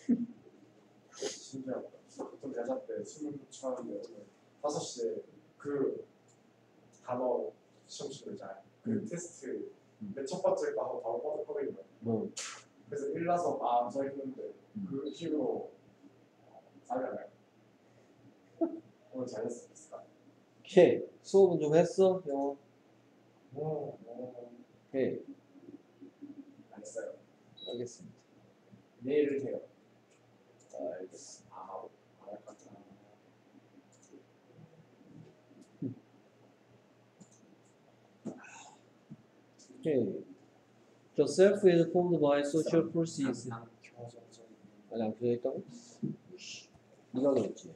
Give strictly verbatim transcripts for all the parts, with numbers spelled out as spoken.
신기하다. 보통 대사 때 수능 도출하는데 오늘 다섯 시에 그 단어 시험 치는 잘 그 음. 테스트 맨 첫 번째 거 하고 바로 뻗었거든요. 뭐 그래서 일나서 아 저 했는데 음. 그 힘으로 잘해요. 오늘 잘했을까? 오케이. 수업은 좀 했어? 영어? 뭐, 뭐, 오케이. 안 했어요. 알겠습니다. 내일을 해요. 알겠어. 아, 안 할 것 같아. 오케이. The self is formed by social forces. 난 겨워서 아니 안 켜져 있다고? 네가 그랬지.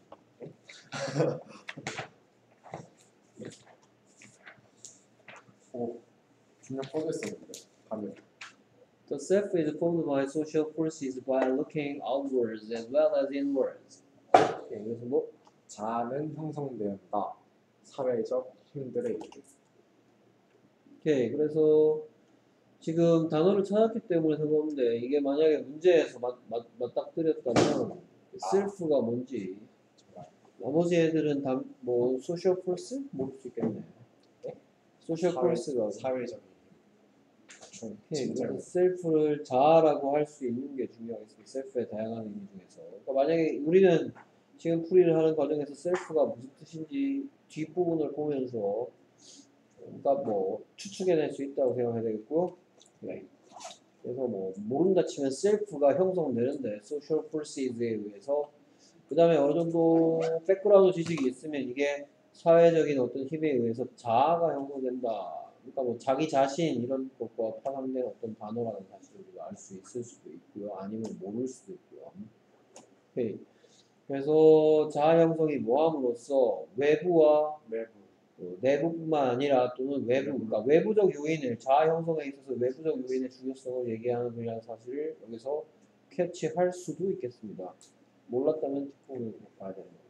오, 중요한 포즈 했었는데 가면. The self is formed by social forces by looking outwards as well as inwards. 오케이. 그래서 뭐? 자아는 형성되었다. 사회적 힘들에 의해. 오케이. 그래서 지금 단어를 찾았기 때문에 상관없는데 이게 만약에 문제에서 맞, 맞, 맞닥뜨렸다면 self가 뭔지 나머지 애들은 다 뭐 social force? 모를 수 있겠네. 네? social 사회, force가 사회적인 중 오케이. 진짜 그래서 셀프를 자아라고 할 수 있는 게 중요하겠습니다. 셀프의 다양한 의미 중에서. 그러니까 만약에 우리는 지금 풀이를 하는 과정에서 셀프가 무슨 뜻인지 뒷부분을 보면서 그러니까 뭐 추측해낼 수 있다고 생각해야 되겠고요. 네. 그래서 뭐 모른다 치면 셀프가 형성되는데 social forces에 의해서 그 다음에 어느 정도 백그라운드 지식이 있으면 이게 사회적인 어떤 힘에 의해서 자아가 형성된다. 그러니까 뭐 자기 자신 이런 것과 파생된 어떤 단어라는 사실을 우리가 알 수 있을 수도 있고요. 아니면 모를 수도 있고요. 오케이. 그래서 자아 형성이 뭐함으로써 외부와 내부 어, 내부뿐만 아니라 또는 외부, 그러니까 외부적 요인을 자아 형성에 있어서 외부적 요인의 중요성을 얘기하는 분이라는 사실을 여기서 캐치할 수도 있겠습니다. 몰랐다면 뒷부분을 봐야 되는 거죠.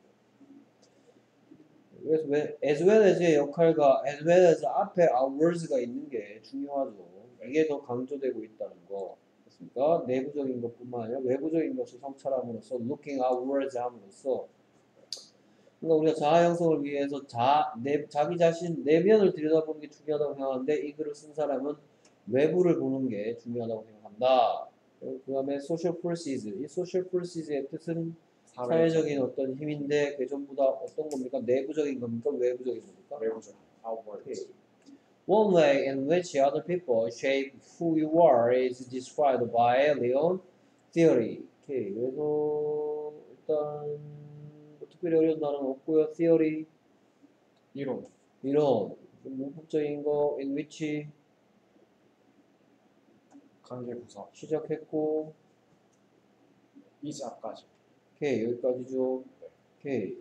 그래서 왜 as well as의 역할과 as well as 앞에 outwards가 있는 게 중요하죠. 이게 더 강조되고 있다는 거. 그렇습니까? 내부적인 것뿐만 아니라 외부적인 것을 성찰함으로써 looking outwards 함으로써 그러니까 우리가 자아 형성을 위해서 자, 내, 자기 자신 내면을 들여다보는 게 중요하다고 생각하는데 이 글을 쓴 사람은 외부를 보는 게 중요하다고 생각한다. 그 다음에 social forces. 이 social forces의 뜻은 사회적인 어떤 힘인데 그게 전부 다 어떤 겁니까? 내부적인 겁니까? 외부적인 겁니까? 외부적 outward. Okay. One way in which other people shape who you are is described by Leon theory. 오케이. 그래서 일단 뭐 특별히 어려운 단어는 없고요. theory 이론 이론 문법적인 거 in which 관계 구성 시작했고 is 앞까지. 오케이 여기까지죠. 오케이.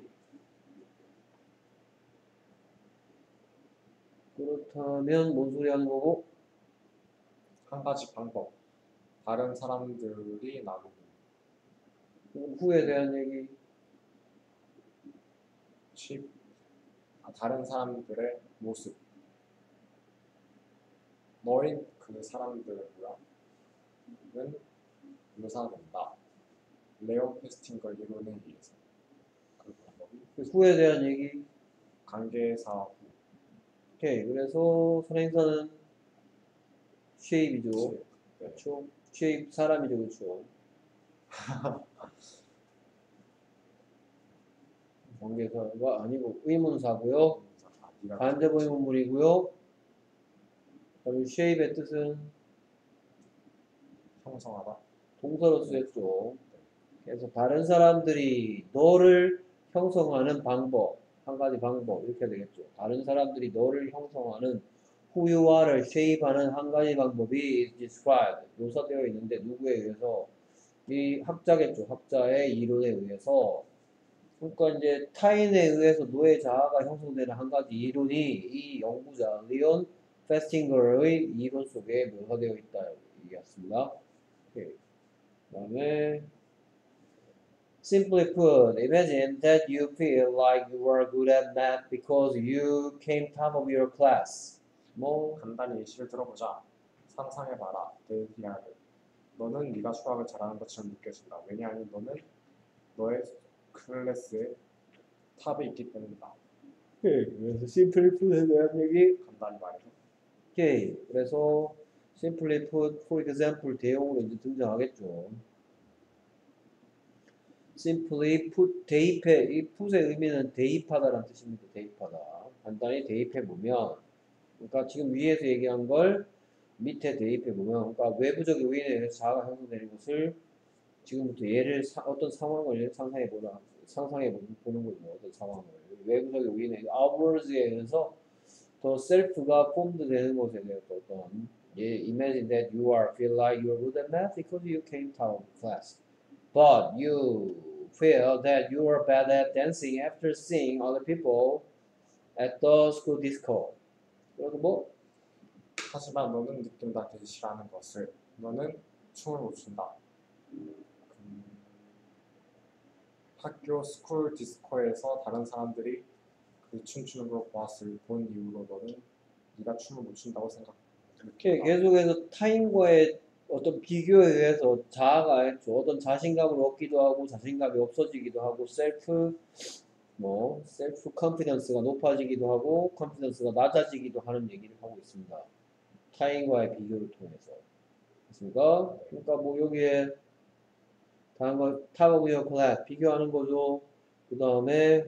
그렇다면 뭔 소리 하는 거고? 한 가지 방법. 다른 사람들이 나누는 후에 대한 얘기. 칩. 아, 다른 사람들의 모습. 너인 그 사람들은 묘사된다. 레온 페스팅걸 이론에 의해서. 그 방법이 후에 대한 얘기. 관계사 후. 오케이. 그래서 선행사는 shape이죠. 네. 그렇죠. shape 사람이죠. 그렇죠. 관계사가 아니고 의문사고요. 아, 반대보 의문문이고요. 그다음에 shape의 뜻은 형성하다. 동사로 쓰였죠. 그래서 다른 사람들이 너를 형성하는 방법, 한 가지 방법 이렇게 되겠죠. 다른 사람들이 너를 형성하는 who you are를 shape하는 한 가지 방법이 is described, 묘사되어 있는데 누구에 의해서? 이 학자겠죠. 학자의 이론에 의해서. 그러니까 이제 타인에 의해서 너의 자아가 형성되는 한 가지 이론이 이 연구자 리온 페스팅거의 이론 속에 묘사되어 있다 얘기했습니다. 오케이. 그다음에 simply put, imagine that you feel like you are good at math because you came top of your class. 뭐 간단히 예시를 들어보자. 상상해봐라. 데이비아를 너는 네가 수학을 잘하는 것처럼 느껴진다. 왜냐하면 너는 너의 클래스에 탑에 있기 때문이다. 오케이. 그래서 simply put에 대한 얘기. 간단히 말해서. 오케이. 그래서 simply put, for example 대용으로 이제 등장하겠죠. simply put 대입해. 이 put의 의미는 대입하다라는 뜻입니다. 대입하다. 간단히 대입해 보면, 그러니까 지금 위에서 얘기한 걸 밑에 대입해 보면, 그러니까 외부적 요인에 의해서 자아가 형성되는 것을 지금부터 예를 사, 어떤 상황을 상상해 보다 상상해 보는 거죠. 어떤 상황을 외부적 요인에 outwards에 의해서 더 셀프가 폼드 되는 것에 대해서 어떤 예, imagine that you are feel like you are good at math because you came top of class, but you feel that you are bad at dancing after seeing other people at the school disco. 그리고 뭐 하지만 너는 느낀다 대시라는 것을 너는 춤을 못 춘다. 음, 학교 스쿨 디스코에서 다른 사람들이 그 춤추는 걸 보았을 본 이후로 너는 네가 춤을 못 춘다고 생각. 이렇게 계속해서 타인과의 어떤 비교에 의해서 자아가 어떤 자신감을 얻기도 하고 자신감이 없어지기도 하고 셀프 뭐 셀프 컨피던스가 높아지기도 하고 컨피던스가 낮아지기도 하는 얘기를 하고 있습니다. 타인과의 비교를 통해서. 그렇습니까? 그러니까 뭐 여기에 다른 거 top of your class 비교하는 거죠. 그 다음에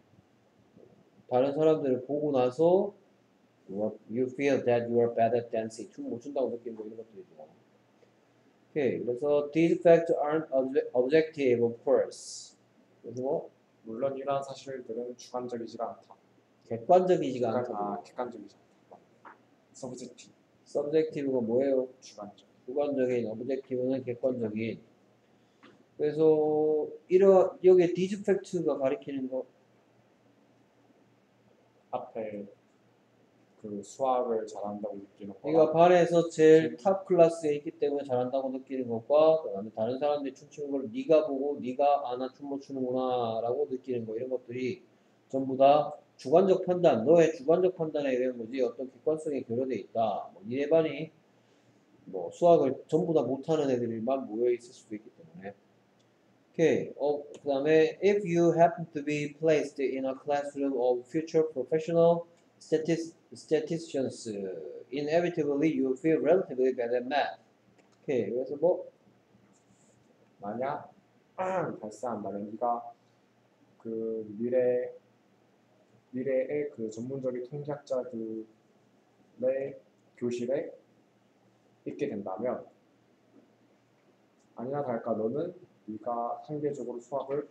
다른 사람들을 보고 나서 you feel that you are bad at dancing. 춤 못 춘다고 느끼는 거 이런 것들이죠. 오케이. 그래서 these facts aren't objective, of course. 그래서 뭐 물론 이러한 사실들은 주관적이지가 않다. 객관적이지가 객관, 않다. 아, 객관적이지 않다. 서브젝티브. subjective가 뭐예요? 주관적. 주관적인, objective는 객관적인. 그래서 이러 여기에 these facts가 가리키는 거 앞에 그 수학을 잘한다고 느끼는 거. 네가 반에서 제일 탑 클래스에 있기 때문에 잘한다고 느끼는 것과 그다음에 다른 사람들이 춤추는 걸 네가 보고 네가 아 나 춤 못 추는구나 라고 느끼는 거 이런 것들이 전부 다 주관적 판단, 너의 주관적 판단에 의한 거지 어떤 객관성이 결여돼 있다. 뭐 니네 반이 뭐 수학을 전부 다 못하는 애들만 모여 있을 수도 있기 때문에. 오케이. 어, 그 다음에 if you happen to be placed in a classroom of future professional statis, statisticians, inevitably you feel relatively bad at math. 오케이. 그래서 뭐 만약 발생한다면 네가 그 미래 미래의 그 전문적인 통계학자들의 교실에 있게 된다면 아니나 다를까 너는 네가 상대적으로 수학을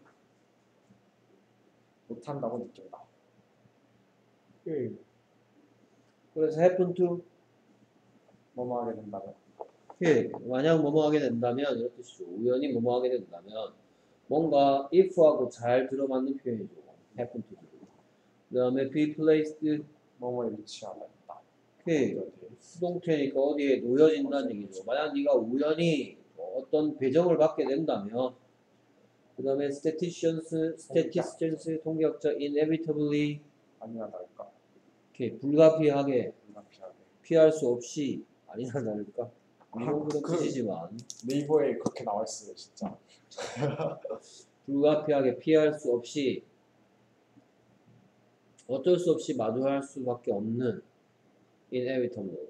못한다고 느낀다. 오케이. 그래서 happen to 뭐뭐 하게 된다면 오케이. 만약 뭐뭐 하게 된다면 이런 뜻이죠. 우연히 뭐뭐 하게 된다면 뭔가 if하고 잘 들어맞는 표현이죠. happen to. 그 다음에 be placed 뭐뭐에 위치하다 있다. 오케이. 수동태니까 어디에 놓여진다는 얘기죠. 만약 네가 우연히 뭐 어떤 배정을 받게 된다면 그 다음에 statisticians, statisticians 통계학자 inevitably 아니나 다를까 이렇게 불가피하게 불가피하게 피할 수 없이 아니나 다를까 이런 아, 그런 그- 뜻이지만 네이버에 그렇게 나와 있어요 진짜. 불가피하게 피할 수 없이 어쩔 수 없이 마주할 수밖에 없는 inevitable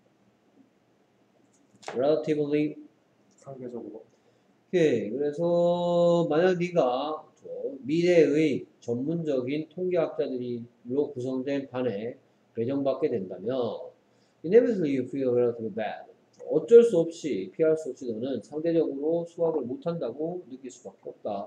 relatively 상대적으로 오케이. 그래서 만약 네가 저 미래의 전문적인 통계학자들로 구성된 반에 배정받게 된다면 inevitably you feel relatively bad. 어쩔 수 없이 피할 수 없이 너는 상대적으로 수학을 못한다고 느낄 수밖에 없다.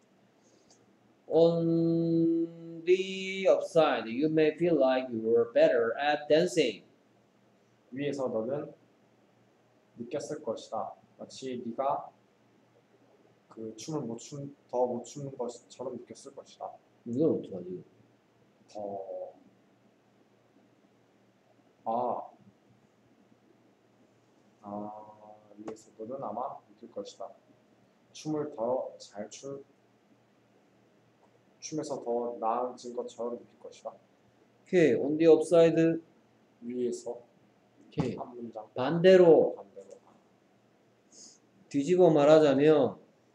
On the upside, you may feel like you are better at dancing. 위에서 너는 느꼈을 것이다. 마치 네가 그 춤을 못 춘, 더 못 추는 것처럼 느꼈을 것이다. 이건 어떡하지? 더 아, 아 위에서 너는 아마 느낄 것이다. 춤을 더 잘 추, 춤에서 더 나아진 것처럼 느낄 것이다. 오케이. On the upside, 위에서 오케이. 한 문장 반대로 반대로 뒤집어 말하자면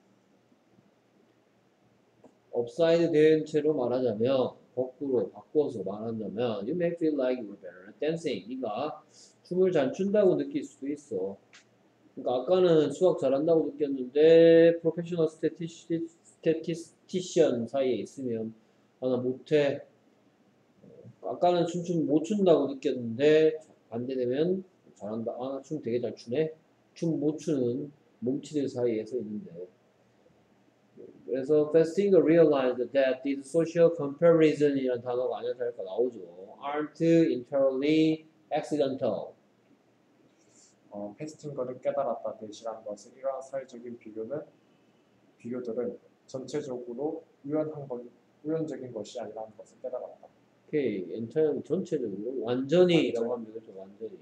업사이드 된 채로 말하자면 거꾸로 바꿔서 말한다면 you may feel like you're better at dancing. 네가 춤을 잘 춘다고 느낄 수도 있어. 그러니까 아까는 수학 잘한다고 느꼈는데 프로페셔널 스태티시, 스태티스티션 사이에 있으면 아, 나 못해. 아까는 춤 못 춘다고 느꼈는데 반대되면 잘한다. 아, 나 춤 되게 잘 추네. 춤 못 추는 몸치들 사이에서 있는데. 그래서 Festinger realized that these social comparison이라는 단어가 아니라 다를까 나오죠. aren't entirely accidental. 어, 페스팅거를 깨달았다. 대신한 것은 이러한 사회적인 비교는 비교들은 전체적으로 우연한 것, 우연적인 것이 아니라는 것을 깨달았다. 오케이, entirely 전체적으로 완전히라고 하면 되겠죠. 완전히.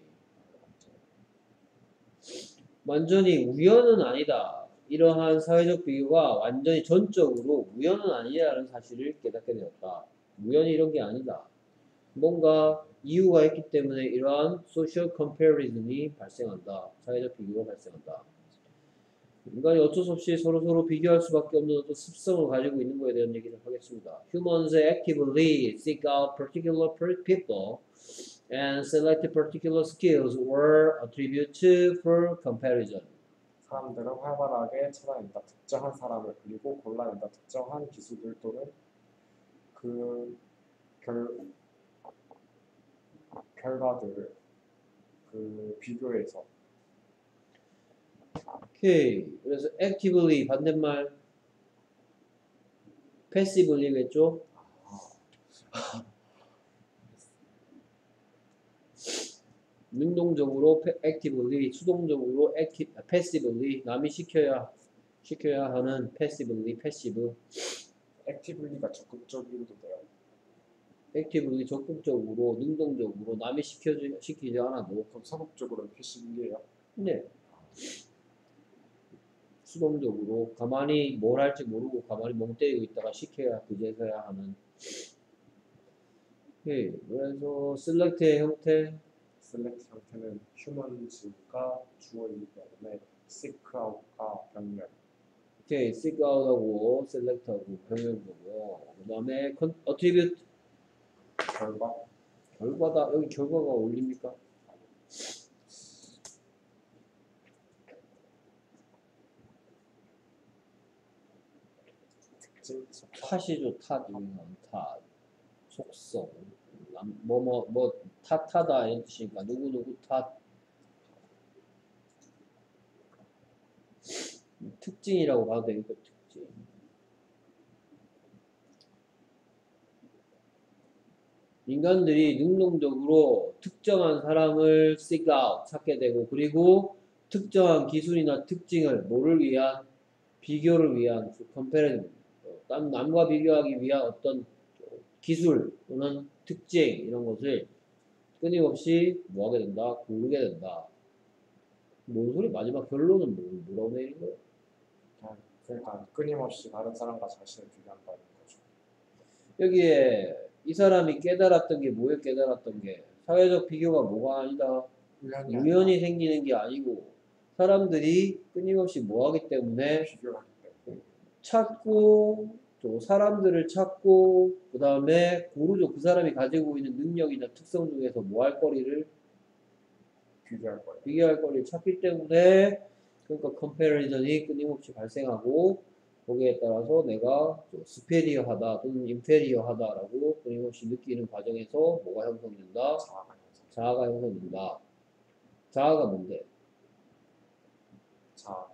완전히 우연은 아니다. 이러한 사회적 비교가 완전히 전적으로 우연은 아니라는 사실을 깨닫게 되었다. 우연히 이런 게 아니다. 뭔가 이유가 있기 때문에 이러한 social comparison이 발생한다. 사회적 비교가 발생한다. 인간이 어쩔 수 없이 서로서로 비교할 수밖에 없는 어떤 습성을 가지고 있는 것에 대한 얘기를 하겠습니다. Humans actively seek out particular people and select particular skills or attributes for comparison. 사람들은 활발하게 찾아낸다. 특정한 사람을 그리고 골라낸다. 특정한 기술들 또는 그 결, 결과들을 그 비교해서. 오케이. 그래서 actively 반대말 passively겠죠? 능동적으로 actively, 수동적으로 active, passively 남이 시켜야 시켜야 하는 passively, passive. 액티블리가 적극적이어도 돼요. actively 적극적으로, 능동적으로 남이 시켜지, 시키지 않아도 그럼 소극적으로는 패시블리예요. 네. 수동적으로 가만히 뭘 할지 모르고 가만히 멍 때리고 있다가 시켜야 그제서야 하는. 예, 그래서 select의 형태 셀렉트 형태는 휴먼즈가 주어이기 때문에 시크아웃과 병렬. 오케이, seek out하고 select하고 병렬보고 그 다음에 attribute 결과 결과다. 여기 결과가 어울립니까? 특징 속성 탓이죠. 탓. 여기는 탓. 속성. 뭐뭐 뭐 탓하다 이런 뜻이니까 누구 누구 탓. 특징이라고 봐도 되겠고 특징. 인간들이 능동적으로 특정한 사람을 seek out 찾게 되고 그리고 특정한 기술이나 특징을 뭐를 위한 비교를 위한 comparison 남, 남과 비교하기 위한 어떤 기술 또는 특징 이런 것을 끊임없이 뭐하게 된다? 고르게 된다. 뭔 소리? 마지막 결론은 뭐, 뭐라고 내린 거예요? 그냥 그러니까 끊임없이 다른 사람과 자신을 비교한다는 거죠. 여기에 이 사람이 깨달았던 게 뭐에 깨달았던 게 사회적 비교가 뭐가 아니다. 우연히 우연히 생기는 게 아니고 사람들이 끊임없이 뭐하기 때문에 비교하기 때문에 찾고 또 사람들을 찾고 그 다음에 고르죠. 그 사람이 가지고 있는 능력이나 특성 중에서 뭐 할 거리를 비교할 거예요. 비교할 거리를 찾기 때문에 그러니까 컴패리전이 끊임없이 발생하고 거기에 따라서 내가 스페리어하다 또는 인페리어하다라고 끊임없이 느끼는 과정에서 뭐가 형성된다? 자아가 형성. 자아가 형성된다. 자아가 뭔데? 자아.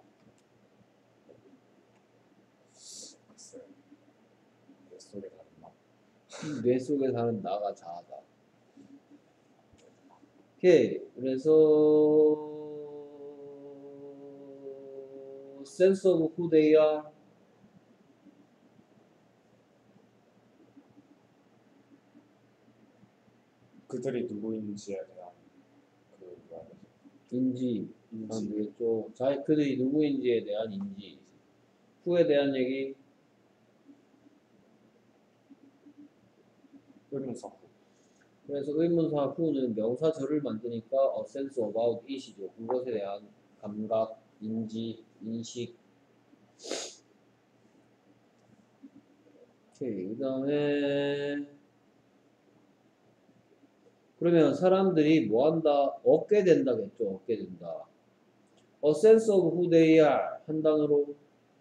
글쎄요. 내 속에 다른 나. 뇌 속에 사는 나가 자아다. 오케이. 그래서 sense of who they are 그들이 누구인지에 대한 그 뭐야 인지 인지. 하면 되겠죠. 자, 그들이 누구인지에 대한 인지. 후에 대한 얘기. 의문사 후. 그래서 의문사 후는 명사절을 만드니까 a sense about it이죠. 그것에 대한 감각, 인지, 인식. 오케이. 그 다음에 그러면 사람들이 뭐 한다? 얻게 된다겠죠. 얻게 된다. A sense of who they are 한 단어로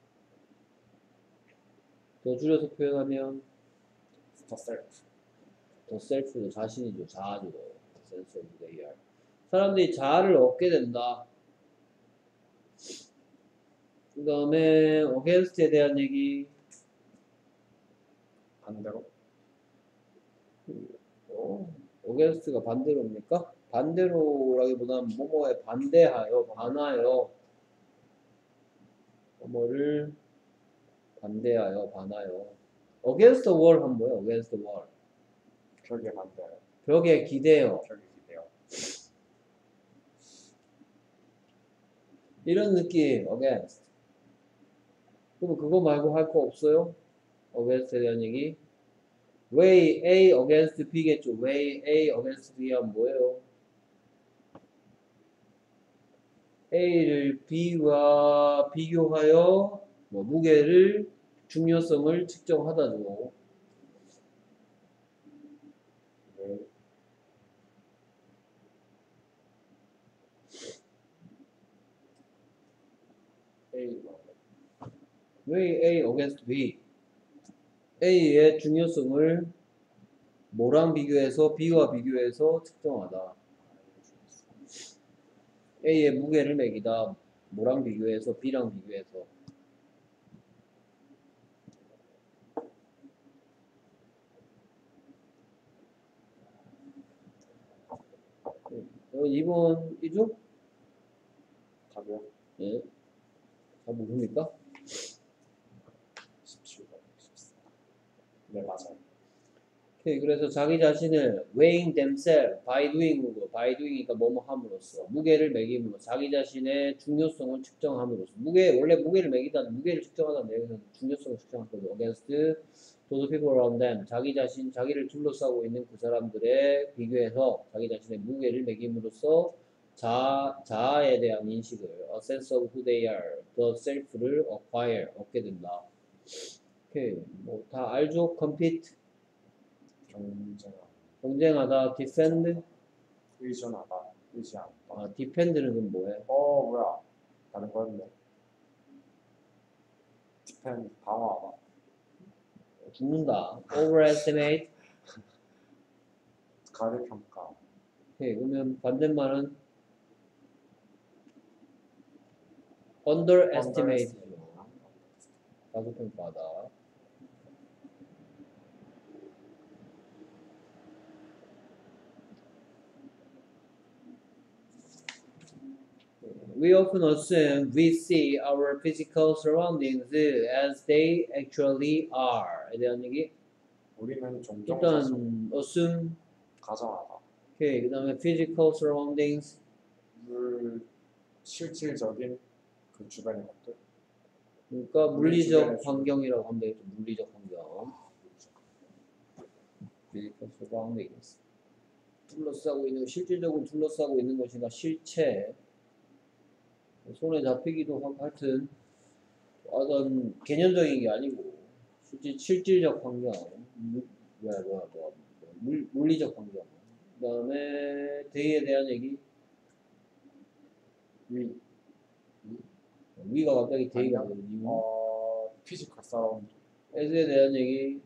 더 줄여서 표현하면 the self. the self도 자신이죠. 자아죠. A sense of who they are. 사람들이 자아를 얻게 된다. 그 다음에 against에 대한 얘기. 반대로 어, against가 반대로입니까? 반대로라기보다는 뭐뭐에 반대하여, 반하여, 뭐를 반대하여, 반하여. against the wall 하면 뭐예요? against the wall. 벽에 반대하여. 벽에 기대요. 벽에 기대요. 이런 느낌, against. 그럼 그거 말고 할 거 없어요? against에 대한 얘기. way A against B겠죠. way A against B 하면 뭐예요? A를 B와 비교하여 뭐 무게를 중요성을 측정하다죠. 네. A가 way A against B. A의 중요성을 뭐랑 비교해서 B와 비교해서 측정하다. A의 무게를 매기다. 뭐랑 비교해서 B랑 비교해서. 어, 이 번이죠? 답이요? 예. 잘 모릅니까? 십칠 번 십사. 네 맞아요. 오케이. 그래서 자기 자신을 weighing themselves by doing으로, by doing이니까 뭐뭐 함으로써 무게를 매김으로 자기 자신의 중요성을 측정함으로써 무게 원래 무게를 매기다는 무게를 측정하다는 얘기는 중요성을 측정하거든요. against those people around them 자기 자신 자기를 둘러싸고 있는 그 사람들에 비교해서 자기 자신의 무게를 매김으로써 자 자아에 대한 인식을 a sense of who they are, the self를 acquire 얻게 된다. 오케이. 뭐 다 알죠? compete 경쟁하다. 경쟁하다, defend. 의존하다. 의지한다. 아, defend는 그럼 뭐해? 어 뭐야? 다른 거였네. 디펜 방어하다. 죽는다. overestimate. 가대평가. 오케이. 그러면 반대말은 underestimate. 가소평가하다. We often assume we see our physical surroundings as they actually are. 에 대한 얘기. 우리는 종종 자신 일단 assume. 가정하다. 오케이. 그 다음에 physical surroundings. 물 실질적인 그 주변의 것들. 그러니까 우리 주변의 물리적 주변. 환경이라고 하면 되겠죠. 물리적 환경. physical surroundings. 둘러싸고 있는 실질적으로 둘러싸고 있는 것이나 실체. 손에 잡히기도 하고 하여튼 어떤 개념적인 게 아니고 실질 실질적 환경, 물, 뭐야 뭐야 뭐야 물 물리적 환경. 그다음에 대의에 대한 얘기. 위. 위가 갑자기 대의가 아니요. 되는 이유. 어 피지컬 사운드. 에스에 대한 얘기.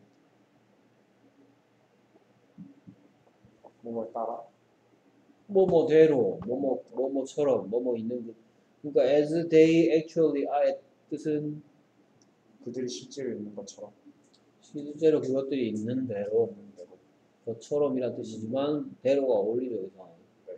뭐뭐 따라. 뭐뭐대로 뭐뭐 뭐뭐처럼 뭐뭐 있는 것. 그러니까 as they actually are의 뜻은 그들이 실제로 있는 것처럼. 실제로 그것들이 있는 대로 것처럼이란 뜻이지만 대로가 어울리죠. 여기서. 네.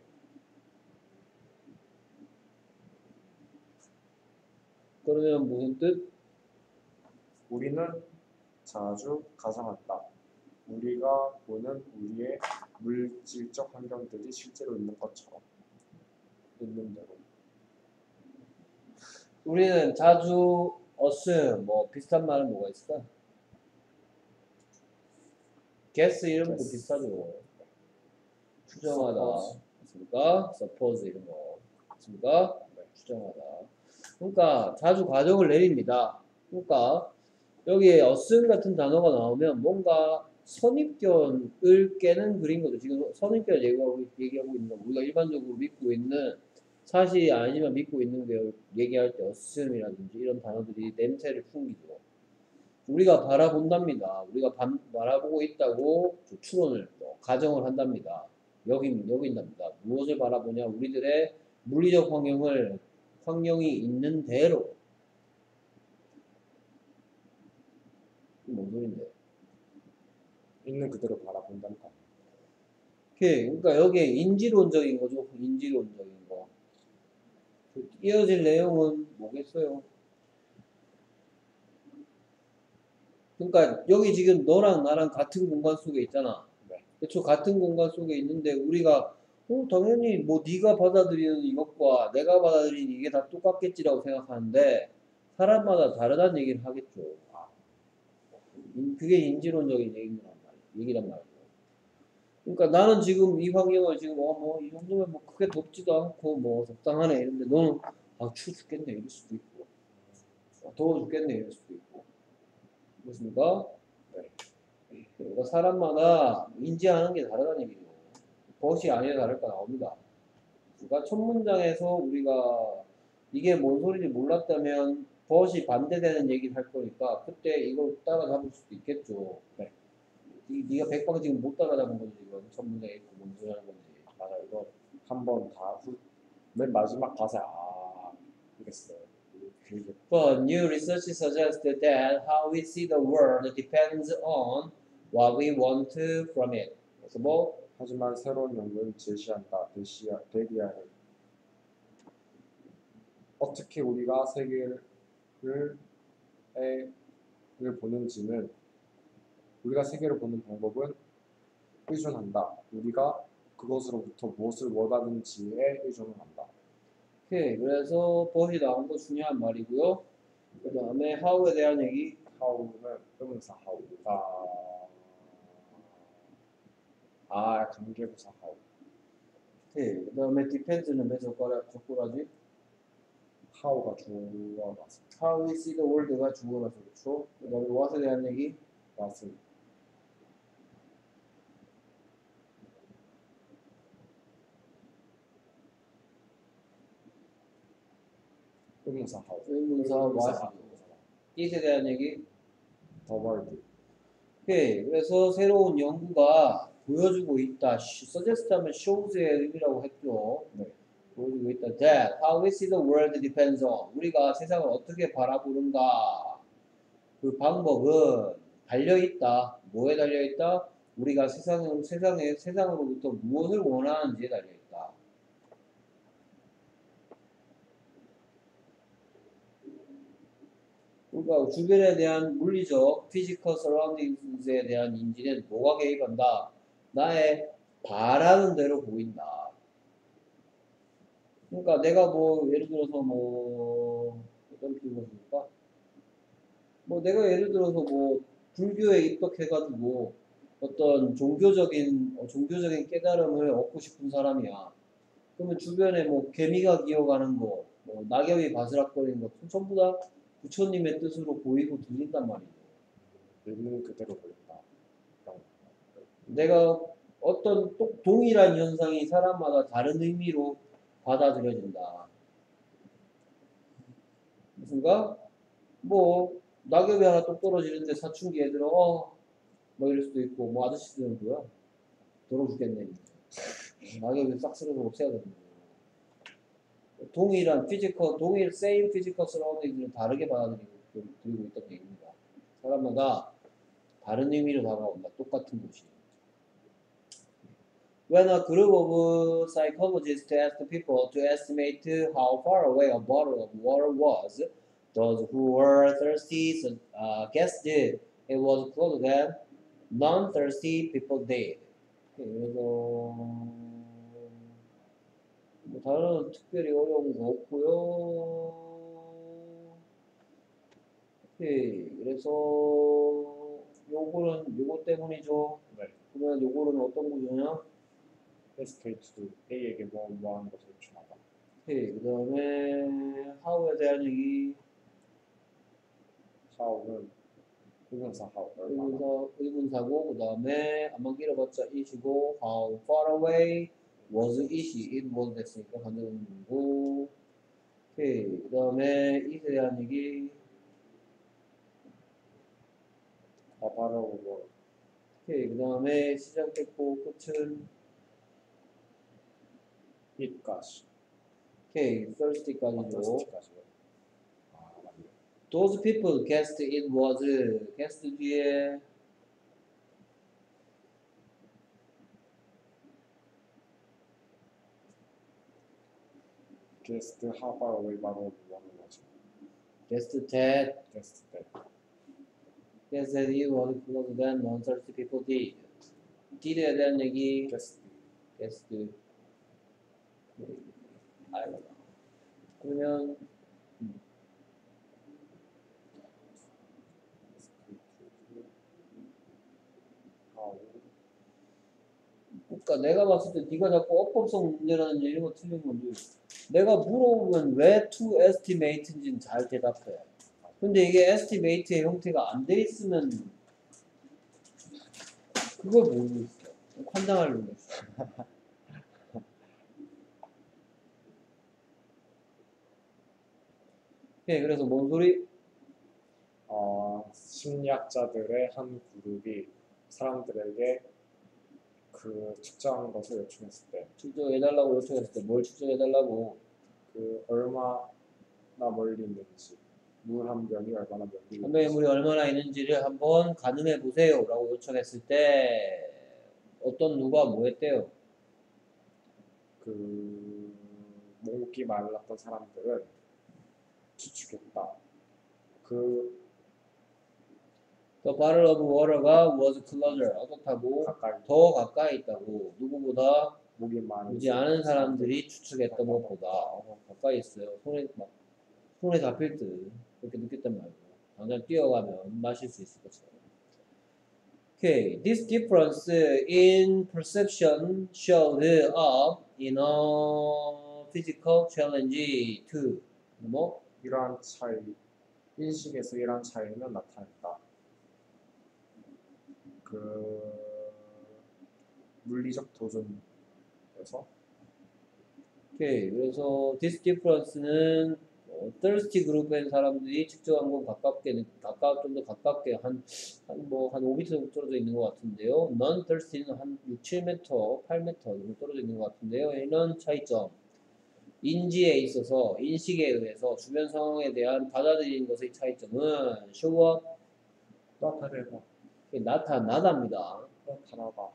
그러면 무슨 뜻? 우리는 자주 가정한다. 우리가 보는 우리의 물질적 환경들이 실제로 있는 것처럼 있는 대로. 우리는 자주 assume 뭐 비슷한 말은 뭐가 있을까? guess 이런 것도 Guess. 비슷하죠. 추정하다. Suppose. 맞습니까? suppose 이런 거. 맞습니까? 네. 추정하다. 그러니까 자주 가정을 내립니다. 그러니까 여기에 assume 같은 단어가 나오면 뭔가 선입견을 깨는 그린 거죠. 지금 선입견을 얘기하고, 얘기하고 있는 거. 우리가 일반적으로 믿고 있는 사실이 아니지만 믿고 있는 게 얘기할 때 assume이라든지 이런 단어들이 냄새를 풍기죠. 우리가 바라본답니다. 우리가 반, 바라보고 있다고 추론을 또 가정을 한답니다. 여긴 여긴답니다. 무엇을 바라보냐? 우리들의 물리적 환경을 환경이 있는 대로. 이게 뭔 소린데? 있는 그대로 바라본다는 거. 오케이. 그러니까 여기에 인지론적인 거죠. 인지론적인 거. 그 이어질 내용은 뭐겠어요? 그러니까 여기 지금 너랑 나랑 같은 공간 속에 있잖아. 네. 그렇죠. 같은 공간 속에 있는데 우리가 어, 당연히 뭐 네가 받아들이는 이것과 내가 받아들이는 이게 다 똑같겠지라고 생각하는데 사람마다 다르다는 얘기를 하겠죠. 아, 인- 그게 인지론적인 얘기란 말이야. 얘기란 말이죠. 그러니까 나는 지금 이 환경을 지금 어 뭐 이 정도면 뭐 크게 덥지도 않고 뭐 적당하네 이런데 너는 아 추워 죽겠네 이럴 수도 있고 아, 더워 죽겠네 이럴 수도 있고 그렇습니까? 네. 그러니까 사람마다 인지하는 게 다르다는 얘기죠. 벗이 아니라 다를까 나옵니다. 그러니까 첫 문장에서 우리가 이게 뭔 소리인지 몰랐다면 벗이 반대되는 얘기를 할 거니까 그때 이걸 따라잡을 수도 있겠죠. 네. 이, 네가 백방 지금 못 따라잡은 거지 이건 첫 문장에 있고 뭔 소리 하는 건지. 맞아, 이거 한번 다 맨 마지막 가사에 아 이랬어요. 그 얘기. But new research suggests that how we see the world depends on what we want from it. 그래서 뭐 하지만 새로운 연구는 제시한다. 데시아, 데리아를 어떻게 우리가 세계를 에, 를 보는지는 우리가 세계를 보는 방법은 의존한다. 우리가 그것으로부터 무엇을 원하는지에 의존을 한다. 오케이. 그래서 벗이 나온 거 중요한 말이고요. 그 다음에 how에 대한 얘기. how는 의문사 how. 아, 아 관계부사 how. 오케이. 그 다음에 depends는 몇 젓가락, 젓가락이? how가 주어가 맞습니다. How we see the world가 주어라서 그렇죠. 그 다음에 what에 대한 얘기. 맞습니다. 의문사 how. 의문사 what이죠. it에 대한 얘기. the world. 오케이. 그래서 새로운 연구가 보여주고 있다. suggest 하면 shows의 의미라고 했죠. 네. 보여주고 있다. That how we see the world depends on. 우리가 세상을 어떻게 바라보는가. 그 방법은 달려있다. 뭐에 달려있다? 우리가 세상을, 세상에, 세상으로부터 무엇을 원하는지에 달려있다. 그러니까 주변에 대한 물리적, physical surroundings에 대한 인지는 뭐가 개입한다? 나의 바라는 대로 보인다. 그러니까 내가 뭐 예를 들어서 뭐 어떤 비유가 뭐 내가 예를 들어서 뭐 불교에 입덕해가지고 어떤 종교적인 어, 종교적인 깨달음을 얻고 싶은 사람이야. 그러면 주변에 뭐 개미가 기어가는 거, 뭐 낙엽이 바스락거리는 거 전부 다 부처님의 뜻으로 보이고 들린단 말이죠. 있는 그대로 보인다. 내가 어떤 또 동일한 현상이 사람마다 다른 의미로 받아들여진다. 무슨가? 뭐 낙엽이 하나 똑 떨어지는데 사춘기 애들은 어, 뭐 이럴 수도 있고 뭐 아저씨들은 뭐야? 더러워 죽겠네. 낙엽이 싹 쓸어서 없애야 되는 거예요. 동일한 피지컬, 동일 same physical surrounding을 다르게 받아들이고 들고 있다는 얘기입니다. 사람마다 다른 의미로 다가온다. 똑같은 것이. When a group of psychologists asked people to estimate how far away a bottle of water was, those who were thirsty uh, guessed it was closer than non-thirsty people did. 그래서 뭐 다른 특별히 어려운 거 없고요. 오케이. 그래서 요거는 요거 때문이죠. 네. 그러면 요거는 어떤 구조냐? 에스케이트도 A에게 뭐, 뭐 하는 것을 요청하다. 오케이. 그 다음에 how에 대한 얘기. how는 의문사 how 얼마나 의문사, 의문사고, 그 다음에 안만 길어봤자 it이고, how far away was it이 it was 됐으니까 관계문이고, 오케이. 그 다음에 it에 대한 얘기. 아 바로 뭐 오케이. 그 다음에 시작했고, 끝은 it까지 오케이. thirsty까지죠. thirsty까지요. 아 맞네. Those people guessed it was guessed 뒤에 guessed how far away 바로 뭐하는 거지? guessed that guessed that guessed that it was closer than non-thirsty people did. did에 대한 얘기 guessed guessed 알고 그러면 음, how 그러니까 내가 봤을 때 네가 자꾸 어법성 문제라는 이런 거 틀린 건데 내가 물어보면 왜 to estimate인지는 잘 대답해. 근데 이게 estimate의 형태가 안 돼 있으면 그걸 모르고 있어. 판단하려고 했어. 네, 그래서 뭔 소리? 어, 심리학자들의 한 그룹이 사람들에게 그 측정한 것을 요청했을 때 측정해달라고 요청했을 때 뭘 측정해달라고? 그 얼마나 멀리 있는지 물 한 병이 얼마나 멀리 한 병의 있는지 물이 얼마나 있는지를 한번 가늠해 보세요 라고 요청했을 때 어떤 누가 뭐 했대요? 그 목이 말랐던 사람들은 추측했다. 그 The bottle of water가 was closer 어떻다고? 가까이 더 가까이 있다고 누구보다 목이 많은 보지 않은 사람들이 추측했던 것보다 어, 가까이 있어요. 손에 막 손에 잡힐 듯 그렇게 느꼈단 말이에요. 당장 뛰어가면 마실 수 있을 것처럼. Okay, this difference in perception showed up in a physical challenge too. 뭐? 이러한 차이 인식에서 이러한 차이는 나타났다. 그 물리적 도전에서 오케이, 그래서 this difference는 어, thirsty 그룹의 사람들이 측정한 건 가깝게, 가까 좀 더 가깝게 한, 한 뭐, 한 오 미터 정도 떨어져 있는 것 같은데요. non-thirsty는 한 육, 칠 미터, 팔 미터 정도 떨어져 있는 것 같은데요. 이런 차이점. 인지에 있어서, 인식에 의해서 주변 상황에 대한 받아들이는 것의 차이점은 show up, 나타내다 나타나답니다. 나타나다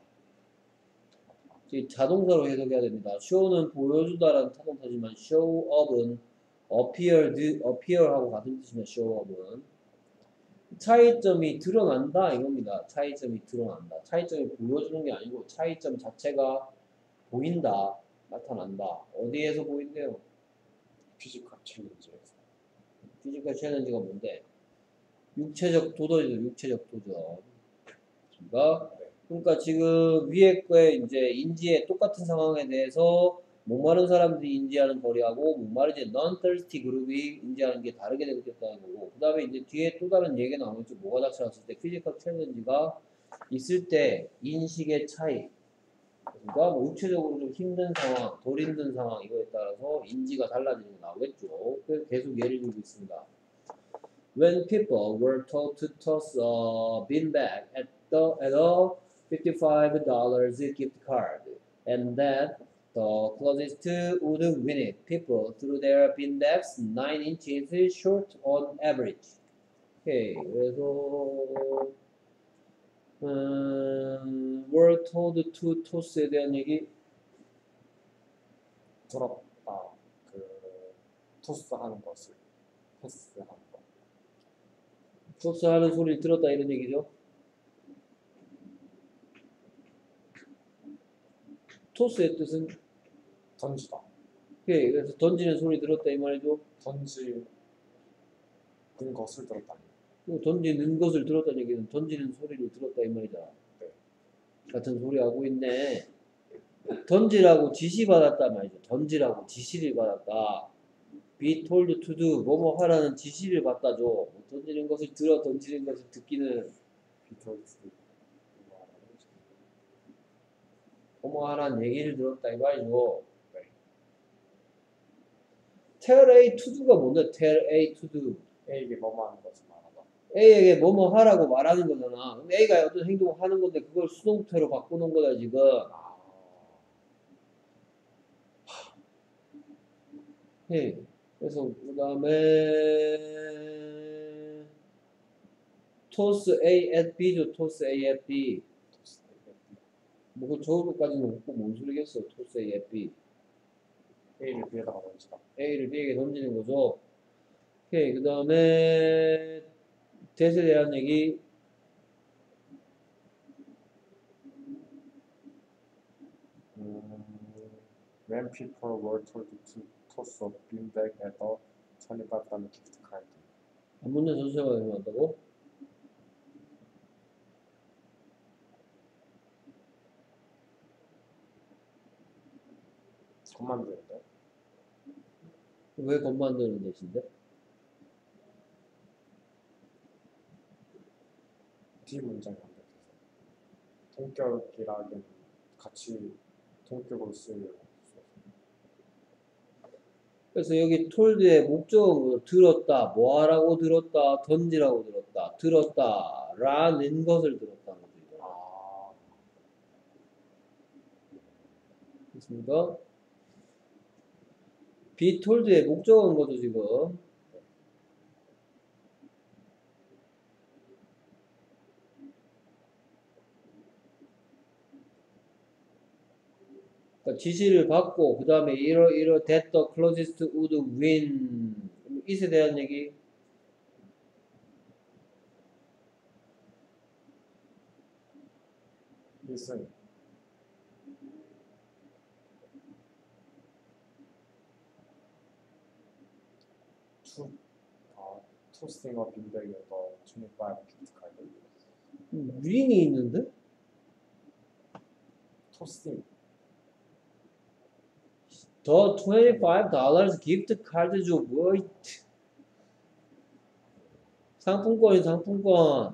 이 자동사로 해석해야 됩니다. show는 보여주다라는 타동사지만 show up은 appear, appear하고 같은 뜻입니다. show up은 차이점이 드러난다 이겁니다. 차이점이 드러난다. 차이점이 보여주는 게 아니고 차이점 자체가 보인다, 나타난다. 어디에서 보인대요? 피지컬 챌린지에서 피지컬 챌린지가 뭔데? 육체적 도전이죠. 육체적 도전. 그러니까 그러니까 지금 위에 거에 이제 인지의 똑같은 상황에 대해서 목마른 사람들이 인지하는 거리하고 목마르지 non-thirsty 그룹이 인지하는 게 다르게 느꼈다는 거고 그 다음에 이제 뒤에 또 다른 얘기가 나오겠죠. 뭐가 나타났을 때 피지컬 챌린지가 있을 때 인식의 차이 그러니까 뭐 육체적으로 좀 힘든 상황, 덜 힘든 상황 이거에 따라서 인지가 달라지는 게 나오겠죠. 그래서 계속 예를 들고 있습니다. When people were told to toss a beanbag at the at a fifty-five dollars gift card, and that the closest would win it. People threw their beanbags nine inches short on average. 오케이, 그래서 음, were told to toss에 대한 얘기 들었다. 그 토스하는 것을 패스하는 것. toss하는 소리를 들었다 이런 얘기죠. toss의 뜻은 던지다. 오케이, 그래서 던지는 소리 들었다 이 말이죠. 던지는 것을 들었다. 던지는 것을 들었다는 얘기는 던지는 소리를 들었다 이 말이잖아. 네. 같은 소리 하고 있네. 던지라고 지시 받았단 말이죠. 던지라고 지시를 받았다. be told to do 뭐뭐 하라는 지시를 받다 줘. 뭐 던지는 것을 들어 던지는 것을 듣기는 비토스 뭐뭐 하라는 얘기를 들었다 이 말이죠. 네. tell A to do가 뭔데? tell A to do. A에게 뭐뭐 하는 것을 말하다. A에게 뭐뭐 하라고 말하는 거잖아. 그럼 A가 어떤 행동을 하는 건데 그걸 수동태로 바꾸는 거다 지금. 아, 예. 그래서 그 다음에 toss A at B죠. toss A at B. 뭐 그 저거까지는 없고 뭔 소리겠어. toss A at B. A를 B에다가 던지다. A를 B에게 던지는 거죠. 오케이. 그 다음에 대세에 대한 얘기. 음, when people were told to toss a beanbag at a twenty-five dollar gift card. 안 붙는 전체가 되한다고? 겁만 드는데. 왜 겁 만드는 대신데? D 문장이 안 돼서. 동격이라기엔 같이 동격으로 쓰여요. 그래서 여기 톨드의 목적은 뭐 들었다, 뭐 하라고 들었다, 던지라고 들었다, 들었다, 라는 것을 들었다는 거죠. 이거. 아, 됐습니까? be told의 목적은 거죠, 지금. 그러니까 지시를 받고, 그 다음에 이러, 이러, that the closest would win. it에 대한 얘기. 이승. 투, 아, tossing a beanbag at a twenty-five gift card. win이 있는데? tossing. 더 twenty-five dollars gift card 줘. 뭐, 이- 상품권이 상품권.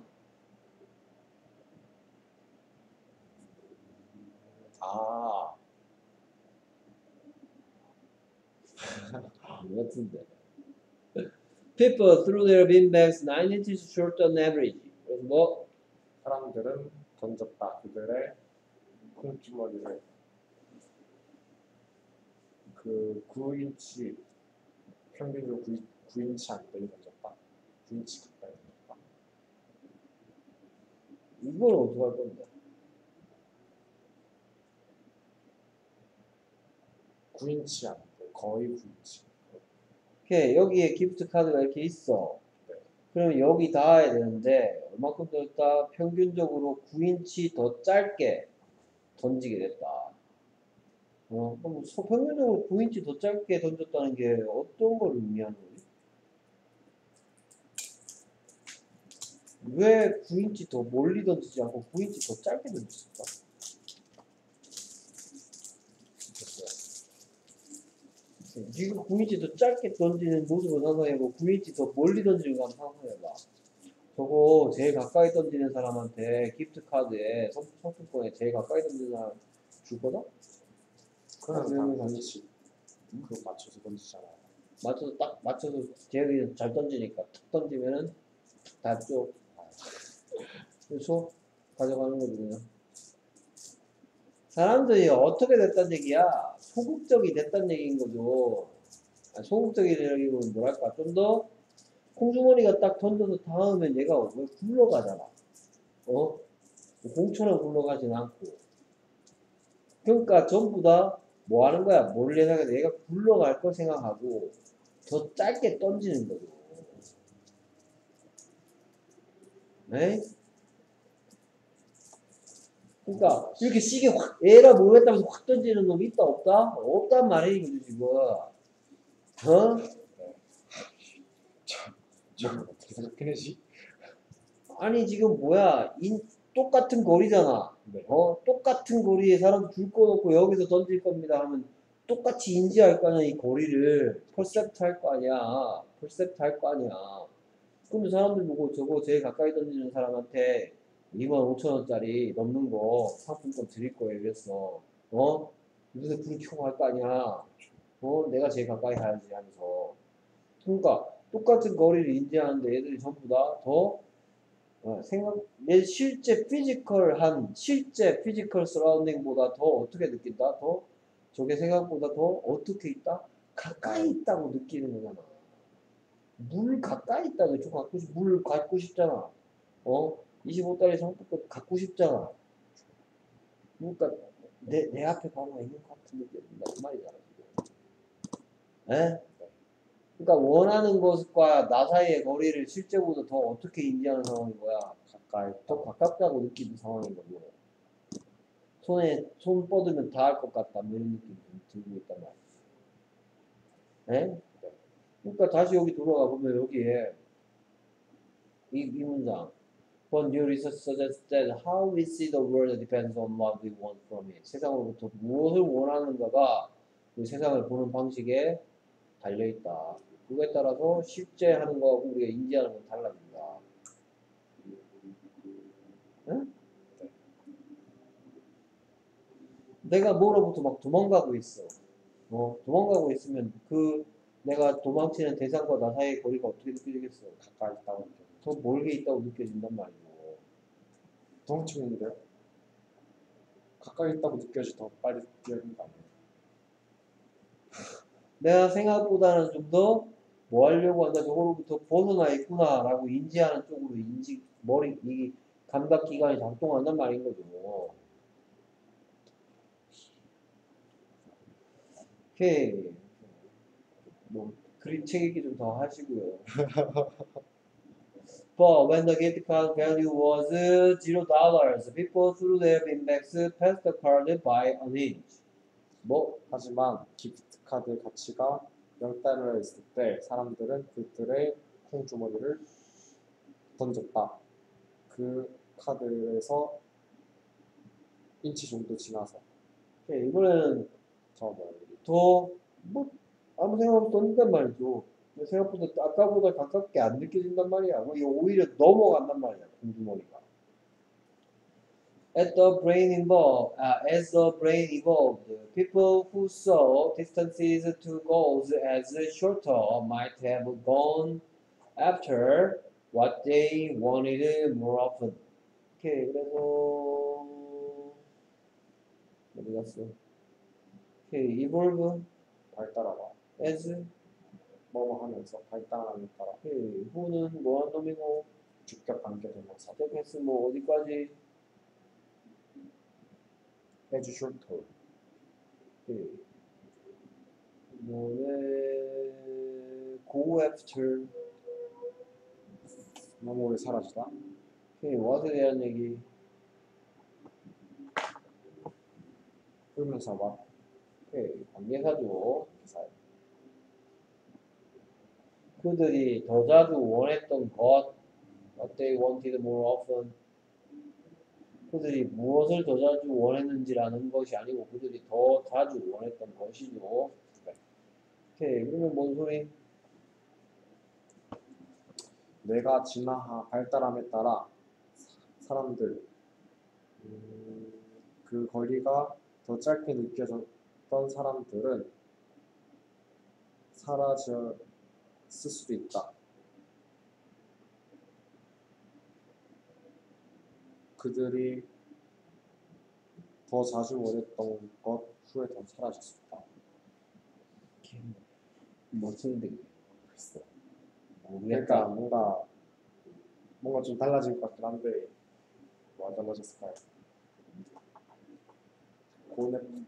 아, 뭐 같은데. People threw their beanbags nine inches short on average. 그래서 뭐, 사람들은 던졌다. 그들의 콩주머니를 그 구 인치 평균으로 구, 구 인치 안되게 던졌다. 구 인치 가까이 던졌다. 이걸 어떻게 할 건데? 구 인치 안돼. 거의 구 인치. 오케이, 여기에 기프트 카드가 이렇게 있어. 네. 그러면 여기 닿아야 되는데, 얼마큼 던졌다? 평균적으로 구 인치 더 짧게 던지게 됐다. 어, 그럼 소- 평균적으로 구 인치 더 짧게 던졌다는 게 어떤 걸 의미하는 거지? 왜 구 인치 더 멀리 던지지 않고 구 인치 더 짧게 던졌을까? 지금 구 인치 더 짧게 던지는 모습을 상상해보고 구 인치 더 멀리 던지는 거 한번 상상해봐. 저거 제일 가까이 던지는 사람한테 기프트 카드에 상- 상품권에 제일 가까이 던지는 사람 줄 거다? 그러면 아, 다 네, 구 인치 그거 맞춰서 던지잖아요. 맞춰서 딱 맞춰서 제일 잘 던지니까 툭 던지면은 다 쪽. 그래서 가져가는 거지 그냥. 사람들이 어떻게 됐단 얘기야? 소극적이 됐단 얘기인 거죠. 아, 소극적이라기보다는 뭐랄까 좀 더 콩주머니가 딱 던져서 닿으면 얘가 왜 굴러가잖아. 어? 공처럼 굴러가진 않고. 그러니까 전부 다 뭐 하는 거야? 뭘 예상해서 얘가 굴러갈 걸 생각하고 더 짧게 던지는 거죠. 네? 그러니까 이렇게 시계 확 얘라 모르겠다면서 확 던지는 놈이 있다 없다? 없단 말이에요 지금. 어? 저걸 어떻게 생각해내지? 아니 지금 뭐야 인 똑같은 거리잖아. 네. 어, 똑같은 거리에 사람 줄 거 놓고 여기서 던질 겁니다 하면 똑같이 인지할 거 아니야, 이 거리를. 퍼셉트 할 거 아니야. 퍼셉트 할 거 아니야. 그럼 사람들 보고 저거 제일 가까이 던지는 사람한테 이만 오천 원짜리 넘는 거 상품권 드릴 거예요. 이랬어. 어? 요새 불을 켜고 할 거 아니야. 어? 내가 제일 가까이 가야지 하면서. 그러니까 똑같은 거리를 인지하는데 얘들이 전부 다 더 어, 생각, 내 실제 피지컬한, 실제 피지컬 서라운딩보다 더 어떻게 느낀다? 더 저게 생각보다 더 어떻게 있다? 가까이 있다고 느끼는 거잖아. 물 가까이 있다고 좀 갖고 싶, 물 갖고 싶잖아. 어? 이십오 달러 상품권 갖고 싶잖아. 그러니까 내, 내 앞에 바로 있는 것 같은 느낌이 든다. 그 말이잖아. 지금. 에? 그러니까 원하는 것과 나 사이의 거리를 실제보다 더 어떻게 인지하는 상황인 거야. 가까이 더 가깝다고 느끼는 상황인 거고. 손에 손 뻗으면 닿을 것 같다. 뭐 이런 느낌이 좀 들고 있단 말이야. 에? 그러니까 다시 여기 돌아가 보면 여기에 이, 이 문장. But new research suggests that how we see the world depends on what we want from it. 세상으로부터 무엇을 원하는가가 그 세상을 보는 방식에 달려있다. 그거에 따라서 실제 하는 거하고 우리가 인지하는 건 달라진다. 응? 내가 뭐로부터 막 도망가고 있어. 어, 도망가고 있으면 그 내가 도망치는 대상과 나 사이의 거리가 어떻게 느껴지겠어? 가까이 있다고 느껴요. 더 멀게 있다고 느껴진단 말이고. 도망치는데요? 가까이 있다고 느껴지 더 빨리 뛰어든 거 아니에요? 내가 생각보다는 좀 더 뭐 하려고 한다, 저거로부터 벗어나 있구나 라고 인지하는 쪽으로 인지, 머리, 이 감각기관이 작동한단 말인 거죠. 오케이. 뭐, 그림 책 읽기 좀 더 하시고요. But when the gift card value was zero dollars, people threw their beanbags past the card by an inch. 뭐, 하지만 기프트 카드 가치가 영 달러였을 때 사람들은 그들의 콩주머니를 던졌다. 그 카드에서 인치 정도 지나서. 오케이. 이번에는 저 뭐, 더, 뭐, 아무 생각 없이 던진단 말이죠. 생각보다 아까보다 가깝게 안 느껴진단 말이야. 뭐 이거 오히려 넘어간단 말이야. 공주머니가. As the brain evolved, uh, as the brain evolved, people who saw distances to goals as shorter might have gone after what they wanted more often. 오케이, 그래서 어디 갔어? 오케이, evolve 발달하다. as 뭐뭐 하면서 발달하는 따라 오케이, who는 뭐한 놈이고 주격 관계 동사 시작했으면 뭐 어디까지? as shorter. 오케이. 그다음에 go after 너무 오래 사라지다. 오케이, what에 대한 얘기. 끌면서 막 오케이, 관계사죠. 기사에 그들이 더 자주 원했던 것, what they wanted more often. 그들이 무엇을 더 자주 원했는지라는 것이 아니고 그들이 더 자주 원했던 것이죠. 네. 오케이, 그러면 뭔 소리? 뇌가 진화하 발달함에 따라 사람들 음, 그 거리가 더 짧게 느껴졌던 사람들은 사라졌을 수도 있다. 그들이 더 자주 원했던 것 후에 더 사라질 수 있다. 뭐 쓰는데 글쎄. 모르겠다. 그러니까 뭔가 뭔가 좀 달라질 것 같긴 한데 뭐가 달라졌을까요? 고는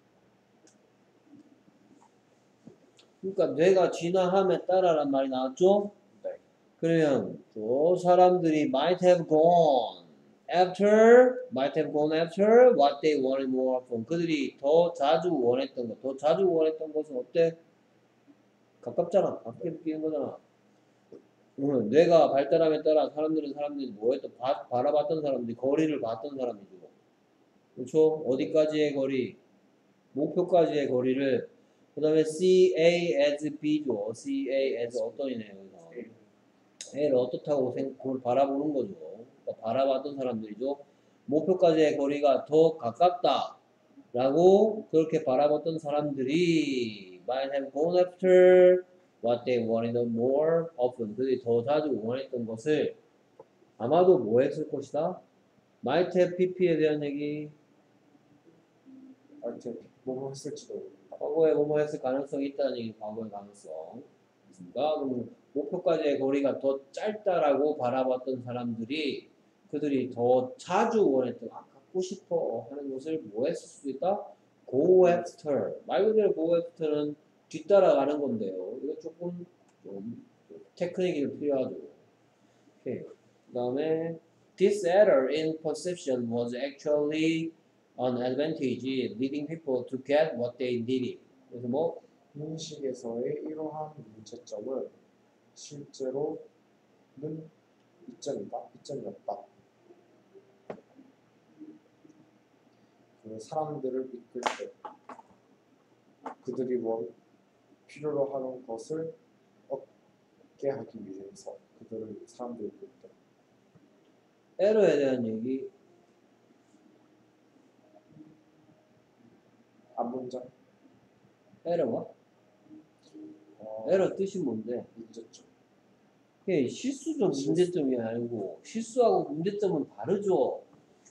그러니까 뇌가 진화함에 따라란 말이 나왔죠? 네. 그러면 저 사람들이 might have gone after, might have gone after what they wanted more often. 그들이 더 자주 원했던 것, 더 자주 원했던 것은 어때? 가깝잖아. 가깝게 느끼는 거잖아. 응, 뇌가 발달함에 따라 사람들은 사람들이 뭐했던 바, 바라봤던 사람들이 거리를 봤던 사람이죠. 그렇죠? 어디까지의 거리? 목표까지의 거리를 그 다음에 C A as B죠. C A as 어떤 이네요. 여기서 A를 어떻다고 생, 그걸 바라보는 거죠. 그러니까 바라봤던 사람들이죠. 목표까지의 거리가 더 가깝다 라고 그렇게 바라봤던 사람들이 might have gone after what they wanted more often. 그들이 더 자주 원했던 것을 아마도 뭐 했을 것이다? might have pp에 대한 얘기, 하여튼 뭐뭐 했을지도 모른다. 과거에 뭐뭐 했을 가능성이 있다는 얘기, 과거의 가능성. 있습니다. 그럼 목표까지의 거리가 더 짧다라고 바라봤던 사람들이 그들이 더 자주 원했던, 아, 갖고 싶어 하는 것을 뭐 했을 수도 있다? go after. 말 그대로 go after는 뒤따라가는 건데요. 이거 조금 좀 테크닉이 필요하죠. 오케이. 그 다음에 this error in perception was actually an advantage, leading people to get what they needed. 그래서 뭐 인식에서의 이러한 문제점은 실제로는 이점이다, 이점이었다. 그 사람들을 이끌 때 그들이 원 필요로 하는 것을 얻게 하기 위해서 그들을 사람들을 이끌 때 에러에 대한 얘기, 앞문장 에러가? 어, 에러 뜻이 뭔데? 문제점. 그게 실수적 문제점이 아니고 실수하고 문제점은 다르죠.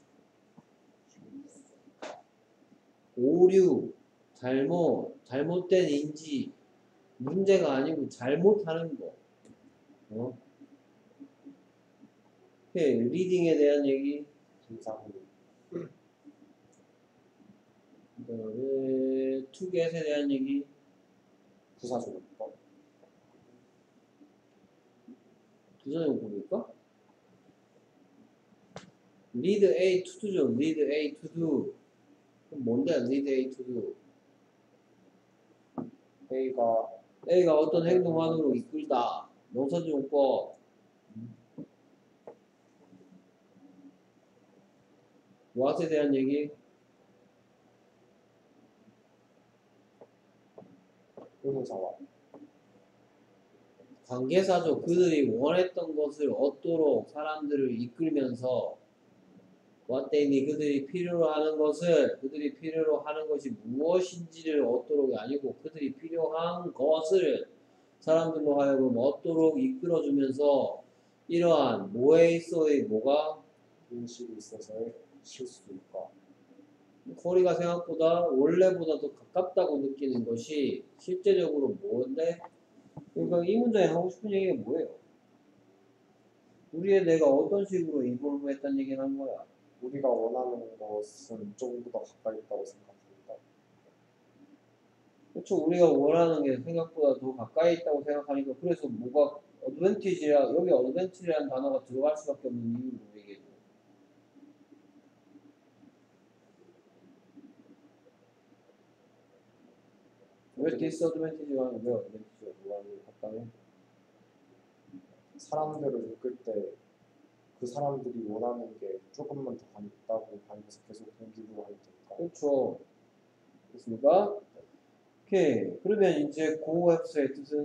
오류, 잘못, 잘못된 인지, 문제가 아니고 잘못하는 거. 어? 오케이, 리딩에 대한 얘기, 김상훈 그다음에 투겟에 대한 얘기, 부사조건법 부정용법일까? lead A to do죠. lead A to do. 그럼 뭔데? lead A to do. A가 A가 어떤 행동만으로 이끌다. 명사조용법. what에 대한 얘기, 의문사와 관계사죠. 그들이 원했던 것을 얻도록 사람들을 이끌면서 what they need, 그들이 필요로 하는 것을, 그들이 필요로 하는 것이 무엇인지를 얻도록이 아니고 그들이 필요한 것을 사람들로 하여금 얻도록 이끌어주면서 이러한 뭐에 있어의 뭐가 인식이 있어서의 실수일까? 거리가 생각보다 원래보다 더 가깝다고 느끼는 것이 실제적으로 뭔데? 그러니까 이 문장에 하고 싶은 얘기가 뭐예요? 우리의 뇌가 어떤 식으로 이볼브 했다는 얘기를 한 거야. 우리가 원하는 것은 조금 더 가까이 있다고 생각합니다. 그렇죠. 우리가 원하는 게 생각보다 더 가까이 있다고 생각하니까 그래서 뭐가 어드밴티지야, 여기 어드밴티지라는 단어가 들어갈 수밖에 없는 이유를 얘기해줘. 왜 디스어드밴티지가 아니고 왜 어드밴티지가 들어가는 게 가까워? 사람들을 이끌 때 그 사람들이 원하는 게 조금만 더 있다고 하면서 계속 동기부여 할 테니까. 그렇죠. 됐습니까? 오케이. 그러면 이제 고F의 뜻은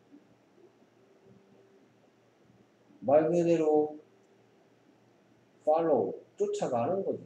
말 그대로 follow, 쫓아가는 거죠.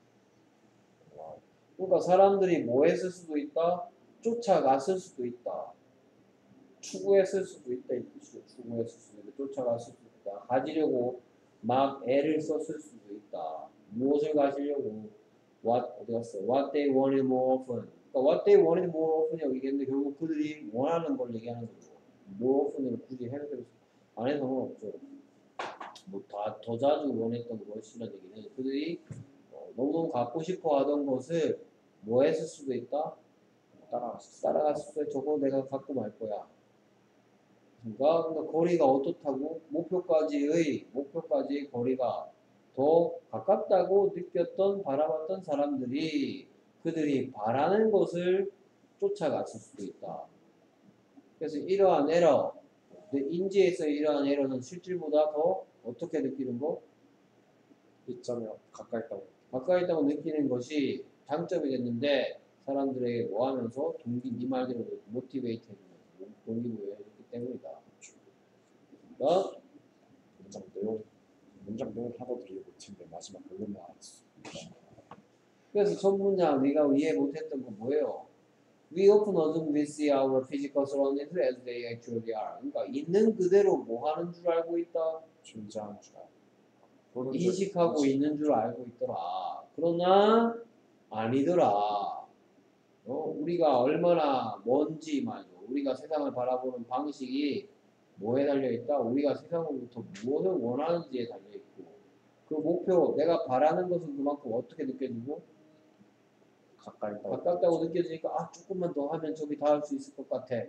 그러니까 사람들이 뭐 했을 수도 있다? 쫓아갔을 수도 있다. 추구했을 수도 있다. 이 뜻이죠. 추구했을 수도 있다. 쫓아갔을 수도 있다. 가지려고 막 애를 썼을 수도 있다. 무엇을 가지려고? What, 어디 갔어? What they wanted more often. 그러니까 what they wanted more often이라고 얘기했는데 결국 그들이 원하는 걸 얘기하는 거죠. more often을 굳이 해도 안 해도 상관없죠. 뭐 다 더 자주 원했던 것이라는 얘기는 그들이 어, 너무너무 갖고 싶어 하던 것을 뭐 했을 수도 있다? 따라갔을 따라갔을 수도 있다. 저거 내가 갖고 말 거야. 그러니까, 그러니까 거리가 어떻다고? 목표까지의 목표까지의 거리가 더 가깝다고 느꼈던 바라봤던 사람들이 그들이 바라는 것을 쫓아갔을 수도 있다. 그래서 이러한 에러, 근데 인지에서 일어나는 에러는 실질보다 더 어떻게 느끼는 거? 이점이 가까이 있다고. 가까이 있다고 느끼는 것이 장점이겠는데 사람들에게 뭐 하면서 동기, 네 말대로 모티베이트 해주면서 동기부여 해줬기 때문이다. 어? 문장 내용 문장 내용 하나도 이해 못했는데 마지막 결론만 알았어. 그래서 첫 문장 네가 이해 못했던 거 뭐예요? We often assume we see our physical surroundings as they actually are. 그러니까 있는 그대로 뭐 하는 줄 알고 있다? 존재하는 줄 알고. 보는 줄- 인식하고 인식. 있는 줄 알고 있더라. 그러나 아니더라. 어? 우리가 얼마나 먼지 말이죠. 우리가 세상을 바라보는 방식이 뭐에 달려 있다? 우리가 세상으로부터 무엇을 원하는지에 달려 있고 그 목표, 내가 바라는 것은 그만큼 어떻게 느껴지고 가까이 있다고. 가깝다고 느껴지니까 아 조금만 더 하면 저기 닿을 수 있을 것 같아.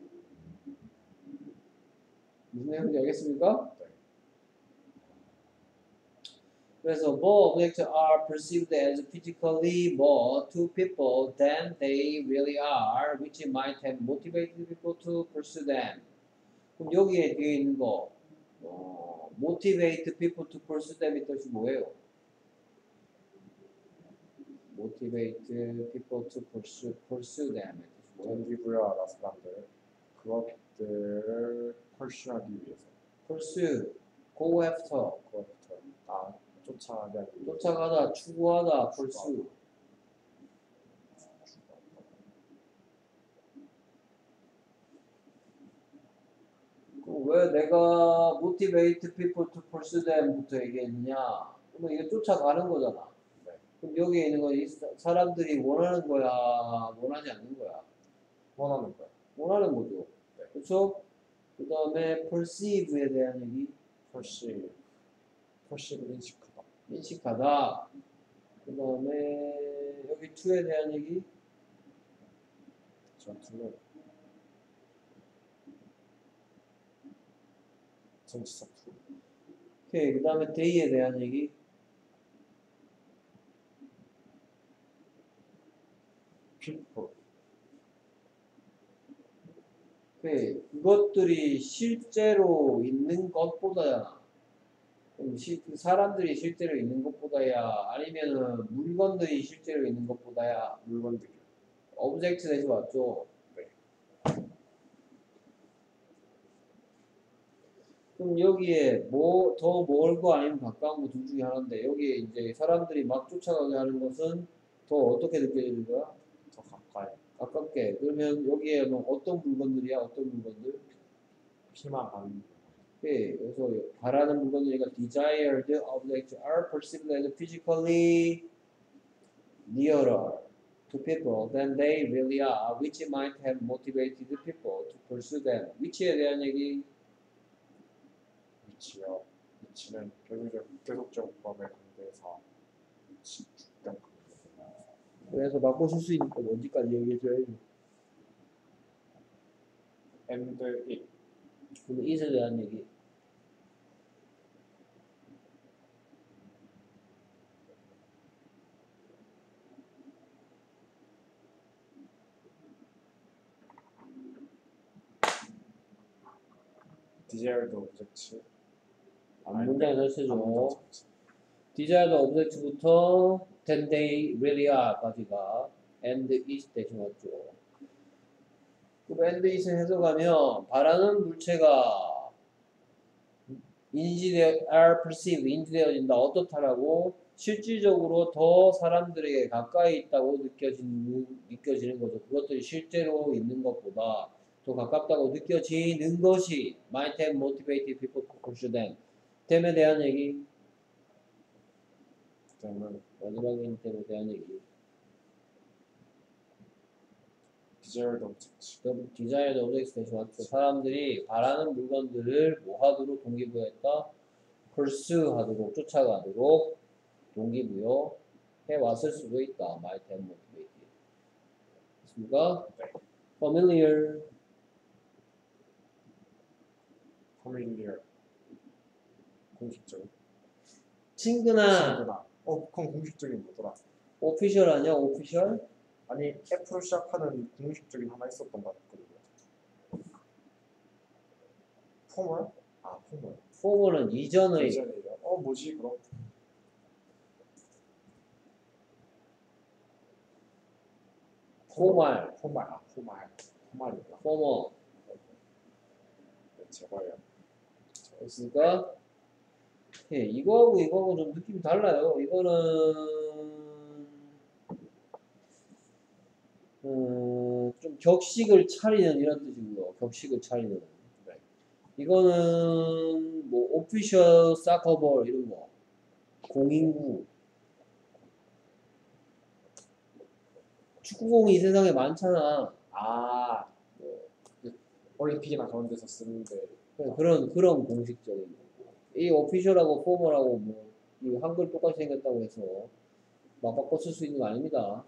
무슨 내용인지 알겠습니까? 네. 그래서 more objects are perceived as physically more to people than they really are, which might have motivated people to pursue them. 그럼 여기에 뒤에 있는 거 어, motivate people to pursue them의 뜻이 뭐예요? motivate people to pursue, pursue them의 뜻이 뭐예요? 동기부여하다 사람들 그것들을 펄슈하기 위해서 pursue, go after, 그것부터 나 쫓아가기 위해서 쫓아가다, 추구하다, pursue. 그럼 왜 내가 motivate people to pursue them부터 얘기했느냐? 그러면 이거 쫓아가는 거잖아. 네. 그럼 여기에 있는 건 이 사람들이 원하는 거야, 원하지 않는 거야? 원하는 거야. 원하는 거죠. 네. 그렇죠? 그 다음에 perceive에 대한 얘기, 펄시 펄시를 인식하다. 인식하다. 그 다음에 여기 to에 대한 얘기, 전투는 전치사 투. 오케이. 그 다음에 day에 대한 얘기, people 오케이. 그것들이 실제로 있는 것보다야. 그럼 시, 사람들이 실제로 있는 것보다야, 아니면은 물건들이 실제로 있는 것보다야. 물건들이 오브젝트 대신 맞죠? 네. 그럼 여기에 뭐 더 멀고 아니면 가까운 거 둘 중에 하나인데 여기에 이제 사람들이 막 쫓아가게 하는 것은 더 어떻게 느껴지는 거야? 더 가까이 가깝게. 그러면 여기에 뭐 어떤 물건들이야? 어떤 물건들? 희망하는 오케이. 그래서 바라는 물건들이니까 desired objects are perceived as physically nearer to people than they really are, which might have motivated people to pursue them. 위치에 대한 얘기, 위치요. 위치는 계속적 계속적 범의 관계에서 위치 주격 그래서 바꿔줄 수 있니까 뭔지까지 얘기해줘야지. and it 그리고 it에 대한 얘기. desired objects 문장 전체죠. 문장 전체. desired object부터 then they really are까지가 and it 대신 왔죠. 그럼 and it을 해석하면 바라는 물체가 인지되어 are perceived 인지되어진다. 어떻다라고? 실질적으로 더 사람들에게 가까이 있다고 느껴지는 느껴지는 거죠. 그것들이 실제로 있는 것보다 더 가깝다고 느껴지는 것이 might have motivated people to pursue them. 됨에 대한 얘기, 그다음은 마지막인 됨에 대한 얘기. desired objects 그럼 desired objects 대신 왔죠. 사람들이 바라는 물건들을 뭐 하도록 동기부여했다? pursue 하도록, 쫓아가도록 동기부여 해왔을 수도 있다. might have motivated. 됐습니까? 네. familiar, familiar 공식적인 친근한, 친근한 어 그건 공식적인 뭐더라? official 아니야? official? 아니 F로 시작하는 공식적인 하나 있었던 것 같거든요. 포멀? 아 포멀. formal은 이전의 예전이요. 어 뭐지 그럼? formal, 포말 아 포말 포말이구나. formal. 네, 제거예요. 그러니까 예, 이거하고 이거하고 좀 느낌이 달라요. 이거는 음, 좀 격식을 차리는 이런 뜻이고요. 격식을 차리는. 네. 이거는 뭐 오피셜 사커볼 이런 거, 공인구, 축구공이 이 세상에 많잖아. 아 뭐, 그 올림픽이나 그런 데서 쓰는데 그런 그런 공식적인 거고. 이 오피셜하고 포멀하고 뭐 이 한글 똑같이 생겼다고 해서 막 바꿔 쓸 수 있는 거 아닙니다.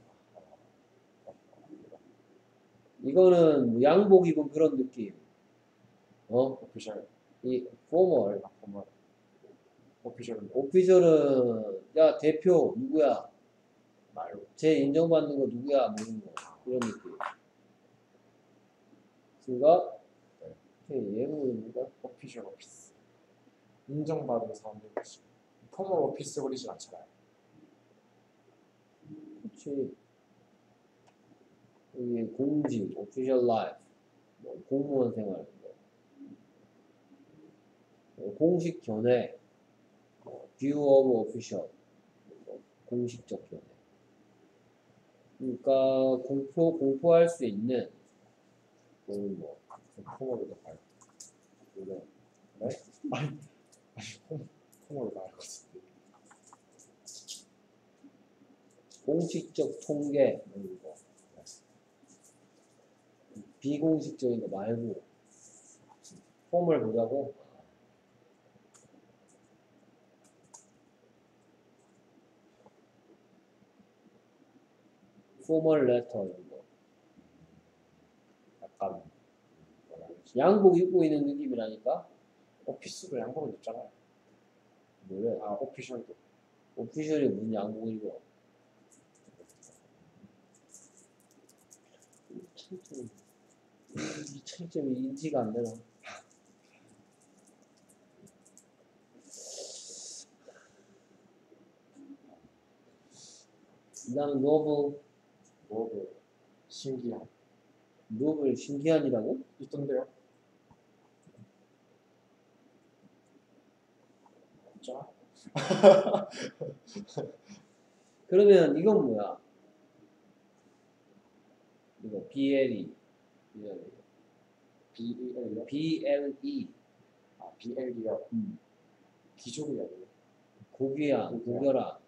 이거는 뭐 양복 입은 그런 느낌. 어? 오피셜 이 포멀. 아 포멀 오피셜은 오피셜은 야 대표 누구야? 나요. 쟤 인정받는 거 누구야? 뭐 이런 거 이런 느낌. 그러니까 네. 예문입니다. 오피셜 오피스 인정받은 사람들 것이 포멀 오피스 그리진 않잖아요. 그렇지. 이게 공직, official life, 뭐 공무원 생활, 뭐 공식 견해, 뭐 view of official, 뭐 공식적 견해. 그러니까 공포 공포할 수 있는 그런 뭐 포멀로 가요. 이런 네? 아니 아니 포- 포멀로 가요. 공식적 통계 뭐 이런 거. 비공식적인 거 말고 폼을 보자고. 포멀 레터 이런 거. 약간 뭐라 그러지? 양복 입고 있는 느낌이라니까. 오피스도 양복을 입잖아요. 뭐래? 아 오피셜도 오피셜이 무슨 양복을 입어? 차이점이 이 차이점이 인지가 안 되나? 나는 노블, 뭐그 신기한 노블 신기한이라고? 있던데요? 진짜? 그러면 이건 뭐야? 이거 비엘이 비엘이요? 비엘이 아 비엘이요? 음. 기종이 아니에요? 고귀한, 고귀한. 고결한.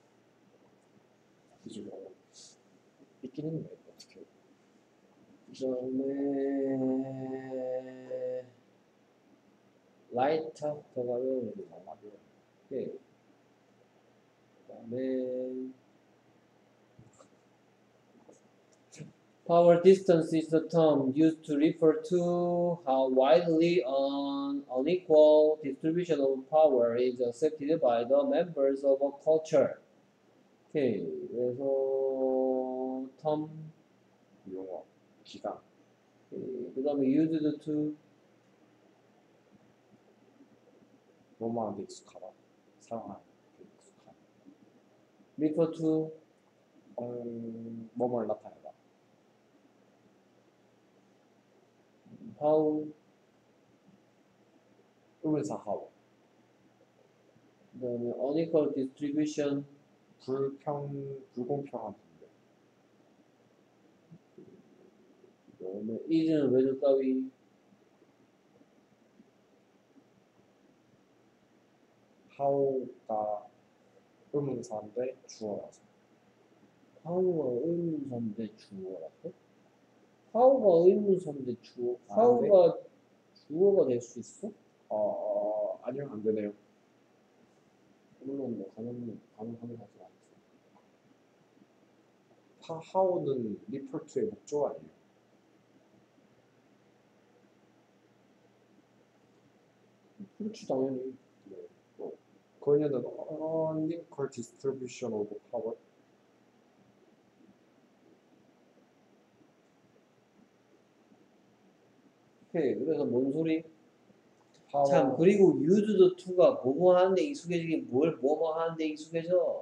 기종이 아니에요? 있긴 있네 어떻게? 그다음에 라이터 더 가벼운 애들. 맞아요. 예. 그다음에 power distance is a term used to refer to how widely an unequal distribution of power is accepted by the members of a culture. 오케이. 그래서 term 용어 기간 그 다음에 used to 뭐뭐하는데 익숙하다 사용하는 데 익숙한 refer to 음, 뭐뭐를 나타내다 how 의문사 how 그 다음에 unequal distribution 불평 불공평한 분배 그 다음에 is는 왜들 따위 how가 의문사인데 주어라서 how가 의문사인데 주어라고? how가 의문사인데 주어? 아, how가 주어가 될 수 있어? 어, 어 아니요 안 되네요. 물론 뭐 가능 가능하긴 하지만 하, how는 refer to의 목적 아니에요. 그렇지 당연히. 네. 어, 그녀는 unequal distribution of power 오케이. 그래서 뭔 소리? 파워 참 그리고 used to가 뭐뭐 하는데 익숙해지긴 뭘 뭐뭐 하는데 익숙해져?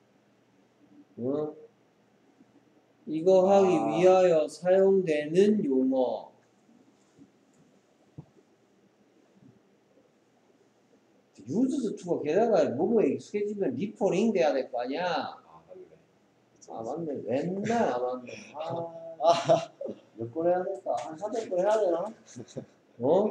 어? 이거 아. 하기 위하여 사용되는 용어. used to가 게다가 뭐뭐에 익숙해지면 리퍼링 돼야 될 거 아니야? 아 맞네. 아 맞네. 맨날 안 왔네. 아, 몇 번 해야 될까? 한 사백 번 해야 되나? 어?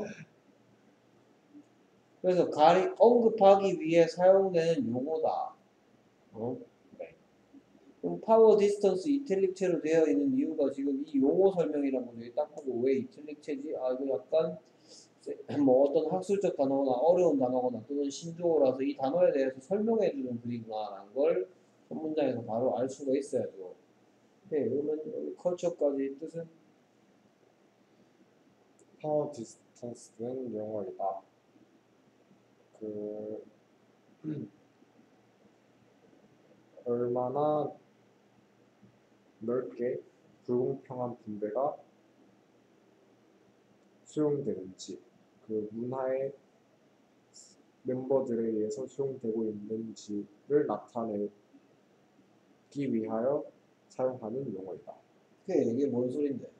그래서 가리 언급하기 위해 사용되는 용어다. 어? 네. 그럼 파워 디스턴스 이탈릭체로 되어 있는 이유가 지금 이 용어 설명이란 거죠. 딱 보고 왜 이탈릭체지? 아 이거 약간 뭐 어떤 학술적 단어거나 어려운 단어거나 또는 신조어라서 이 단어에 대해서 설명해 주는 글이구나라는 걸 한 문장에서 바로 알 수가 있어야죠. 네, 그러면 여기 컬처까지 뜻은 파워 디스턴스는 용어이다. 그 얼마나 넓게 불공평한 분배가 수용되는지, 그 문화의 멤버들에 의해서 수용되고 있는지를 나타내기 위하여 사용하는 용어이다. 그게 이게 뭔 소린데?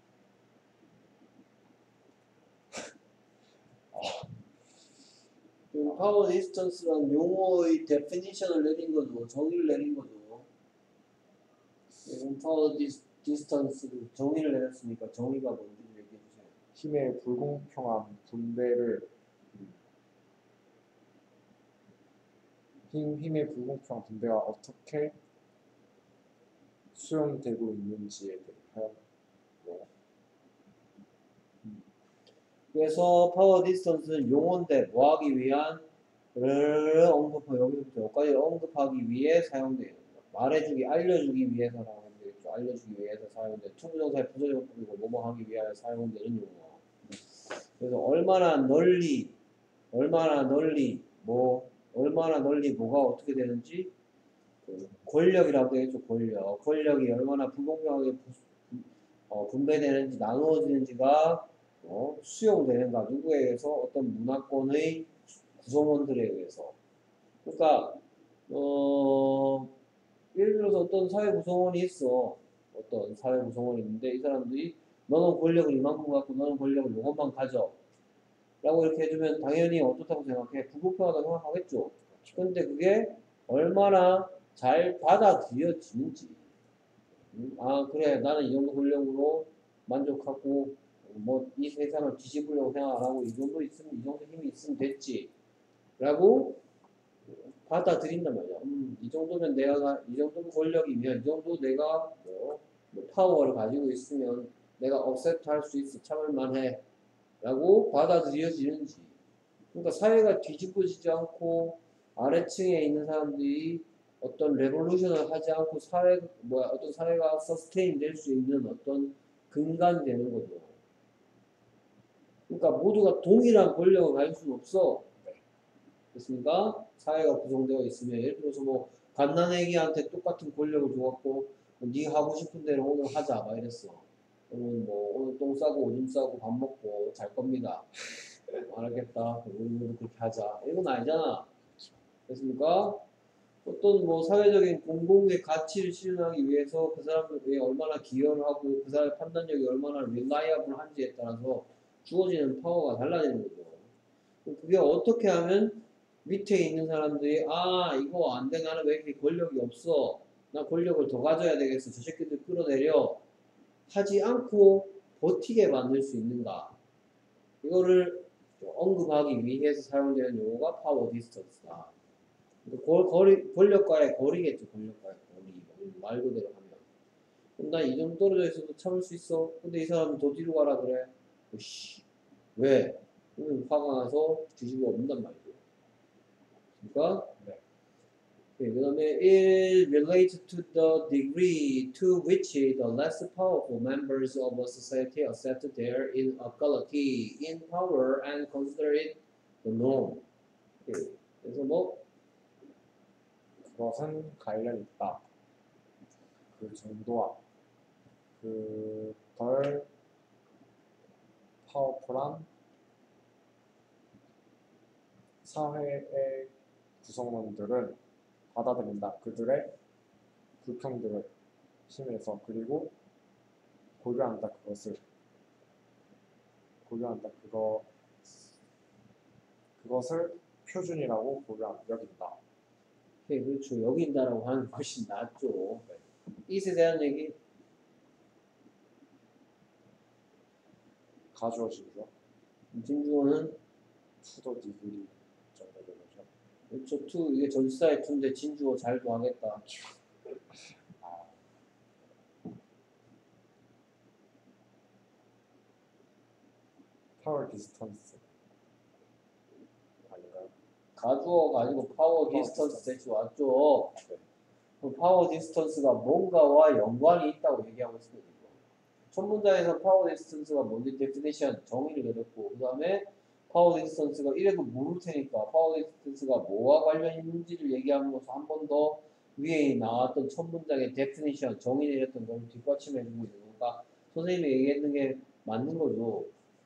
지금 파워 디스턴스란 용어의 데피니션을 내린 거죠. 정의를 내린 거죠. 지금 파워 디스, 디스턴스를 정의를 내렸으니까 정의가 뭔지 얘기해 주세요. 힘의 불공평한 분배를 힘, 힘의 불공평한 분배가 어떻게 수용되고 있는지에 대하여 용어. 그래서 파워 디스턴스는 용어인데 뭐 하기 위한 를 언급하 여기부터 여기까지 언급하기 위해 사용돼요. 말해주기, 알려주기 위해서라고 하면 되겠죠. 알려주기 위해서 사용돼. 투부정사의 부정용법이고 뭐뭐 하기 위하여 사용되는 용어. 그래서 얼마나 널리, 얼마나 널리 뭐 얼마나 널리 뭐가 어떻게 되는지 그 권력이라고 되겠죠. 권력. 권력이 얼마나 불공평하게 부, 어, 분배되는지 나누어지는지가 어, 수용되는가 누구에 의해서 어떤 문화권의 구성원들에 의해서. 그러니까 어 예를 들어서 어떤 사회 구성원이 있어. 어떤 사회 구성원이 있는데 이 사람들이 너는 권력을 이만큼 갖고 너는 권력을 요것만 가져 라고 이렇게 해주면 당연히 어떻다고 생각해? 불공평하다고 생각하겠죠. 근데 그게 얼마나 잘 받아들여지는지. 음, 아 그래 나는 이 정도 권력으로 만족하고 뭐 이 세상을 뒤집으려고 생각 안 하고 이 정도 있으면 이 정도 힘이 있으면 됐지 라고 받아들인단 말이야. 음, 이 정도면 내가 이 정도 권력이면 이 정도 내가 뭐, 뭐 파워를 가지고 있으면 내가 억셉트 할 수 있어 참을 만해 라고 받아들여지는지. 그러니까 사회가 뒤집어지지 않고 아래층에 있는 사람들이 어떤 레볼루션을 하지 않고 사회 뭐야 어떤 사회가 서스테인 될 수 있는 어떤 근간이 되는 거죠. 그러니까 모두가 동일한 권력을 가질 수는 없어. 됐습니까? 사회가 구성되어 있으면 예를 들어서 뭐 갓난애기한테 똑같은 권력을 줘갖고 네가 하고 싶은 대로 오늘 하자 막 이랬어. 오늘 뭐 오늘 똥 싸고 오줌 싸고 밥 먹고 잘 겁니다. 알겠다. 우리도 그렇게 하자. 이건 아니잖아. 됐습니까? 어떤 뭐 사회적인 공공의 가치를 실현하기 위해서 그 사람들이 얼마나 기여를 하고 그 사람의 판단력이 얼마나 릴라이어블한지에 따라서 주어지는 파워가 달라지는 거죠. 그게 어떻게 하면 밑에 있는 사람들이 아 이거 안 돼 나는 왜 이렇게 권력이 없어 나 권력을 더 가져야 되겠어 저 새끼들 끌어내려 하지 않고 버티게 만들 수 있는가 이거를 언급하기 위해서 사용되는 용어가 파워 디스턴스다. 거리, 권력과의 거리겠죠. 권력과의 거리 말 그대로 하면 그럼 난 이 정도 떨어져 있어도 참을 수 있어. 근데 이 사람은 더 뒤로 가라 그래. 씨 왜? 그러면 화가 나서 뒤집어 엎는단 말이죠. 그러니까 네. 그 다음에 it relates to the degree to which the less powerful members of a society accept their inequality in power and consider it the norm. 그, 그래서 뭐 그것은 관련이 있다. 그 정도와 그 덜 파워풀한 사회의 구성원들은 받아들인다. 그들의 불평등을 심해서 그리고 고려한다. 그것을 고려한다. 그거 그것을 표준이라고 고려 여긴다. 네, 그렇죠. 여긴다라고 하는 게 훨씬 낫죠. 이에 대한 얘기 가주어지죠. 진주어는 투더 디그리 정도 되죠. 그렇죠. 투 이게 전치사의 투인데 진주어 잘 더하겠다. 파워 디스턴스 아닌가요? 가주어가 아니고 파워 파워 디스턴스 대시 왔죠. 네. 그 파워 디스턴스가 뭔가와 연관이 있다고 얘기하고 있습니다. 첫 문장에서 파워 디스턴스가 뭔지 데피니션 정의를 내렸고 그 다음에 파워 디스턴스가 이래도 모를 테니까 파워 디스턴스가 뭐와 관련이 있는지를 얘기하면서 한 번 더 위에 나왔던 첫 문장의 데피니션 정의 내렸던 걸 뒷받침해주고 있는 거니까 선생님이 얘기했는 게 맞는 거죠.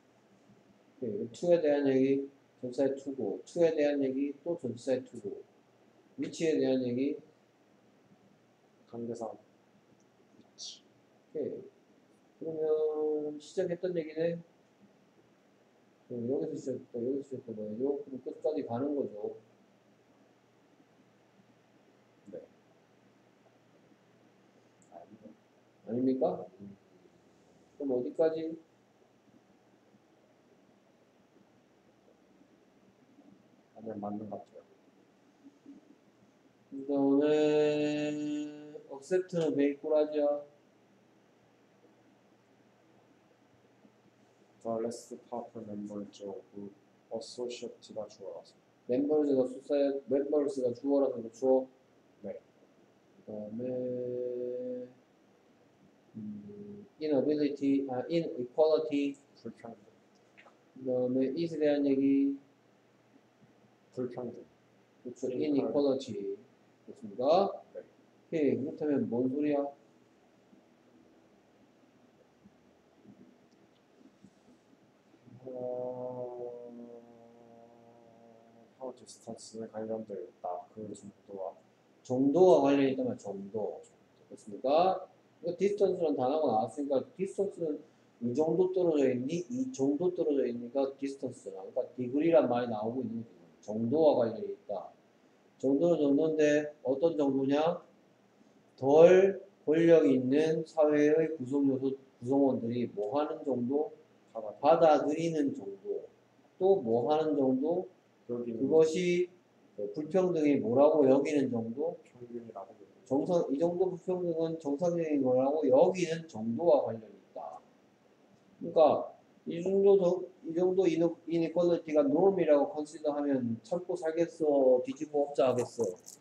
투에 대한 얘기 전치사의 투고 투에 대한 얘기 또 전치사의 투고 위치에 대한 얘기 관계상 위치. 오케이. 그러면 시작했던 얘기는 여기서 시작했다 여기서 시작했다 뭐예요? 그럼 끝까지 가는 거죠. 네. 아닙니까? 그럼 어디까지? 아니면 맞는 것 같아요. 그 다음에 accept는 베이꾸라지야. The less powerful members of associate가 주어라서. 멤버스가 수사에 멤버스가 주어라서 그렇죠. 네. 그 다음에 음, inability, 아 inequality. 불평등. 그 다음에 is에 대한 얘기. 불평등. 그렇죠. inequality. 됐습니까? 네. 오케이. 그렇다면 뭔 소리야? 어... 파워 디스턴스에 관련되어 있다. 그 정도와 정도와 관련이 있다면 정도. 됐습니까? 이거 디스턴스라는 단어가 나왔으니까 디스턴스는 이 정도 떨어져 있니? 이 정도 떨어져 있니까 디스턴스잖아. 그러니까 디그리란 말이 나오고 있는 거죠. 정도와 관련이 있다. 정도는 정도인데 어떤 정도냐? 덜 권력 있는 사회의 구성 요소 구성원들이 뭐 하는 정도? 받아들이는 정도. 또 뭐 하는 정도? 여기는 그것이 불평등이 뭐라고 여기는 정도? 평균이라고 정상 이 정도 불평등은 정상적인 거라고 여기는 정도와 관련이 있다. 그러니까 이 정도 정, 이 정도 이니퀄리티가 norm이라고 컨시더하면 참고 살겠어, 뒤집어 엎자 하겠어.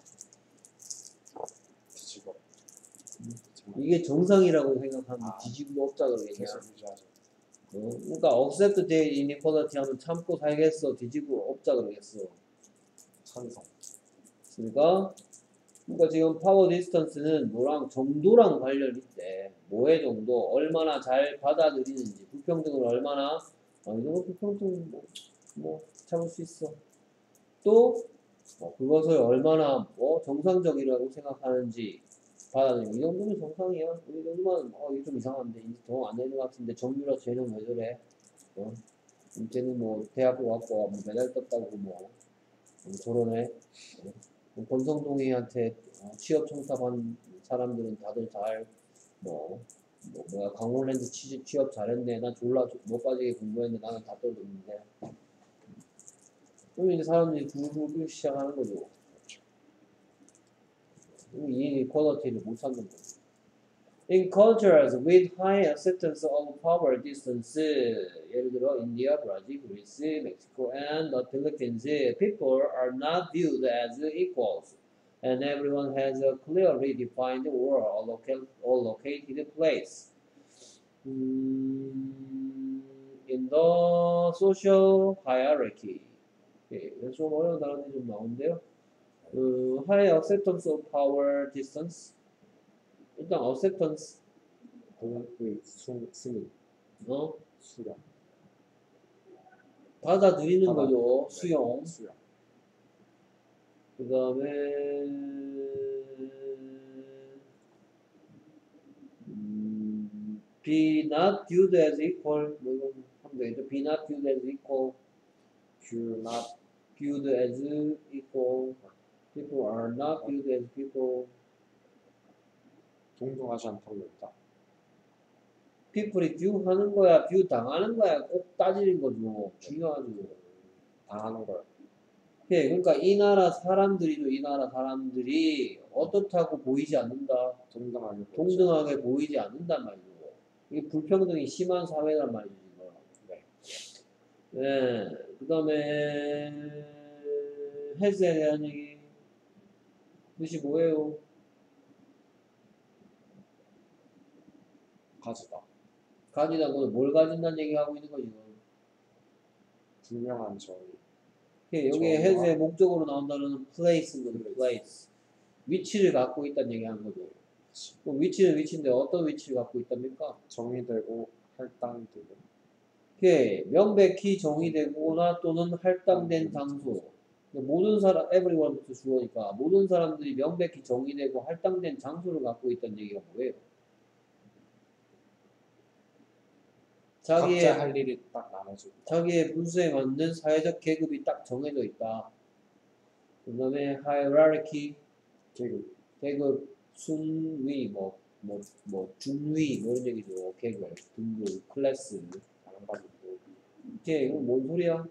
뒤집어. 이게 정상이라고 생각하면 아, 뒤집어 엎자 그러겠냐. 계속 유지하죠. 어, 그러니까 accept the inequality 하면 참고 살겠어, 뒤집어 엎자 그러겠어. 찬성. 그러니까 그러니까 지금 파워 디스턴스는 뭐랑 정도랑 관련이 있대. 뭐의 정도, 얼마나 잘 받아들이는지, 불평등을 얼마나 아, 이 정도 불평등 뭐, 뭐 참을 수 있어. 또 어, 그것을 얼마나 뭐 정상적이라고 생각하는지 받아들이는. 이 정도면 정상이야. 이 정도면 어 이게 좀 이상한데 더 안 되는 것 같은데 정유라 쟤는 왜 저래? 어? 쟤는 뭐 대학교 갔고 뭐 메달 떴다고 뭐 음, 저러네. 어? 권성동이한테 어, 취업 청탁한 사람들은 다들 잘 뭐, 뭐 뭐야 강원랜드 취업, 취업 잘했네. 난 졸라 못 빠지게 공부했는데 나는 다 떨어졌는데. 그럼 이제 사람들이 구구구 시작하는 거죠. 이 퀄리티를 못 찾는 거죠. In contrast with high acceptance of power distance, 예를 들어 인디아, 브라질, 그리스, 멕시코, and the Philippines, people are not viewed as equals, and everyone has a clearly defined or located, or located place. 음, in the social hierarchy. 예, 좀 어려운 단어들이 좀 나오는데요. 그 high acceptance of power distance. 일단 acceptance, 공의 수 승인 어? 수령. 받아들이는 받아- 거죠. 네, 수용. 수령. 그 다음에 음, be not viewed as equal 뭐 이건 하면 되겠죠. be not viewed as equal, view not viewed as equal, people are not viewed as people. 동등하지 않다고 했다. people이 view 하는 거야, view 당하는 거야, 꼭 따지는 거죠. 중요하죠. 당하는 걸. 예, 그러니까 이 나라 사람들이죠. 이 나라 사람들이 어떻다고 보이지 않는다. 동등하게 보이지 동등하게 보이지 않는단 말이죠. 이게 불평등이 심한 사회란 말이죠. 지금. 네. 네, 그 다음에 헬스에 대한 얘기. 뜻이 뭐예요? 가지다. 가지다고 뭘 가진다는 얘기하고 있는 거지. 분명한 정의. 예, 여기에 정의와 헬스의 목적으로 나온다는 place거든요. place. 위치를 갖고 있다는 얘기하는 거죠. 그럼 위치는 위치인데 어떤 위치를 갖고 있답니까? 정의되고 할당되고. 예, 명백히 정의되거나 또는 할당된 장소. 모든 사람, everyone부터 주어니까 모든 사람들이 명백히 정의되고 할당된 장소를 갖고 있다는 얘기가 뭐예요? 자기의, 각자 할 일이 딱 나눠져 있다. 자기의 분수에 맞는 사회적 계급이 딱 정해져 있다. 그 다음에 hierarchy, 계급. 계급, 순위, 뭐, 뭐, 뭐, 중위, 뭐 이런 얘기죠. 계급, 등급, 클래스. 다른 가지고. 이게, 이건 뭔 소리야?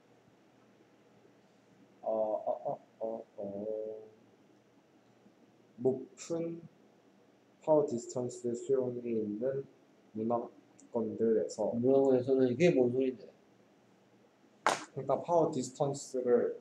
어, 어, 어, 어, 어. 높은 파워 디스턴스 수용이 있는 문화권들에서 문화권에서는 이게 뭔 소리인데? 그러니까 파워 디스턴스를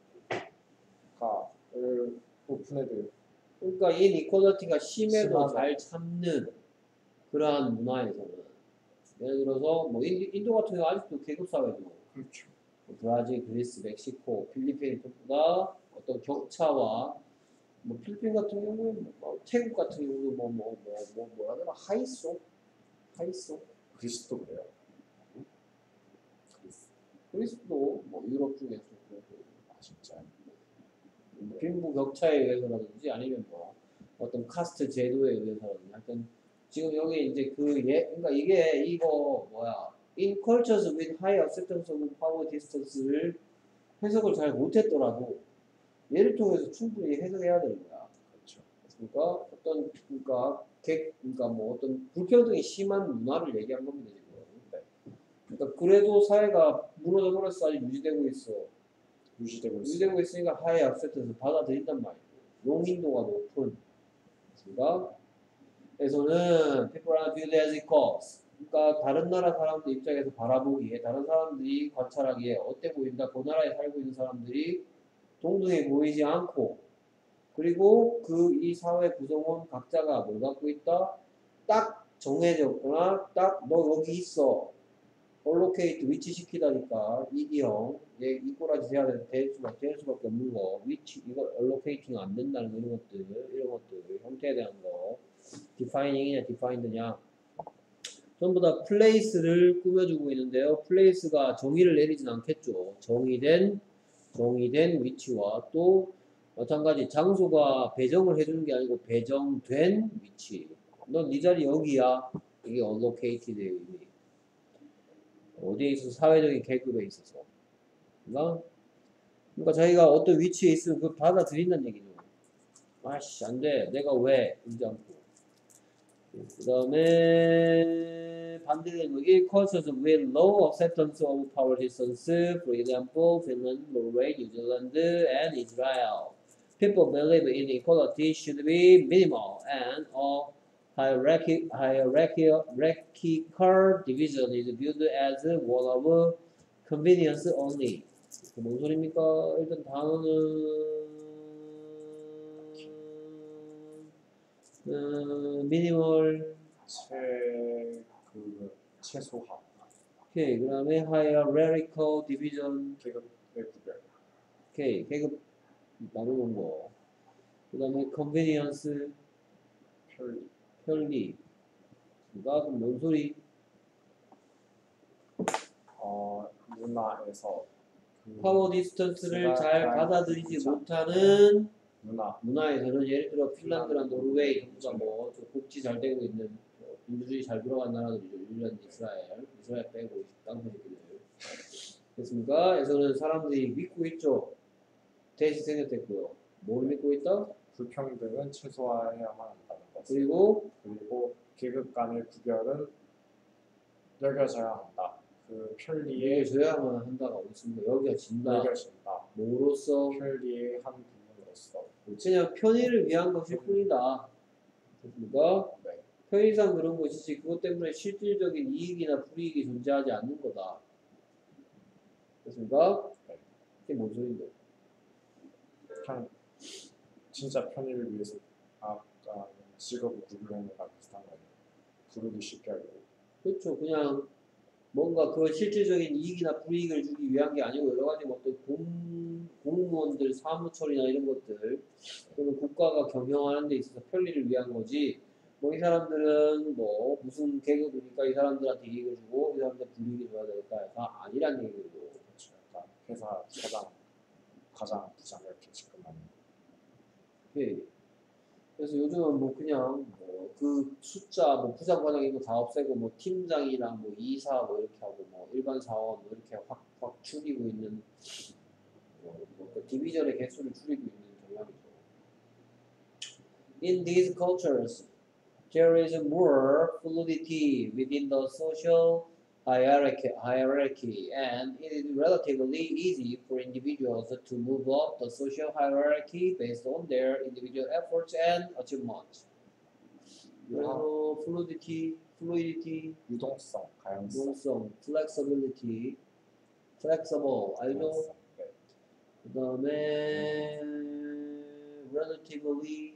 가 을 오픈헤드 그러니까 이 이퀄리티가 심해도 심하다. 잘 참는 그러한 문화에서는 예를 들어서 뭐 인도, 인도 같은 경우 아직도 계급 사회죠. 그렇죠. 브라질, 그리스, 멕시코, 필리핀 전부 다 어떤 격차와 뭐 필리핀 같은 경우는 뭐 태국 같은 경우도 뭐 뭐 뭐 뭐 뭐라 그러나 하이소 하이소 그리스도 그래요. 그리스. 그리스도 뭐 유럽 중에서 아 진짜. 빈부 격차에 의해서라든지 아니면 뭐 어떤 카스트 제도에 의해서라든지 하여튼 지금 여기 이제 그 예 그러니까 이게 이거 뭐야 in cultures with high acceptance of power distance를 해석을 잘 못했더라도 얘를 통해서 충분히 해석해야 되는 거야. 그렇죠. 그러니까 어떤 그러니까 객 그러니까 뭐 어떤 불평등이 심한 문화를 얘기한 겁니다 지금. 네. 그러니까 그래도 사회가 무너져 버렸어 아직 유지되고 있어. 유지되고 있어요. 유지되고 있으니까 하에 앞셋에서 받아들인단 말이에요. 용인도가 높은. 그러니까 에서는 people are viewed as equals. 그러니까 다른 나라 사람들 입장에서 바라보기에 다른 사람들이 관찰하기에 어때 보인다. 그 나라에 살고 있는 사람들이 동등해 보이지 않고 그리고 그 이 사회 구성원 각자가 뭘 갖고 있다? 딱 정해졌거나 딱 너 여기 있어. 얼로케이트 위치시키다니까 이기형 얘 이꼬라지 돼야 될 될 수밖에 될 수밖에 없는 거 위치 이거 얼로케이팅 안 된다는 거 이런 것들 이런 것들 형태에 대한 거 디파이닝이냐 디파인드냐 전부 다 플레이스를 꾸며주고 있는데요. 플레이스가 정의를 내리진 않겠죠. 정의된 정의된 위치와 또 마찬가지 장소가 배정을 해주는 게 아니고 배정된 위치. 넌 네 자리 여기야. 이게 얼로케이티드의 의미. 어디에 있어서 사회적인 계급에 있어서 그러니까, 그러니까 자기가 어떤 위치에 있으면 그걸 받아들인다는 얘기죠. 아씨 안돼 내가 왜 그러지 않고 그 다음에 반대되는 일 cultures with low acceptance of power distance for example Finland, Norway, New Zealand and Israel people believe in equality should be minimal and a hierarchy, hierarchy, hierarchical division is viewed as one of convenience only. 뭔 소리입니까? 일단 단어는 음, 미니멀 최그 최소화 오케이 그 다음에 hierarchical division 계급의 구별. 오케이 계급 나누는 거 그 다음에 convenience 편리. 편리 그가 그럼 뭔 소리? 어 문화에서 그 파워 디스턴스를 제가 잘 잘 받아들이지 그렇지 못하는 문화 문화에서는 예를 들어 핀란드나 핀란드, 노르웨이 전부 그렇죠. 다뭐 복지 잘 되고 있는 뭐 민주주의 잘 돌아간 나라들이죠. 일단 이스라엘, 이스라엘 빼고 땅콩새끼들 됐습니까? 에서는 사람들이 믿고 있죠. 대시 생겼댔고요. 뭐를 믿고 있다? 불평등은 최소화해야만 한다는 것. 그리고 그리고 계급 간의 구별은 여겨져야 한다. 그 편리에 이겨줘야만 한다가 어디 있습니까? 여기가 진다. 여겨진다. 뭐로써? 편리의 한 부분으로서. 그냥 편의를 위한 것일 뿐이다. 됐습니까? 네. 편의상 그런 것이지 그것 때문에 실질적인 이익이나 불이익이 존재하지 않는 거다. 됐습니까? 네. 이게 뭔 소린데? 그냥 진짜 편의를 위해서 아까 직업을 구분하는 거랑 비슷한 거예요. 부르기 쉽게 하려고. 그렇죠. 그냥 뭔가 그 실질적인 이익이나 불이익을 주기 위한 게 아니고 여러 가지 뭐 어떤 공, 공무원들 사무처리나 이런 것들 또는 국가가 경영하는 데 있어서 편리를 위한 거지 뭐 이 사람들은 뭐 무슨 계급이니까 이 사람들한테 이익을 주고 이 사람한테 불이익을 줘야 되겠다가 아니란 얘기고 그렇죠. 약간 회사 사장, 과장, 부장 이렇게 직급하는. 예. 그래서 요즘은 뭐 그냥 뭐 그 숫자 뭐 부장 과장 이거 다 없애고 뭐 팀장이랑 뭐 이사 뭐 이렇게 하고 뭐 일반 사원 뭐 이렇게 확 확 줄이고 있는 뭐, 그 디비전의 개수를 줄이고 있는 경향이죠. In these cultures, there is more fluidity within the social hierarchy, hierarchy, and it is relatively easy for individuals to move up the social hierarchy based on their individual efforts and achievements. 그래서 fluidity, fluidity, 유동성, 가용성. 유동성, flexibility, flexible, 알죠? 가용성. 네. 그 다음에 relatively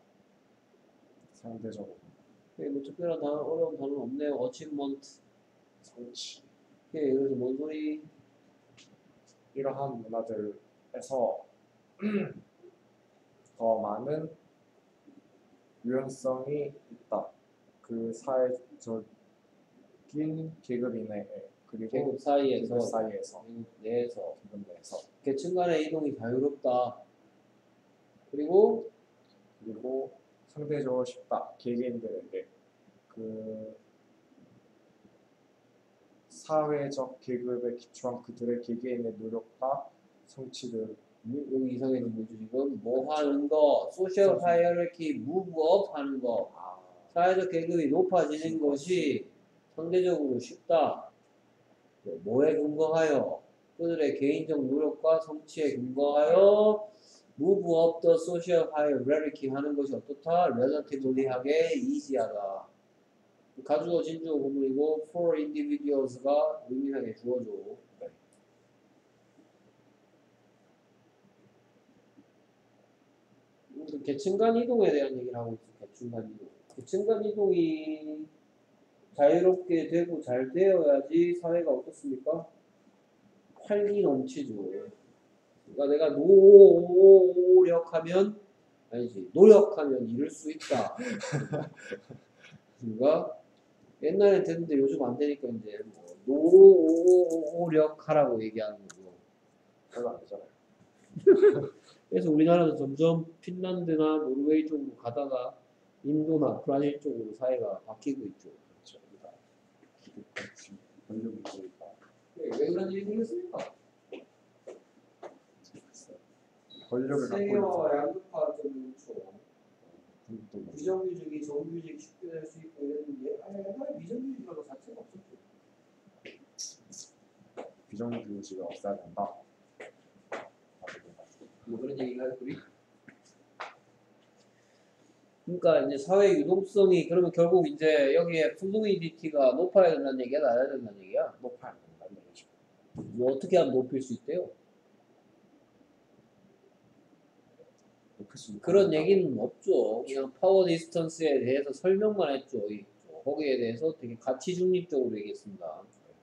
상대적으로 예, 뭐 특별한 단어, 어려운 단어는 없네요. achievement 성취. 예, 그래서 뭔 소리? 이러한 문화들에서 더 많은 유연성이 있다. 그 사회적인 계급 이내에 그리고 계급 사이에서 계급 사이에서 계급 내에서 계급 내에서 계층 간의 이동이 자유롭다. 그리고 그리고 상대적으로 쉽다. 개개인들에게 그 사회적 계급에 기초한 그들의 개개인의 노력과 성취들. 여기 이상해진 거죠 지금 뭐 하는 거, 소셜 하이어르키 무브업 하는 거, 아, 사회적 계급이 높아지는 것이 상대적으로 쉽다. 뭐에 근거하여? 그들의 개인적 노력과 성취에 근거하여 move up the social hierarchy 하는 것이 어떻다? relatively하게 easy하다. 가주어 진주어 구문이고 for individuals가 의미상의 주어죠. 네. 그 계층 간 이동에 대한 얘기를 하고 있어. 계층 간 이동. 계층 간 이동이 자유롭게 되고 잘 되어야지 사회가 어떻습니까? 활기 넘치죠. 그러니까 내가 노력하면 아니지 노력하면 이룰 수 있다. 그러니까 옛날에 됐는데 요즘 안 되니까 이제 뭐 노력하라고 얘기하는 거고. 별로 안 되잖아요. 그래서 우리나라도 점점 핀란드나 노르웨이 쪽으로 가다가 인도나 브라질 쪽으로 사회가 바뀌고 있죠. 그렇죠. 기득권층, 권력이 있으니까. 왜 그런 일이 생겼습니까? 권력을 갖고 세계화와 양극화 때문에 그렇죠. 있는 분도 비정규직이 정규직 쉽게 될 수 있고 이랬는데 아예 옛날에 비정규직이라고 자체가 없었죠. 비정규직을 없애야 된다. 뭐 그런 얘기가 우리. 그러니까 이제 사회 유동성이 그러면 결국 이제 여기에 플루이디티가 높아야 된다는 얘기야, 낮아야 된다는 얘기야. 높아야 된다는 얘기죠. 뭐 어떻게 하면 높일 수 있대요? 높일 수 있는 그런 얘기는 없죠. 그냥 파워 디스턴스에 대해서 설명만 했죠. 이- 거기에 대해서 되게 가치 중립적으로 얘기했습니다.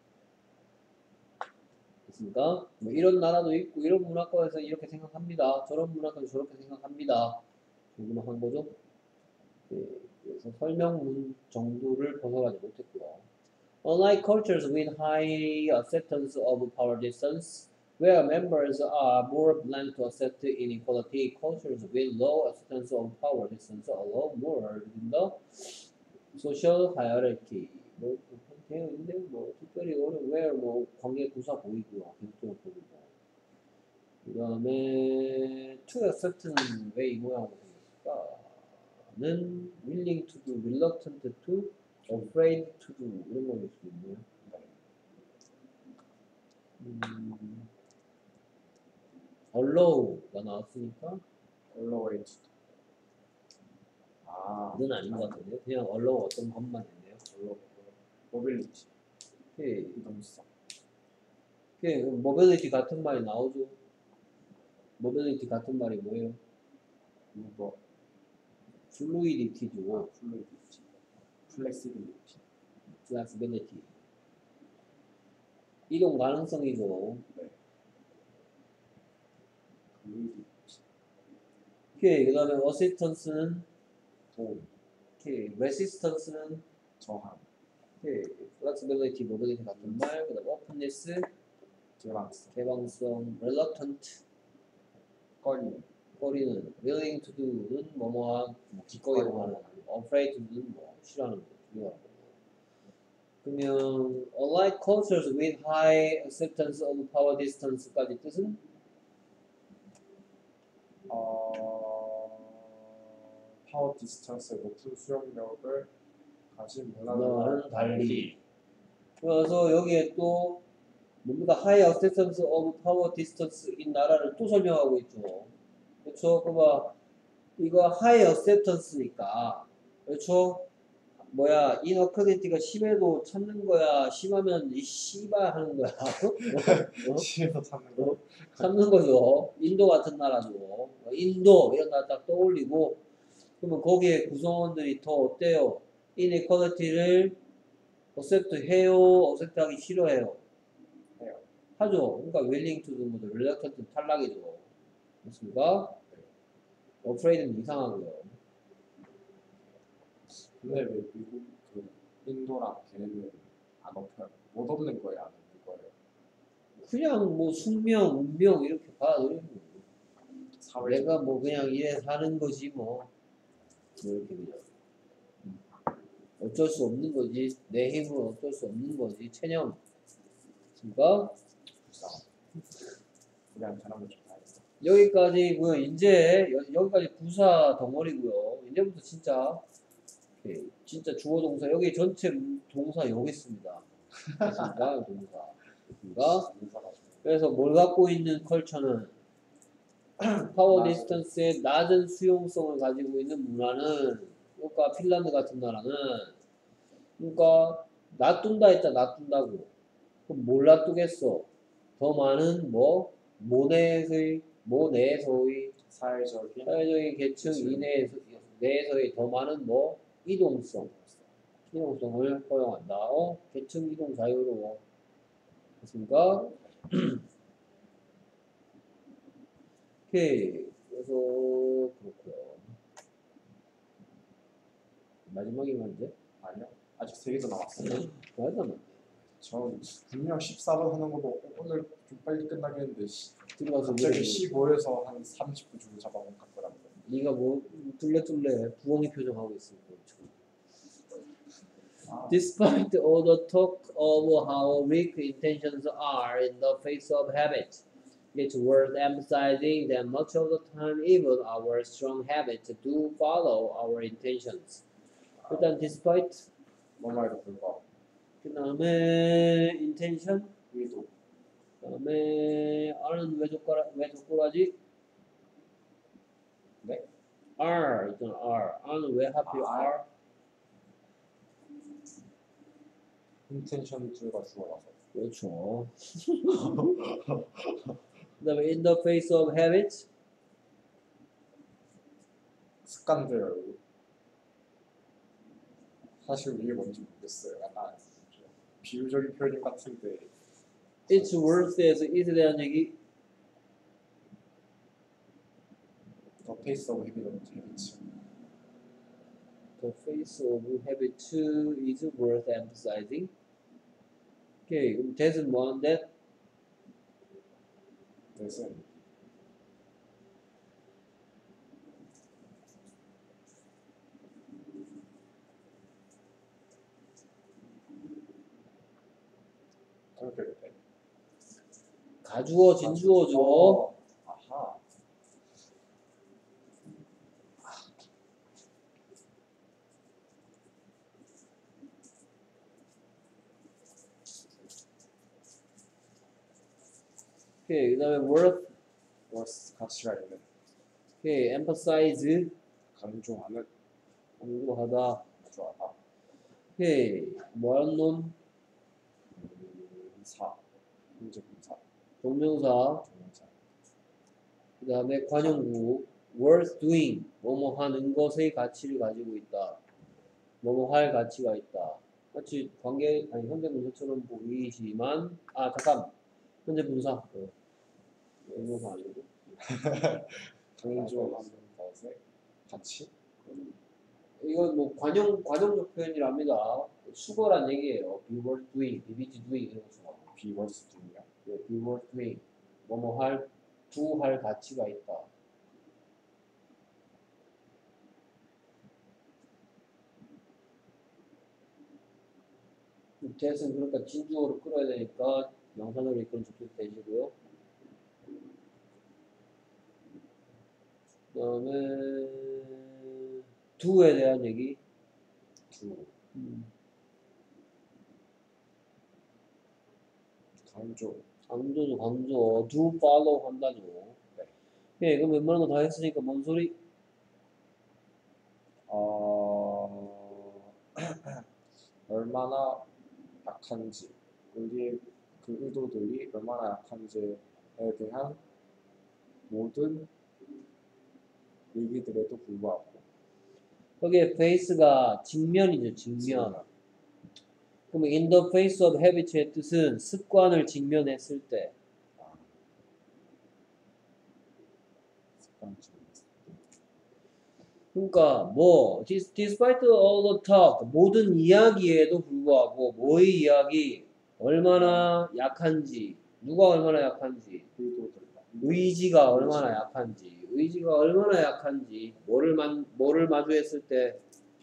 됐습니까? 뭐 이런 나라도 있고 이런 문화권에서 이렇게 생각합니다. 저런 문화권에서 저렇게 생각합니다. 궁금한 거죠? 네, 그래서 설명문 정도를 벗어나지 못했고요. Unlike cultures with high acceptance of power distance, where members are more blunt to accept inequality, cultures with low acceptance of power distance allow more within the social hierarchy. 뭐 되어 있는데 뭐 특별히 오늘 where 뭐 관계 부사 보이고요, 계속적으로 보이고. 그 다음에 to accept는 왜 이 모양으로 생겼을까?는 willing to do, reluctant to, afraid to do 이런 거일 수 있네요. 음, allow가 나왔으니까 allowed. 아, 는 아닌 것 같은데요. 그냥 allow 어떤 것만 있네요. allow. mobility. 오케이. 이동성. 오케이. 그럼 mobility 같은 말이 나오죠. mobility 같은 말이 뭐예요? move. fluidity죠. fluidity. flexibility. flexibility. 이동 가능성이죠. 네. fluidity. 오케이. 그 다음에 assistance는 도움. 오케이. resistance는 저항. 오케이. flexibility, mobility 같은 말. 그 다음에 openness, 개방성. 개방성, reluctant, 꺼림. 꺼리는 willing to do는 뭐뭐한 뭐 기꺼이 하는, afraid to do는 뭐 싫어하는 거, 두려워하는 거. 그러면 unlike cultures with high acceptance of power distance까지 뜻은 어, 파워 디스턴스의 높은 수용력을 가진 문화와는 문화는 달리. 그래서 여기에 또 뭡니까 high acceptance of power distance인 나라를 또 설명하고 있죠. 그렇죠? 그봐 이거 high acceptance니까 그렇죠? 뭐야 inequality가 심해도 참는 거야 심하면 이 씨발 하는 거야 어? 시에서 찾는 거. 참는 거죠. 인도 같은 나라도 인도 이런 나라 딱 떠올리고 그러면 거기에 구성원들이 더 어때요? inequality를 accept 해요? accept 하기 싫어해요? 해요. 하죠. 그러니까 willing to do 것도 reluctant 탈락이죠. 맞습니까? afraid는 이상하고요. 근데 왜 미국 그 인도랑 걔네는 안 엎혀요? 못 엎는 거예요, 안 엎는 거예요? 그냥 뭐 숙명, 운명 이렇게 받아들이는 거예요. 사회 내가 뭐 그냥 이래 사는 거지 뭐, 뭐 이렇게 그냥 음. 어쩔 수 없는 거지 내 힘으로 어쩔 수 없는 거지 체념. 그러니까 그냥 사람을 좋아해요. 여기까지고요. 이제 여, 여기까지 부사 덩어리고요. 이제부터 진짜 오케이. 진짜 주어 동사 여기 전체 동사 여기 있습니다. 됐습니까? 동사. 됐습니까? 그래서 뭘 갖고 있는 컬처는 파워 디스턴스의 낮은 수용성을 가지고 있는 문화는 그러니까 핀란드 같은 나라는 그러니까 놔둔다 했잖아. 놔둔다고. 그럼 뭘 놔두겠어? 더 많은 뭐 모내의 모내에서의 사회적인 사회적인 계층 그치. 이내에서 내에서의 더 많은 뭐 이동성 이동성을 허용한다. 어? 계층 이동 자유로워. 됐습니까? 오케이. 그래서 그렇고요. 마지막이 말인데? 아니요. 아직 세 개도 남았어요. 맞아. 전 분명 십사 번 하는 것도 오늘 좀 빨리 끝나겠는데 시- 들어가서 갑자기 물어보고. 십오에서 한 삼십 분 주고 잡아먹은 것 같더라고요. 네가 뭐 뚫레뚫레 부엉이 표정하고 있으니까. 아, Despite all the talk of how weak intentions are in the face of habit, it's worth emphasizing that much of the time even our strong habits do follow our intentions. 일단 despite 뭐말도 불구하고 그 다음에 intention 의도 그 다음에 R은 왜 족가라 왜 족구라지? 네? R 있잖아 R R는 왜 하필 아, R? 인텐션 줄가 주어라서 그렇죠. 그 다음에 in the face of habits 습관들 사실 이게 뭔지 모르겠어요. 약간 좀 비유적인 표현 같은데 it's worth에서 it에 대한 얘기 더 페이스 오브 헤비는 재밌지. The face of habit is worth emphasizing. 오케이, 그럼 that은 뭐하는데? 뜻은 생각해도 돼. 가주어 진주어죠. 어, 아하. 오케이, 그 다음에 worth, worth 가치가 있는, 오케이, emphasize, 강조하는, 강조하다. 강조하다. 오케이, 뭐하는 놈? 사, 현재 분사, 동명사. 동명사. 그 다음에 관용구, worth doing, 뭐뭐 하는 것의 가치를 가지고 있다. 뭐뭐 할 가치가 있다. 마치 관계, 아니, 현재 분사처럼 보이지만, 아, 잠깐. 현재 분사. 어. 동명사 아니고. 강조하는 것의 가치? 이건 뭐 관용, 관용적 표현이랍니다. 수거란 얘기예요. be worth doing, be busy doing 이런 것처럼. be worth doing이요? 네, be worth doing. 뭐뭐 할, do 할 가치가 있다. 대신 그러니까 진주어로 끌어야 되니까 명사절로 이끌어 접속 되시고요. 그 다음에 do에 대한 얘기. do, 음. 강조, 강조죠, 강조. do follow 한다죠. 네. 예, 그럼 웬만한 거 다 했으니까 뭔 소리? 어... 얼마나 약한지, 우리의 그 의도들이 얼마나 약한지에 대한 모든 얘기들에도 불구하고 여기에 face가 직면이죠, 직면. 그럼 in the face of habit의 뜻은 습관을 직면했을 때. 아, 습관 중에서. 그러니까 뭐 dis- despite all the talk 모든 이야기에도 불구하고 뭐의 이야기 얼마나 약한지 누가 얼마나 약한지 의도들, 의지가 얼마나 약한지 의지가 얼마나 약한지 뭐를 만 뭐를 마주했을 때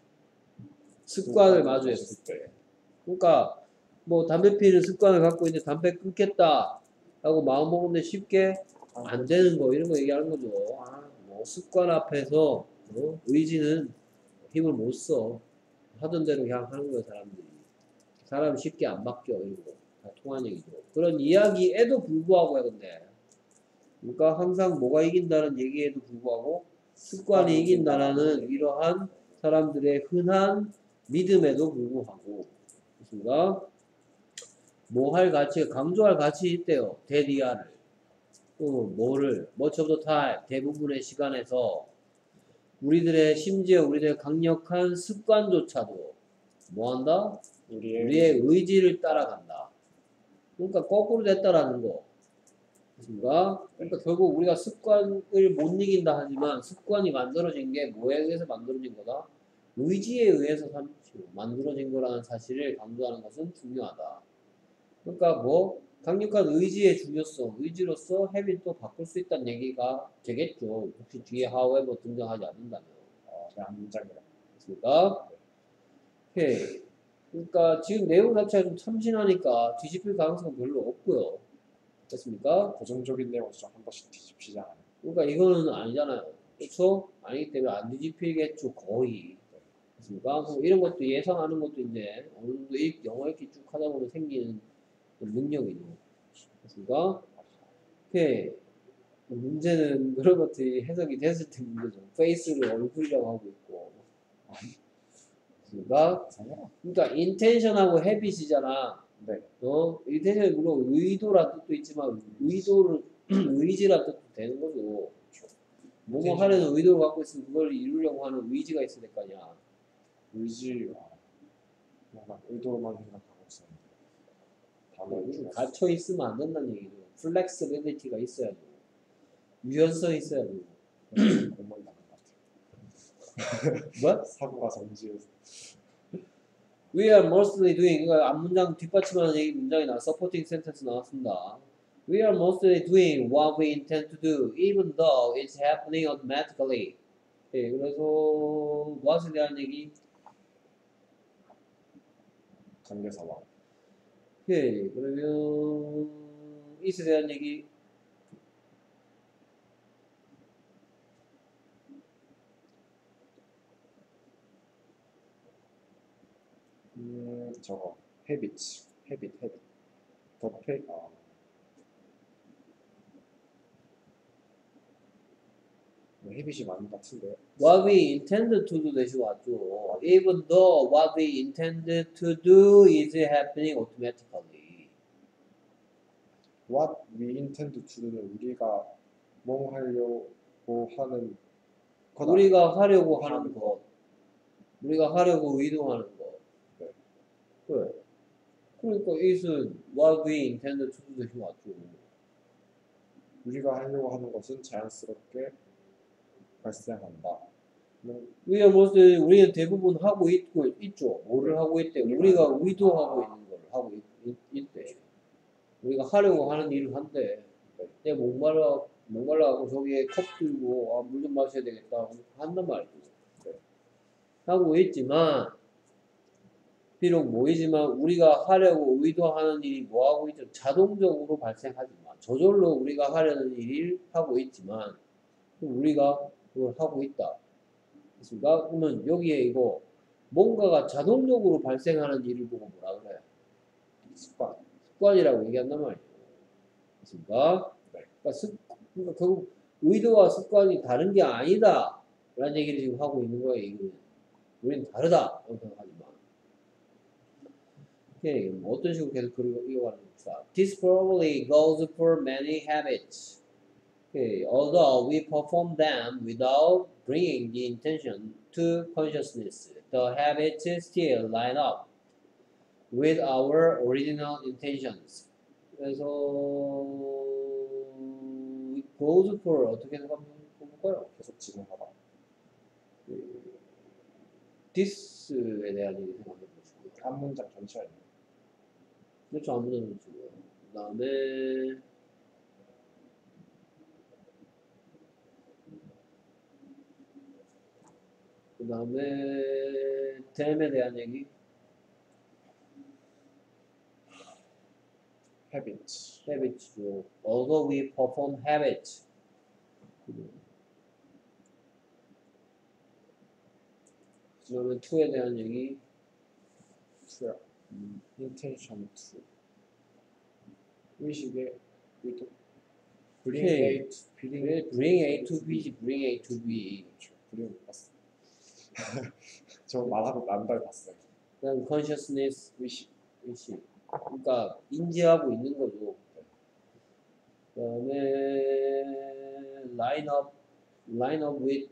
습관을 마주했을 때 그러니까 뭐 담배 피는 습관을 갖고 있는데 담배 끊겠다 하고 마음 먹는데 쉽게 안 되는 거 이런 거 얘기하는 거죠. 아, 뭐 습관 앞에서 어? 의지는 힘을 못 써. 하던 대로 그냥 하는 거야 사람들이. 사람 쉽게 안 바뀌어 이런 거. 다 통한 얘기죠. 그런 이야기에도 불구하고요 근데. 그러니까 항상 뭐가 이긴다는 얘기에도 불구하고 습관이 이긴다라는 이러한 사람들의 흔한 믿음에도 불구하고 그렇습니까? 뭐 할 가치, 강조할 가치 있대요. 대리아를. 또 뭐를, much of the time, 대부분의 시간에서 우리들의 심지어 우리들의 강력한 습관조차도 뭐 한다? 우리의, 우리의 의지를 따라간다. 그러니까 거꾸로 됐다라는 거. 그렇습니까? 그러니까 결국 우리가 습관을 못 이긴다 하지만 습관이 만들어진 게 뭐에 의해서 만들어진 거다? 의지에 의해서 만들어진 거라는 사실을 강조하는 것은 중요하다. 그러니까 뭐 강력한 의지의 중요성, 의지로서 헤빗도 바꿀 수 있다는 얘기가 되겠죠. 혹시 뒤에 however 등장하지 않는다면. 어, 그냥 문장이라. 그렇습니까? 오케이. 그러니까 지금 내용 자체가 좀 참신하니까 뒤집힐 가능성은 별로 없고요. 됐습니까? 고정적인 내용을 한 번씩 뒤집히지 않아요. 그러니까 이거는 아니잖아요. 그렇죠? 아니기 때문에 안 뒤집히겠죠. 거의. 됐습니까? 그럼 이런 것도 예상하는 것도 이제 어느 정도 읽, 영어 읽기 쭉 하다 보면 생기는 능력이죠. 됐습니까? 오케이. 문제는 그런 것들이 해석이 됐을 때 문제죠. 페이스를 얼굴이라고 하고 있고. 그러니까, 그러니까 인텐션하고 헤빗이잖아. 네. 어, 인텐션이 물론 의도란 뜻도 있지만 의도를 의지란 뜻도 되는 거죠. 뭐뭐 하려는 의도를 갖고 있으면 그걸 이루려고 하는 의지가 있어야 될 거 아니야. 의지, 뭔가 의도만 생각하고 있었는데 단어를 중에서 갇혀 있으면 안 된다는 얘기죠. 플렉스빌리티가 있어야죠. 유연성이 있어야죠. 공무원 나간 것 같아요. 뭐? 사고가 정지해서 We are mostly doing. 그러니까 앞문장 뒷받침하는 얘기 문장이 나 supporting sentence 나왔습니다. We are mostly doing what we intend to do, even though it's happening automatically. 예, 그래서 what에 대한 얘기? 관계사와 예, 그러면 is에 대한 얘기? 음 저거 habits habit habit 더 페, 아, 뭐 헤빗이 많은 것 같은데. What we intended to do 대신 왔죠. Even though what we intended to do is happening automatically. What we intend to do는 우리가 뭐 하려고 하는 거다. 우리가 하려고 하는 것. 우리가 하려고 의도하는 것. 네. 그래. 그러니까 it은 what we intended to do 대신 왔죠. 우리가 하려고 하는 것은 자연스럽게 발생한다. We are mostly, 우리는 대부분 하고 있고 있죠. 뭐를 하고 있대? 우리가 의도하고 있는 걸 하고 있, 있, 있대. 우리가 하려고 하는 일을 한대. 내 목말라 목말라하고 저기에 컵 들고 아, 물 좀 마셔야 되겠다 한단 말이죠. 하고 있지만 비록 모이지만 우리가 하려고 의도하는 일이 뭐 하고 있죠? 자동적으로 발생하지만 저절로 우리가 하려는 일을 하고 있지만 우리가 그걸 하고 있다. 그렇습니까? 그러면 여기에 이거 뭔가가 자동적으로 발생하는 일을 보고 뭐라 그래요? 습관. 습관이라고 얘기한단 말이죠. 그렇습니까? 네. 그러니까, 습, 그러니까 결국 의도와 습관이 다른 게 아니다 라는 얘기를 지금 하고 있는 거예요. 이거는. 우리는 다르다 라고 생각하지만 오케이. 뭐 어떤 식으로 계속 글을 이어가는 겁니다. This probably goes for many habits. Okay. Although we perform them without bringing the intention to consciousness, the habits still line up with our original intentions. 그래서 goes for 어떻게 생각하면 볼까요? 계속 진행하다. this에 대한 얘기 생각해 보시고요. 한 문장 전체 아니에요. 그렇죠. 아무나 놓치고요. 그 다음에 그 다음에 댐에 대한 얘기. habits. habits죠. Although we perform habits. 그러면 to에 대한 얘기. to 음, intention to 의식의 의도. bring 오케이. A to bring 그래, bring A to B, bring A to B. bring 봤어. 저 말하고 난달 봤어요. 그다음 consciousness, 의식. 의식. 그러니까 인지하고 있는 거죠. 그다음에 line up, line up with.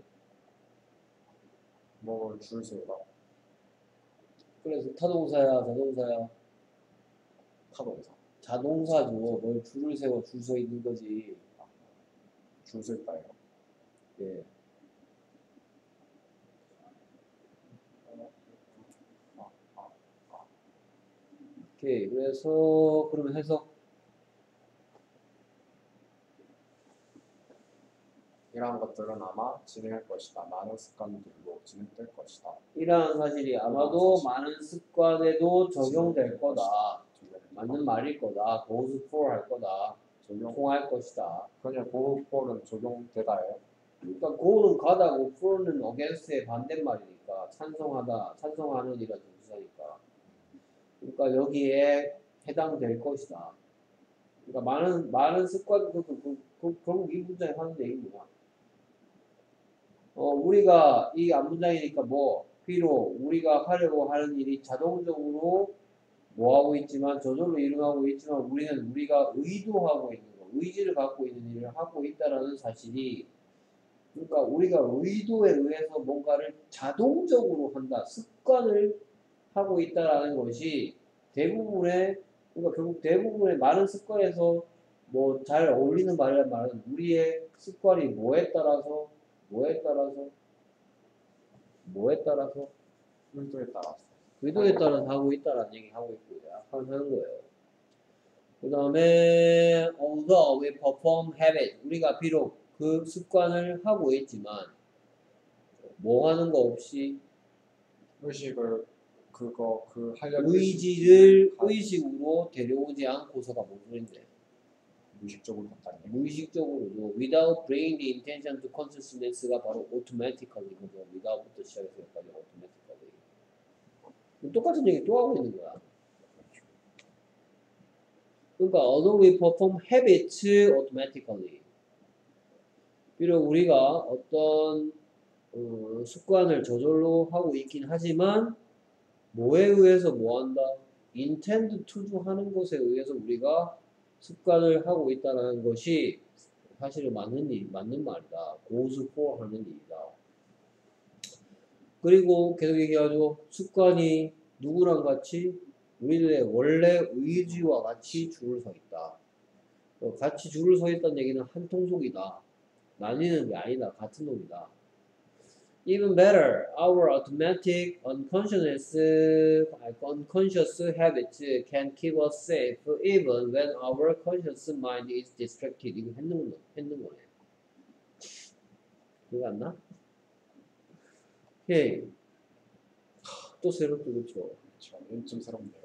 뭐 줄 세우다. 그래서 타동사야, 자동사야. 타동사. 자동사죠. 뭘 줄을 세워 줄 서 있는 거지. 줄 서 있다요. 예. 오케이. 그래서 그러면 해석. 이러한 것들은 아마 진행할 것이다. 많은 습관들로 진행될 것이다. 이러한 사실이 아마도 많은 습관에도 적용될 거다. 맞는 말일 거다. goes for 할 거다. 적용. 통할 것이다. 그냥 고폴은 적용되다예요. 그러니까 go는 가다고 for는 against의 반대말이니까 찬성하다, 찬성하는 이란 동사니까. 그러니까 여기에 해당될 것이다. 그러니까 많은 많은 습관 그, 그, 그, 그, 결국 이 문장에 하는 얘기구나. 어, 우리가 이 앞문장이니까 뭐 비록 우리가 하려고 하는 일이 자동적으로 뭐 하고 있지만 저절로 일어나고 있지만 우리는 우리가 의도하고 있는 거, 의지를 갖고 있는 일을 하고 있다라는 사실이 그러니까 우리가 의도에 의해서 뭔가를 자동적으로 한다, 습관을 하고 있다라는 것이 대부분의 그러니까 결국 대부분의 많은 습관에서 뭐 잘 어울리는 말이란 말은 우리의 습관이 뭐에 따라서 뭐에 따라서 뭐에 따라서 의도에 따라서. 의도에 따라서 하고 있다라는 얘기 하고 있고 하는 거예요. 그 다음에 although we perform habit 우리가 비록 그 습관을 하고 있지만 뭐 하는 거 없이 의식을 그거 그 하려는 의지를 가- 의식으로 데려오지 않고서가 뭔 소린데 무의식적으로 한다는 얘기. 무의식적으로도 without bringing the intention to consciousness가 바로 automatically 그죠. without부터 시작해서 여기까지 automatically 똑같은 얘기 또 하고 있는 거야. 그러니까 although we perform habits automatically 비록 우리가 어떤 어, 습관을 저절로 하고 있긴 하지만 뭐에 의해서 뭐 한다? intend to도 하는 것에 의해서 우리가 습관을 하고 있다는 것이 사실은 맞는 일, 맞는 말이다. goes for 하는 일이다. 그리고 계속 얘기하죠. 습관이 누구랑 같이 우리들의 원래 의지와 같이 줄을 서 있다. 어, 같이 줄을 서 있다는 얘기는 한 통속이다. 나뉘는 게 아니다. 같은 놈이다. Even better, our automatic unconscious, unconscious habits can keep us safe even when our conscious mind is distracted. 이거 했는, 거, 했는 거네. 기억 안 나? 오케이. 또 새로 또 그렇죠. 그렇죠. 좀 새롭네요.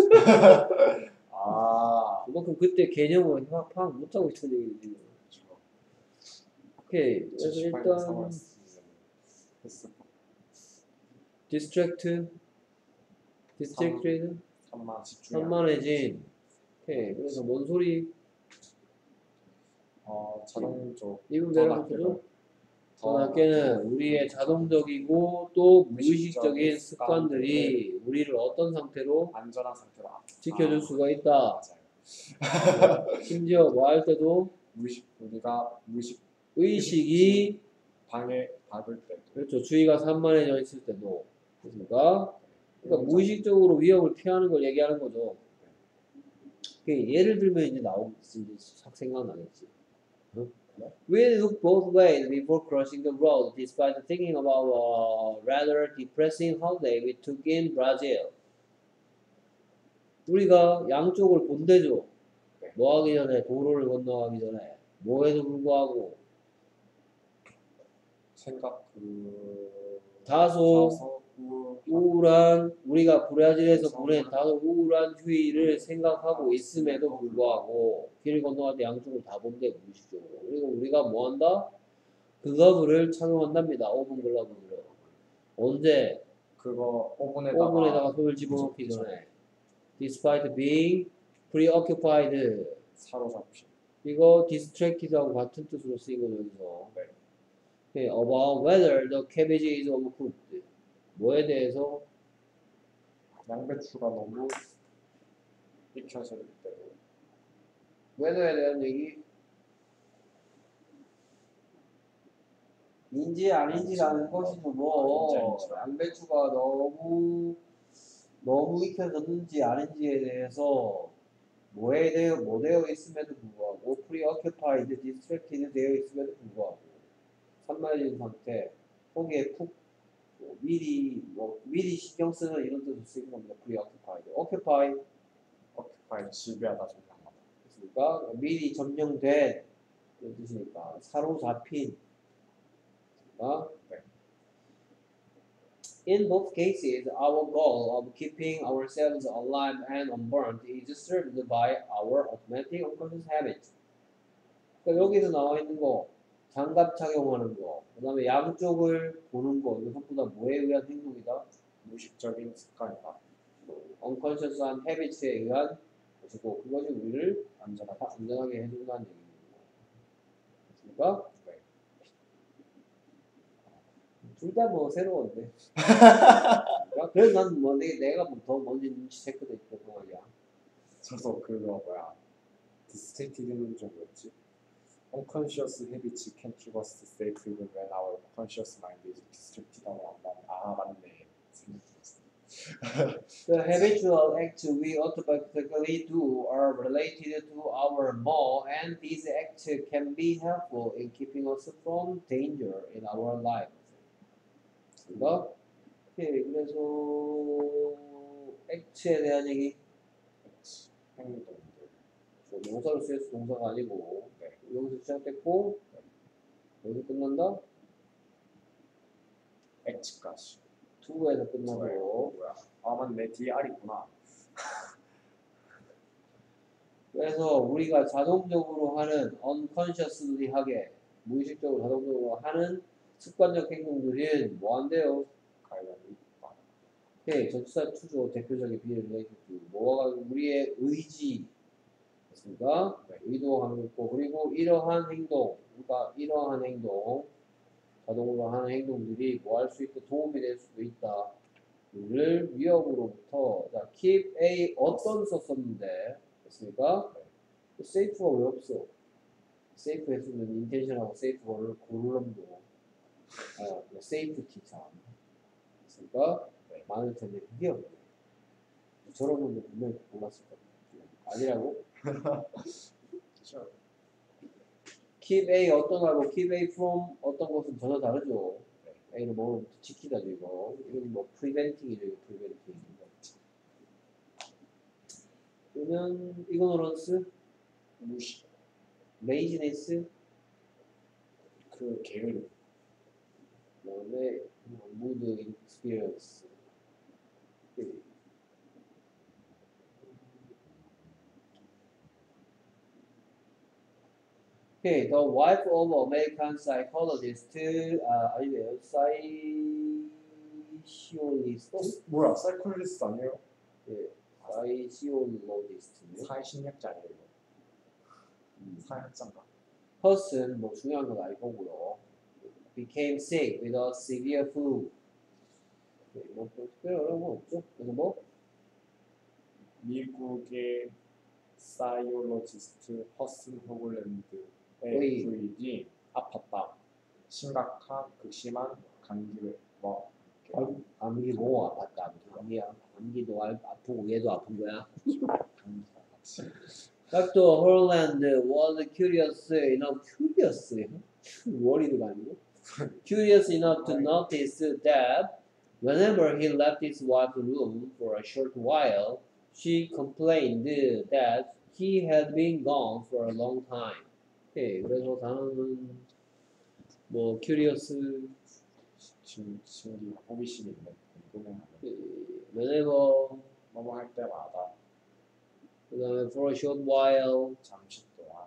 아, 그만큼 그때 개념을 파악 못하고 있던 얘기지. 그렇죠. 오케이. 그래서 칠십팔 년 일단 삼월 했을 거. distract, distracted, 산만 집중이 안 산만해진. 오케이. 그래서 뭔 소리? 어, 자동적 이분 전학계를 배라부터죠? 더 전학계는 우리의 자동적이고 또 무의식적인 무의식적인 습관들이 우리를 어떤 상태로 안전한 상태로 아, 지켜줄 아, 수가 있다. 맞아요. 심지어 뭐 할 때도 무의식 우리가 무의식 의식이 방해 받을 때도 그렇죠. 주의가 산만해져 있을 때도 그렇습니까? 그러니까 이런 무의식적으로 위협을 피하는 걸 얘기하는 거죠. 그게 예를 들면 이제 나오겠지, 싹 생각나겠지. 어? We look both ways before crossing the road, despite thinking about a rather depressing holiday we took in Brazil. 우리가 양쪽을 본대죠. 뭐 하기 전에, 도로를 건너가기 전에, 뭐에도 불구하고 생각 그 다소 다소 우울한 우울한 우리가 브라질에서 그래서 보낸 다소 우울한 휴일을 생각하고 있음에도 불구하고 길을 건너갈 때 양쪽을 다 본대 무의식적으로. 그리고 우리가 뭐 한다? 글러브를 착용한답니다. 오븐 글러브를. 언제? 그거 오븐에다가 오븐에다가 손을 집어넣기 전에. Despite being preoccupied. 사로잡힌 이거 distracted하고 같은 뜻으로 쓰인 거죠 여기서. 네. Okay, about whether the cabbage is overcooked. 뭐에 대해서? 양배추가 너무 익혀질 때도 whether에 대한 얘기? 인지 아닌지라는 것이죠. 뭐 인지 아닌지. 양배추가 너무 너무 익혀졌는지 아닌지에 대해서 뭐에 대해 뭐 되어 있음에도 불구하고 preoccupied, distracted 되어 있음에도 불구하고 산만해진 상태 거기에 푹 뭐, 미리 뭐 미리 신경 쓰는 이런 뜻을 쓰는 겁니다. preoccupied, occupy occupy 지배하다 점령하다 그러니까 미리 점령된 이런 뜻이니까 사로잡힌. 어? 네. In both cases, our goal of keeping ourselves alive and unburnt is served by our automatic unconscious habits. 그러니까 여기서 나와 있는 거, 장갑 착용하는 거, 그 다음에 양쪽을 보는 거, 이거 전부 다 뭐에 의한 행동이다? 무의식적인 습관이다 unconscious한 habits에 의한 것이고, 그것이 우리를 안전하다 안전하게 해준다는 얘기입니다. 그렇습니까? 네. 둘 다 뭐 새로운데. 그러니까 그래서 난 뭐 내가 뭐 더 먼저 눈치챘거든 그 말이야. 저도 그거 뭐야 distracted는 좀 뭐였지 unconscious habits can keep us safe even when our conscious mind is distracted 아 맞네 생각했어 The habitual acts we automatically do are related to our more, and these acts can be helpful in keeping us from danger in our lives. 그러니까 오케이, 그래서 act에 대한 얘기 행동들 뭐 명사로 쓰여서 동사가 아니고 네. 여기서 시작됐고 여기서 끝난다? H까지. to에서 끝나고 뭐야? 아 맞네 뒤에 R 있구나. 그래서 우리가 자동적으로 하는 unconsciously 하게 무의식적으로 자동적으로 하는 습관적 행동들은 뭐 한대요? 가위바위보. 아, 오케이, 전치사 투조 대표적인 비례를 해줬고 뭐가 우리의 의지 됐습니까? 네. 의도하는 거 있고 그리고 이러한 행동 그러니까 이러한 행동 자동으로 하는 행동들이 뭐 할 수 있고 도움이 될 수도 있다 를 위협으로부터 자 keep A 어떤 썼었는데 됐습니까? 네. safe가 왜 없어? safe 했으면 intention하고 safe를 고르럼도 아, safety 참 됐습니까? 네. 많을 텐데 그게 없네 저런 놈도 분명히 몰랐을 겁니다 아니라고? 그렇죠. keep A 어떤 거하고 keep A from 어떤 것은 전혀 다르죠. 네. A는 뭐 지키다죠 이거. 이건 뭐 preventing이죠 이거 preventing. 그러면 ignorance, 무시. laziness, 그 게으름. 그다음에 mood experience. Okay, the wife of American psychologist, 아, 아니네요. 사이시올리스트? 어, 뭐야? 사이콜리스트 아니에요? 예, 사이시올로지스트. 사회심리학자 아니에요? 이거? 사회학자인가? person, 뭐 중요한 건 알 거고요. became sick with a severe flu. 네, 뭐 특별히 어려운 건 없죠. 그래서 뭐 미국의 사이올로지스트 허슨 호글랜드의 어이. 부인이 아팠다. 심각한 극심한 감기를 뭐 감기, 감기 뭐 아팠다. 감기, 감기도 알- 아프고 얘도 아픈 거야. 감기가 같이. Doctor Holland was curious enough, curious, worried가 아니고, curious enough to notice that whenever he left his wife's room for a short while, she complained that he had been gone for a long time. 네, 그래서 단어는 뭐 curious, 신, 신기 호기심이 있는 궁금해하는 그, whenever, 뭐뭐 할 때마다 그다음에 for a short while. 잠시 동안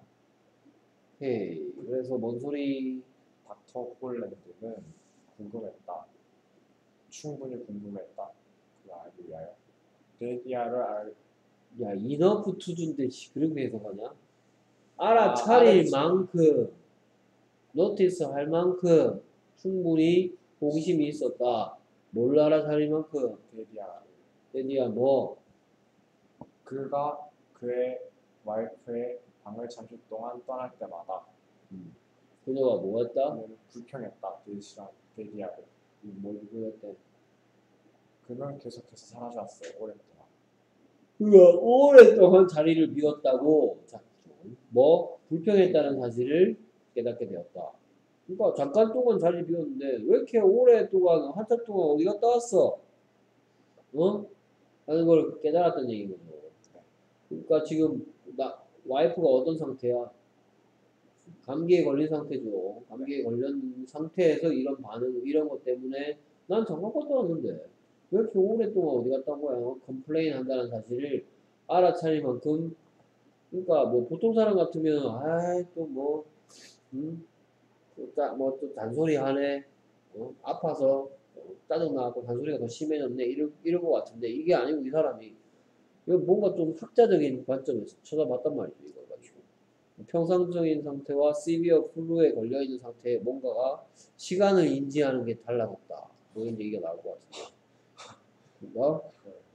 네, 그래서 뭔 소리? 닥터 호글랜드는 궁금했다. 충분히 궁금했다. 그걸 알기 위하여 데디아를 알 야, enough to인데 그렇게 해석하냐? 아, 알아차릴 알아야지. 만큼, notice 할 만큼 충분히 호기심이 있었다. 뭘 알아차릴 만큼? 데디아 데디야 뭐? 그가 그의 와이프의 방을 잠시 동안 떠날 때마다 그녀가 뭐였다? 그는 불평했다. 데디랑 데디아를 뭘 그랬대? 그는 계속해서 사라졌어요. 오랫동안. 그가 오랫동안 자리를 비웠다고 자, 뭐? 불평했다는 사실을 깨닫게 되었다. 그러니까 잠깐 동안 자리 비웠는데 왜 이렇게 오랫동안 한참 동안 어디 갔다 왔어? 어? 하는 걸 깨달았던 얘기인 거죠. 그러니까 지금 나 와이프가 어떤 상태야? 감기에 걸린 상태죠. 감기에 걸린 상태에서 이런 반응, 이런 것 때문에 난 잠깐 갔다 왔는데 왜 이렇게 오랫동안 어디 갔다 온 거야? 컴플레인 한다는 사실을 알아차릴 만큼 그러니까 뭐 보통 사람 같으면 아이 또뭐 음? 뭐또 잔소리 하네. 어? 아파서 어, 짜증나고 잔소리가 더 심해졌네. 이럴, 이럴 것 같은데 이게 아니고 이 사람이 이거 뭔가 좀 학자적인 관점에서 쳐다봤단 말이죠. 이걸 가지고 평상적인 상태와 시비어 플루에 걸려있는 상태에 뭔가가 시간을 인지하는 게 달라졌다. 뭐 이런 얘기가 나올 것 같은데. 그러니까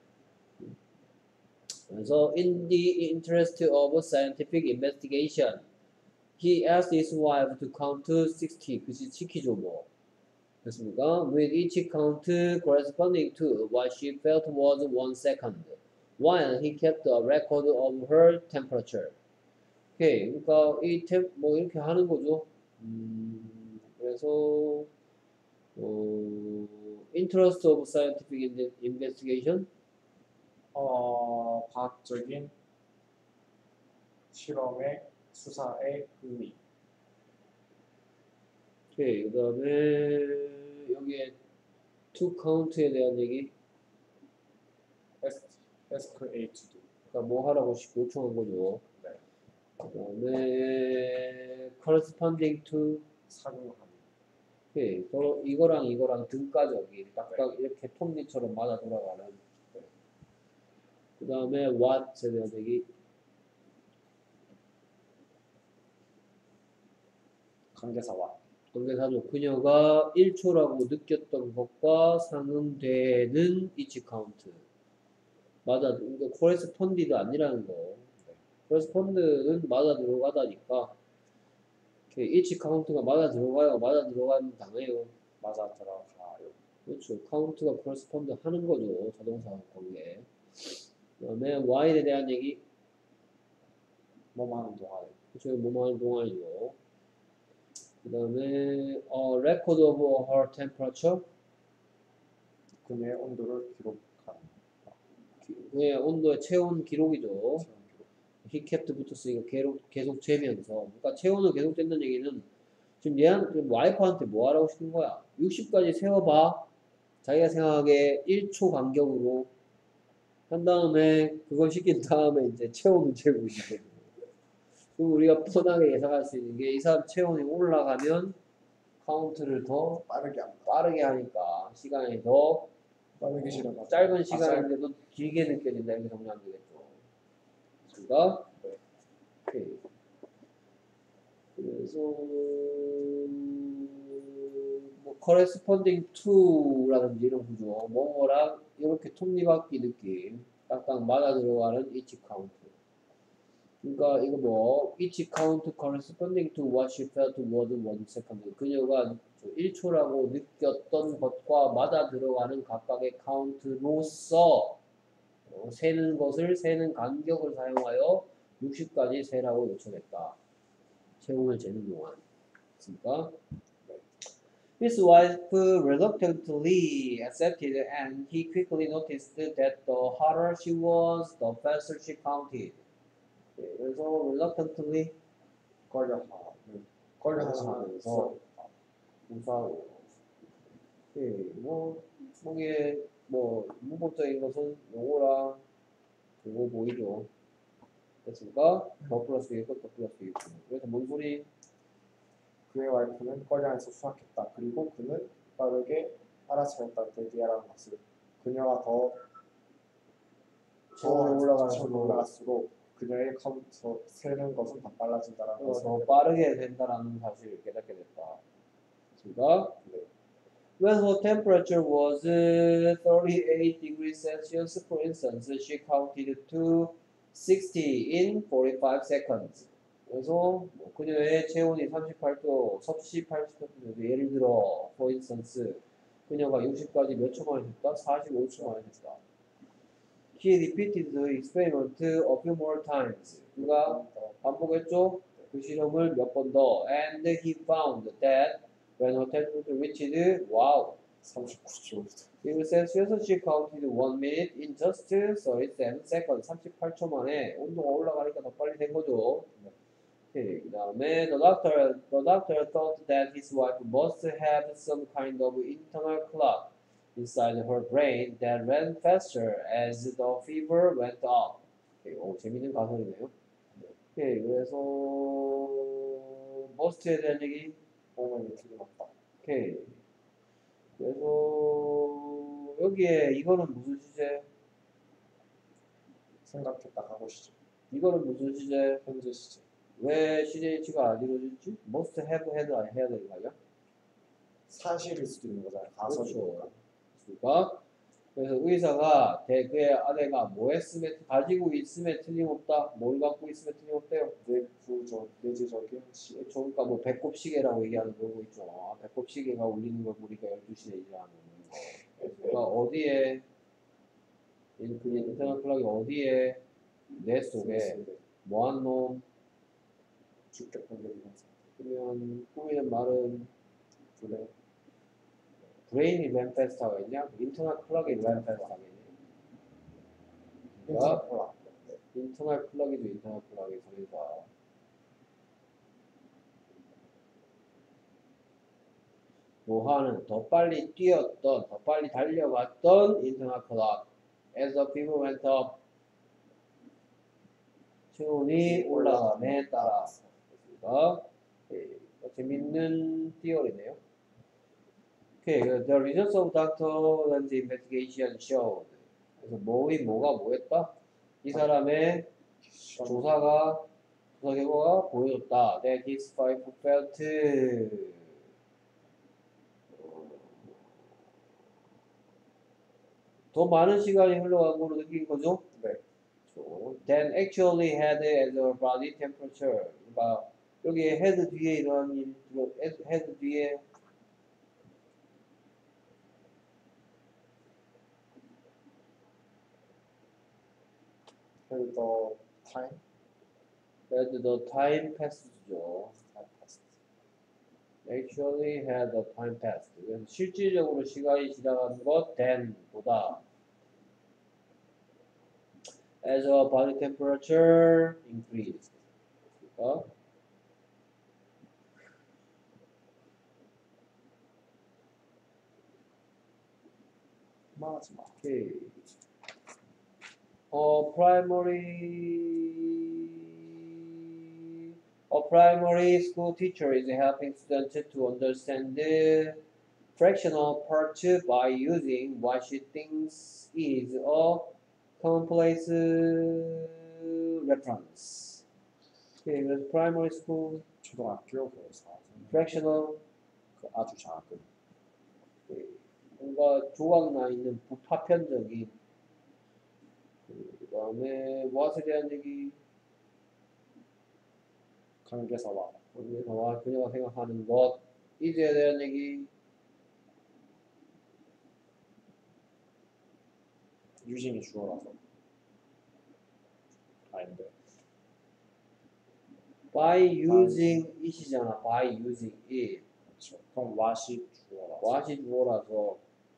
그래서 in the interest of scientific investigation, he asked his wife to count to sixty. 그치 시키죠 뭐. 됐습니까? With each count corresponding to what she felt was one second, while he kept a record of her temperature. 오케이, 그러니까 이 템, 뭐 이렇게 하는 거죠. 음, 그래서 어, interest of scientific investigation. 어 과학적인 실험의 수사의 의미. 오케이. 그 다음에 여기에 to count에 대한 얘기. ask, ask A to do. 그러니까 뭐 하라고 요청한 거죠. 네. 그 다음에 corresponding to. 상응하는. 오케이. 또 이거랑 이거랑 등가적이 딱딱 이렇게 톱니처럼 맞아 돌아가는. 그 다음에 what에 대한 얘기. 관계사와. 관계사죠. 그녀가 일 초라고 느꼈던 것과 상응되는 each count. 맞아. 그러니까 corresponded 아니라는 거. correspond는 맞아 들어가다니까. each count가 맞아 들어가요. 맞아 들어가면 당해요. 맞아 들어가요. 그렇죠. count가 correspond 하는 거죠. 자동사 관계. 그 다음에 while에 대한 얘기. 뭐만 하는 동안에. 그렇죠. 뭐뭐 하는 동안이죠. 그 다음에 어, record of her temperature. 그녀의 온도를 기록한. 그의 온도의 체온 기록이죠. 체온 기록. he kept 붙었으니까 계속, 계속 재면서. 그러니까 체온을 계속 잰다는 얘기는 지금 얘한 지금 와이프한테 뭐 하라고 시킨 거야? 육십까지 세워봐. 자기가 생각하기에 일 초 간격으로 한 다음에 그걸 시킨 다음에 이제 체온을 재고 있는 거죠. 그럼 우리가 뻔하게 예상할 수 있는 게 이 사람 체온이 올라가면 카운트를 더 빠르게 합니다. 빠르게 하니까 시간이 더 빠르게 실험하죠. 짧은 시간인데도 길게 느껴진다 이렇게 정리하면 되겠죠. 그러니까 네. 오케이. 그래서 뭐 corresponding to라든지 이런 구조 뭐뭐랑 이렇게 톱니바퀴 느낌 딱딱 맞아 들어가는 each count. 그러니까 이거 뭐 each count corresponding to what she felt was one second. 그녀가 일 초라고 느꼈던 것과 맞아 들어가는 각각의 카운트로서 어, 세는 것을 세는 간격을 사용하여 육십까지 세라고 요청했다. 체온을 재는 동안. 그러니까 his wife reluctantly accepted and he quickly noticed that the hotter she was, the faster she counted. 네, 그래서 reluctantly 걸려하는 걸려하면서 무사하고. 예, 뭐 이게 뭐 문법적인 것은 요거랑 요거 보이죠. 됐습니까? 더 플러스 있고 더 플러스 있고. 그래서 뭔 소리? 그의 와이프는 걸려하면서 수학했다. 그리고 그는 빠르게 알아차렸다. 데디아라는 것을 그녀가 더 체온이 올라갈수록 올라갈수록 그녀의 카운터 세는 것은 더 빨라진다라는 어, 것을 더 빠르게 된다라는 사실을 깨닫게 됐다. 됐습니까? 네. When her temperature was uh, thirty-eight degrees Celsius, for instance, she counted to sixty in forty-five seconds. 그래서 뭐 그녀의 체온이 삼십팔 도, 섭씨 팔십 도, 예를 들어, for instance, 그녀가 육십까지 몇 초 만에 했다? 사십오 초 만에 했다. He repeated the experiment a few more times. 그가 반복했죠? 그 실험을 몇 번 더. And he found that when her temperature reached, wow, 삼십구 초. degrees Celsius, she counted one minute in just thirty-seven seconds. 삼십팔 초 만에 온도가 올라가니까 더 빨리 된 거죠. Okay, 그 다음에 the doctor, the doctor thought that his wife must have some kind of internal clock inside her brain that ran faster as the fever went up. Okay, 오, 재밌는 가설이네요. 오케이, 그래서 must에 대한 얘기. 보면 틀림없다. 오케이. 그래서 여기에 이거는 무슨 시제? 생각했다 하고시죠. 이거는 무슨 시제? 현재 시제. 왜 시제치가 안 이루어졌지? must have had 해야 되는 거 아니야? 사실일 수도 있는 거잖아요. 가설이니까. 그렇죠. 그러니까 그래서 의사가 대 그의 아내가 뭐 했으면 가지고 있으면 틀림없다. 뭘 갖고 있으면 틀림없대요. 내부적 내재적인 시. 그렇죠. 그러니까 뭐 배꼽 시계라고 얘기하는 거고 있죠. 아, 배꼽 시계가 울리는 걸 보니까 열두 시에 일어나는 거. 그러니까 어디에 그 인터넷 클락이 어디에 뇌 속에 뭐한 놈 주격 공격이 형성. 그러면 꾸미는 말은 그래. 브레인이 램 패스트하겠냐? 인터넷 클락이 램 패스트하겠냐? 인터넷 콜라. 인터널 클럭이죠. 인터널 클럭의 소리가. 뭐하는 더 빨리 뛰었던, 더 빨리 달려갔던 인터널 클럭. As the people went up. 체온이 올라감에 따라. 그렇습니다. 예, 재밌는 띠어리네요. 오케이, the results of Doctor Len's investigation showed. 그래서 뭐이 뭐가 뭐했다? 이 사람의 조사가 조사 결과가 보여줬다. That his wife felt 더 많은 시간이 흘러간 걸로 느낀 거죠? 네. So, then actually had as a body temperature. 그러니까 여기에 had 뒤에 이런 일 들어, had 뒤에 had the time had the time passed죠. time passed. Actually had the time passed. 그래서 실질적으로 시간이 지나간 것 then 보다. As a body temperature increased. 그러니까 그만하지 마. 오케이. 어, primary a primary school teacher is helping students to understand the fractional part by using what she thinks is a commonplace reference. 오케이, 그래서 primary school 초등학교 교사 fractional 그 아주 작은 뭔가 조각 나 있는 부파편적인 그 다음에 무엇에 대한 얘기 관계사와 관계사와 그녀가 생각하는 것 이제에 대한 얘기 유진이 주어라서 아닌데 by using it이잖아. by using it 그렇죠. 그럼 what이 주어라서 what이 주어라서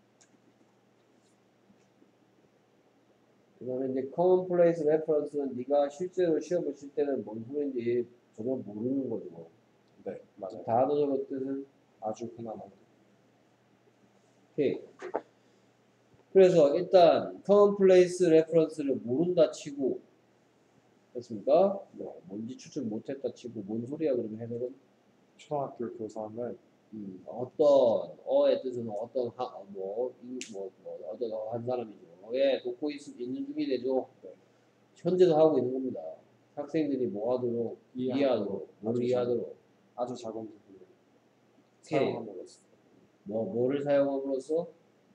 그 다음에 이제 commonplace reference는 네가 실제로 시험을 칠 때는 뭔 소리인지 전혀 모르는 거죠. 네 맞아요. 단어적인 뜻은 아주 흔한 언어. 오케이. 그래서 일단 commonplace reference를 모른다 치고 됐습니까? 뭐 뭔지 추측 못했다 치고 뭔 소리야 그러면 해석은 초등학교 교사는 음, 어떤 어의 뜻은 어떤 하, 뭐, 이, 뭐, 뭐 어떤 한 사람이죠. 예, 돕고 있, 있는 중이 되죠. 네. 현재도 하고 있는 겁니다. 학생들이 뭐 하도록 이해하도록, 이해하도록 뭘 아주 이해하도록 아주 작은 부분을 오케이. 사용함으로써 뭐 뭐를 사용함으로써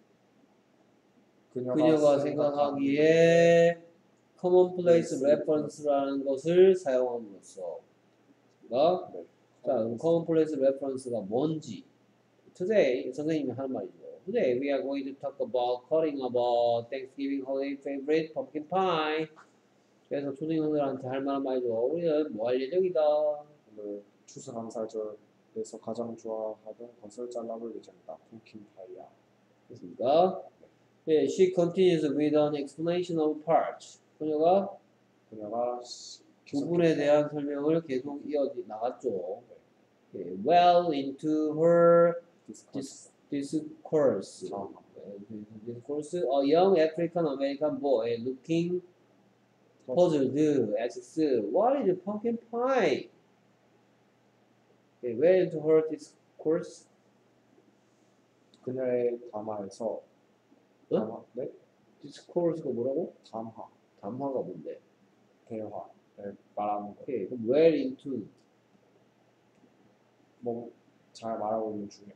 그녀가, 그녀가 생각하기에 commonplace 네, reference라는 것을 사용함으로써 가 네. 자, 그럼 commonplace reference가 뭔지 today 선생님이 하는 말이죠. Today we are going to talk about calling about Thanksgiving holiday favorite pumpkin pie. 그래서 초등학생들한테 할 만한 말이죠. 우리는 뭐 할 예정이다. 오늘 추수감사절에서 가장 좋아하던 것을 잘라볼 예정이다. 푸킨 파이야. 됐습니까? 네, she continues with an explanation of parts. 그녀가 그녀가 부분에 대한 설명을 계속 이어 나갔죠. 네, well into her 디스커스 discourse. 다음 discourse. A young African American boy looking puzzled asks, "What is pumpkin pie?" Okay, well into her discourse. 그녀의 담화에서 어? 담화, 네? discourse가 뭐라고? 담화, 담화가 뭔데? 대화를 말하는 거. 오케이, 그럼 well into. 뭐 잘 말하고 있는 중에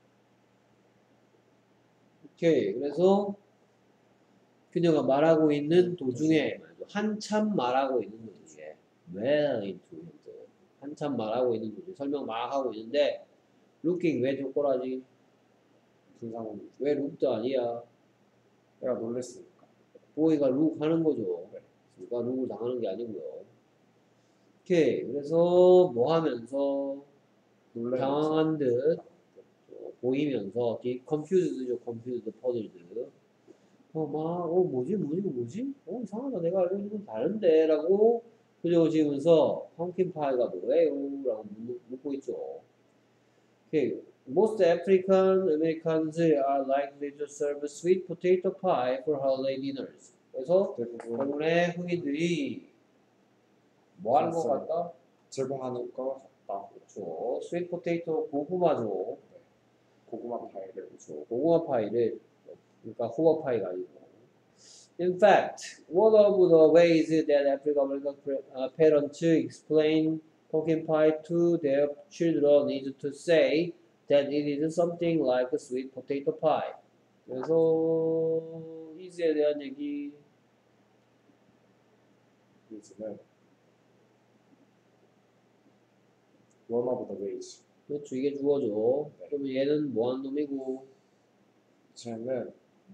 오케이, 그래서 그녀가 말하고 있는 도중에 한참 말하고 있는 도중에 well into into 한참 말하고 있는 도중에 설명 막 하고 있는데 looking 왜 조건하지? 분상으로 왜 look도 아니야? 내가 놀랬으니까. 보이가 look 하는 거죠. 그러니까 look을 당하는 게 아니고요. 오케이, 그래서 뭐 하면서 놀래면서 당황한 듯 어, 보이면서 confused죠, confused, puzzled. 어, 막, 어, 뭐지, 뭐지, 뭐지? 어, 이상하다. 내가 알고 있는 건 다른데? 라고 표정을 지으면서 펌킨 파이가 뭐예요? 라고 묻- 묻고 있죠. Okay. Most African Americans are likely to serve sweet potato pie for holiday dinners. 그래서 대부분 대부분의 흑인들이 뭐 하는 것 같다? 제공하는 것 같다. 그렇죠. 스윗 포테이토 고구마죠. 고구마 파이를 그렇죠. 고구마 파이를 그러니까 호박 파이가 아니고. In fact, one of the ways that African American uh, parents explain pumpkin pie to their children is to say that it is something like a sweet potato pie. 그래서 이즈에 대한 얘기 이즈는 one of the ways. 그렇죠. 이게 주어죠. 네. 그러면 얘는 뭐하는 놈이고 쟤는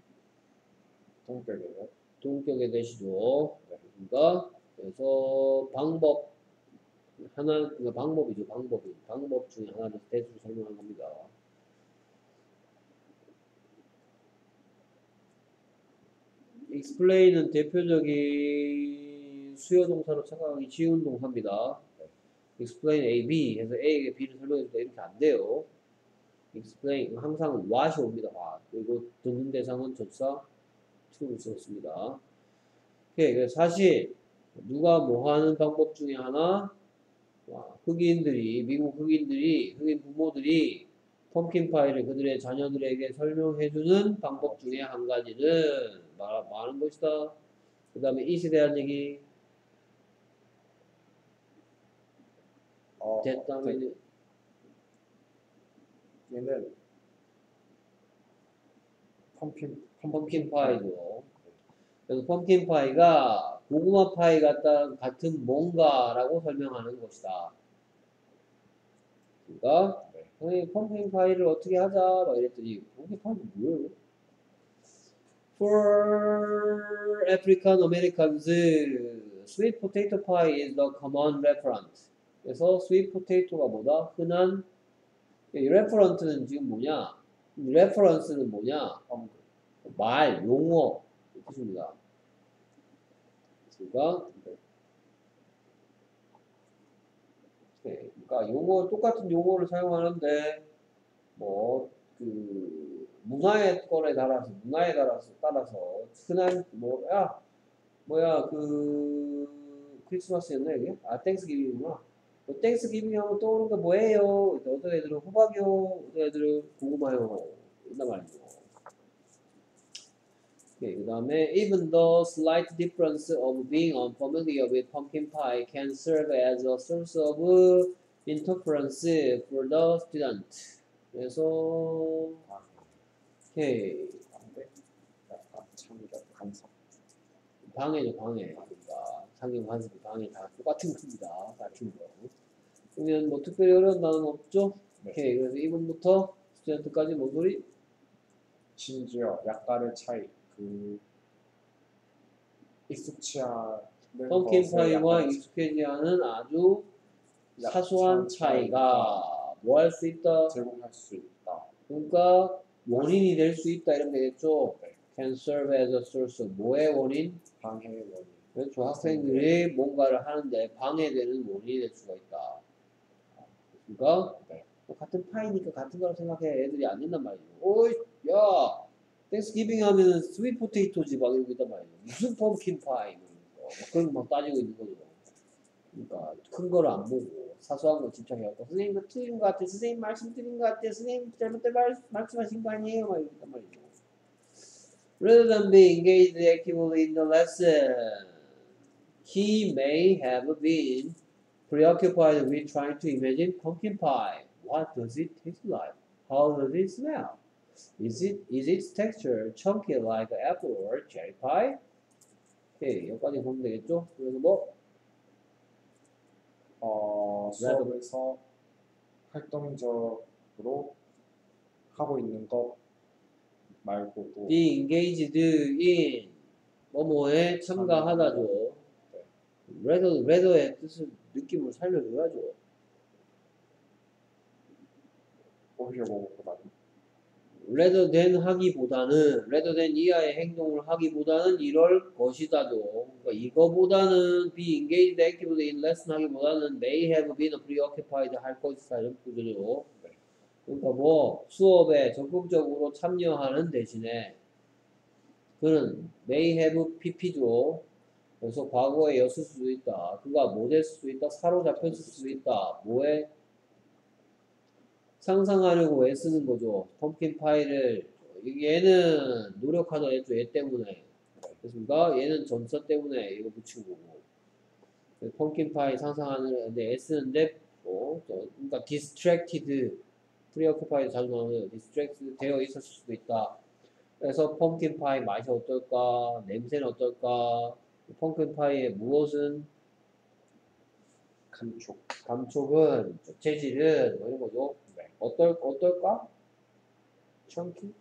동격이에요. 동격의 대시죠. 네. 그러니까 그래서 방법 하나 그러니까 방법이죠. 방법이 방법 중에 하나를 대수로 설명한 겁니다. explain은 대표적인 수요 동사로 착각하기 쉬운 동사입니다. explain A, B 해서 A에게 B를 설명해주다 이렇게 안 돼요. explain 항상 what이 옵니다. what. 그리고 듣는 대상은 접사 to를 썼습니다. 오케이. 그래서 사실 누가 뭐 하는 방법 중에 하나 와, 흑인들이 미국 흑인들이 흑인 부모들이 펌킨 파이를 그들의 자녀들에게 설명해주는 방법 중에 한 가지는 말, 말하는 것이다. 그 다음에 이에 대한 얘기 어, 됐다음에 네. 얘는 펌킨 펌킨 파이죠. 그래서 펌킨 파이가 고구마 파이 같다, 같은 뭔가라고 설명하는 것이다. 그러니까 네. 선생님 펌킨 파이를 어떻게 하자 막 이랬더니 펌킨 파이가 뭐예요? For African Americans, sweet potato pie is the common reference. 그래서 sweet potato가 뭐다? 흔한 이 reference는 지금 뭐냐? reference는 뭐냐? 언급. 말, 용어 이 뜻입니다. 그러니까 네, 그러니까 용어 똑같은 용어를 사용하는데 뭐 그 문화의 건에 따라서 문화에 따라서 따라서 흔한 뭐야 뭐야 그 크리스마스였나 이게? 아 땡스기빙이구나. 뭐 땡스기빙 하면 떠오르는 게 뭐예요? 어떤 애들은 호박이요, 어떤 애들은 고구마요. 이런 말이죠. Okay, 그 다음에 even the slight difference of being unfamiliar with pumpkin pie can serve as a source of interference for the student. 그래서 오케이 안돼. 약간 참견 간섭. 방해죠 방해. 그러니까 상경 관습이 방해 다 똑같은 겁니다. 같은 거. 그러면 뭐 특별히 어려운 단어는 없죠? 네. 오케이 그래서 이 번부터 스튜던트까지 뭔 소리? 심지어 약간의 차이. 그 익숙치 않은 펌킨 것에 파이와 약간의 익숙해지 않은 아주 약- 사소한 차이가 뭐 할 수 있다? 제공할 수 있다. 그러니까 원인이 될 수 있다 이러면 되겠죠? 네. can serve as a source. 뭐의 원인? 방해의 원인. 그렇죠. 학생들이 뭔가를 하는데 방해되는 원인이 될 수가 있다. 그러니까 네. 뭐 같은 파이니까 같은 거라고 생각해. 애들이 안 된단 말이죠. 어이, 야, 땡스기빙 하면은 스윗 포테이토지 막 이러고 있단 말이죠. 무슨 펌킨 파이 뭐 그런 거 막 따지고 있는 거죠. 그러니까 큰 거를 안 보고 사소한 거 집착해갖고 선생님 그 틀린 거 같아. 선생님 말씀 틀린 거 같아. 선생님 잘못된 말, 말씀하신 거 아니에요? 막 이러단 말이죠. Rather than being engaged actively in the lesson, he may have been preoccupied with trying to imagine pumpkin pie. What does it taste like? How does it smell? Is it is its texture chunky like apple or cherry pie? 오케이, 여기까지 보면 되겠죠? 그래서 뭐 어, 수업에서 활동적으로 하고 있는 것 말고도 be engaged in 뭐뭐에 참가하다죠. rather rather의 뜻을 느낌을 살려줘야죠. 오히려 뭐보다는 rather than 하기보다는 rather than 이하의 행동을 하기보다는 이럴 것이다죠. 그러니까 이거보다는 be engaged actively in lesson 하기보다는 may have been preoccupied 할 것이다 이런 구조죠. 그러니까 뭐 수업에 적극적으로 참여하는 대신에 그는 may have pp죠. 그래서 과거에 였을 수도 있다. 그가 뭐 됐을 수도 있다. 사로잡혔을 수도 있다. 뭐에 상상하려고 애쓰는 거죠. 펌킨 파이를 얘는 노력하다 했죠. 얘 때문에. 그렇습니까? 얘는 전사 때문에 이거 붙인 거고. 펌킨 파이 상상하는데 애쓰는데 뭐 그러니까 distracted, preoccupied 자주 나오는 distracted 되어 있었을 수도 있다. 그래서 펌킨 파이 맛이 어떨까? 냄새는 어떨까? 펌킨 파이의 무엇은 감촉. 감촉은 재질은 뭐 이런 거죠. 네. 어떨 어떨까? 청키?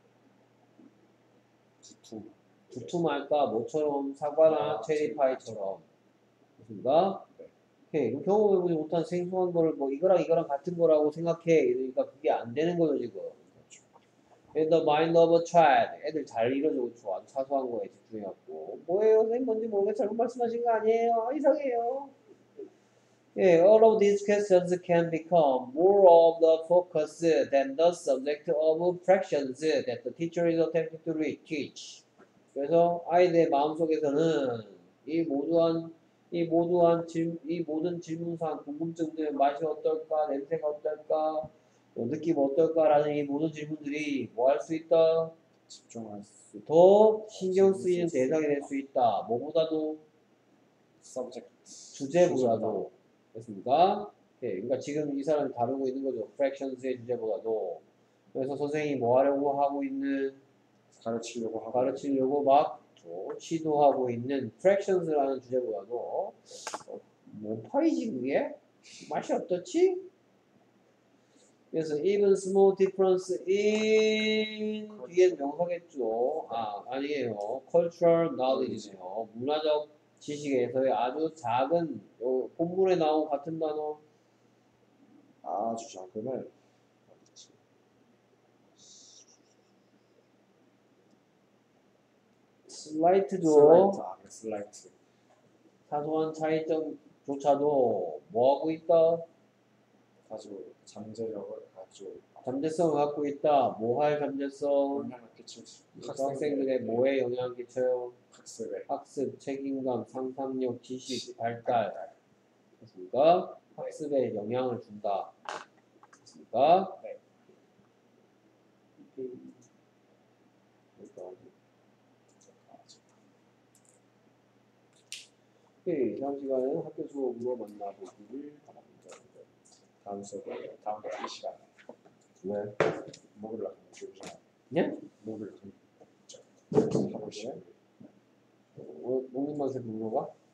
두툼. 두툼할까? 뭐처럼 사과나 아, 체리파이처럼. 그렇습니까? 네. 오케이. 그럼 경험해보지 못한 생소한 거를 뭐 이거랑 이거랑 같은 거라고 생각해. 이러니까 그게 안 되는 거죠 지금. In the mind of a child. 애들 잘 이러죠. 그렇죠. 아주 사소한 거에 집중해갖고. 뭐예요? 선생님 뭔지 모르겠어. 잘못 말씀하신 거 아니에요? 아, 이상해요. Yeah, all of these questions can become more of the focus than the subject of fractions that the teacher is attempting to teach. 그래서 아이들의 마음속에서는 이 모두한 이 모두한 질, 이 모든 질문상 궁금증들 맛이 어떨까, 냄새가 어떨까, 뭐 느낌 어떨까라는 이 모든 질문들이 뭐 할 수 있다? 집중할 수. 더 신경 쓰이는 대상이 될 수 있다. 뭐보다도 subject. 주제보다도. 됐습니까? 네, 그러니까 지금 이 사람이 다루고 있는 거죠. fractions의 주제보다도. 그래서 선생님이 뭐 하려고 하고 있는, 가르치려고 하고. 가르치려고 막 시도하고 있는 fractions라는 주제보다도 어, 뭔 파이지 그게? 맛이 어떻지? 그래서 even small difference in 뒤에 명사겠죠. 아 아니에요. cultural knowledge네요. 문화적 지식에서의 아주 작은 요 본문에 나온 같은 단어 아주 작은을 어디지? slight죠. 슬라이트. 아, 그래, 슬라이트. 사소한 차이점조차도 뭐 하고 있다? 아주 잠재력을 아주 잠재성을 갖고 있다. 뭐 할 잠재성? 영향을 끼칠 수. 학생들의 뭐에 영향을 끼쳐요? 학습에. 학습, 책임감, 상상력, 지식, 발달. 됐습니까? 학습에 영향을 준다. 됐습니까? 네. 오케이. 다음 시간에는 학교 수업으로 만나보기를 바랍니다. 다음 수업은 다음 이 시간에. 왜? 목요일 날 교시간. 예? 목요일 하고 싶어요. 어, 목님한테 물어봐?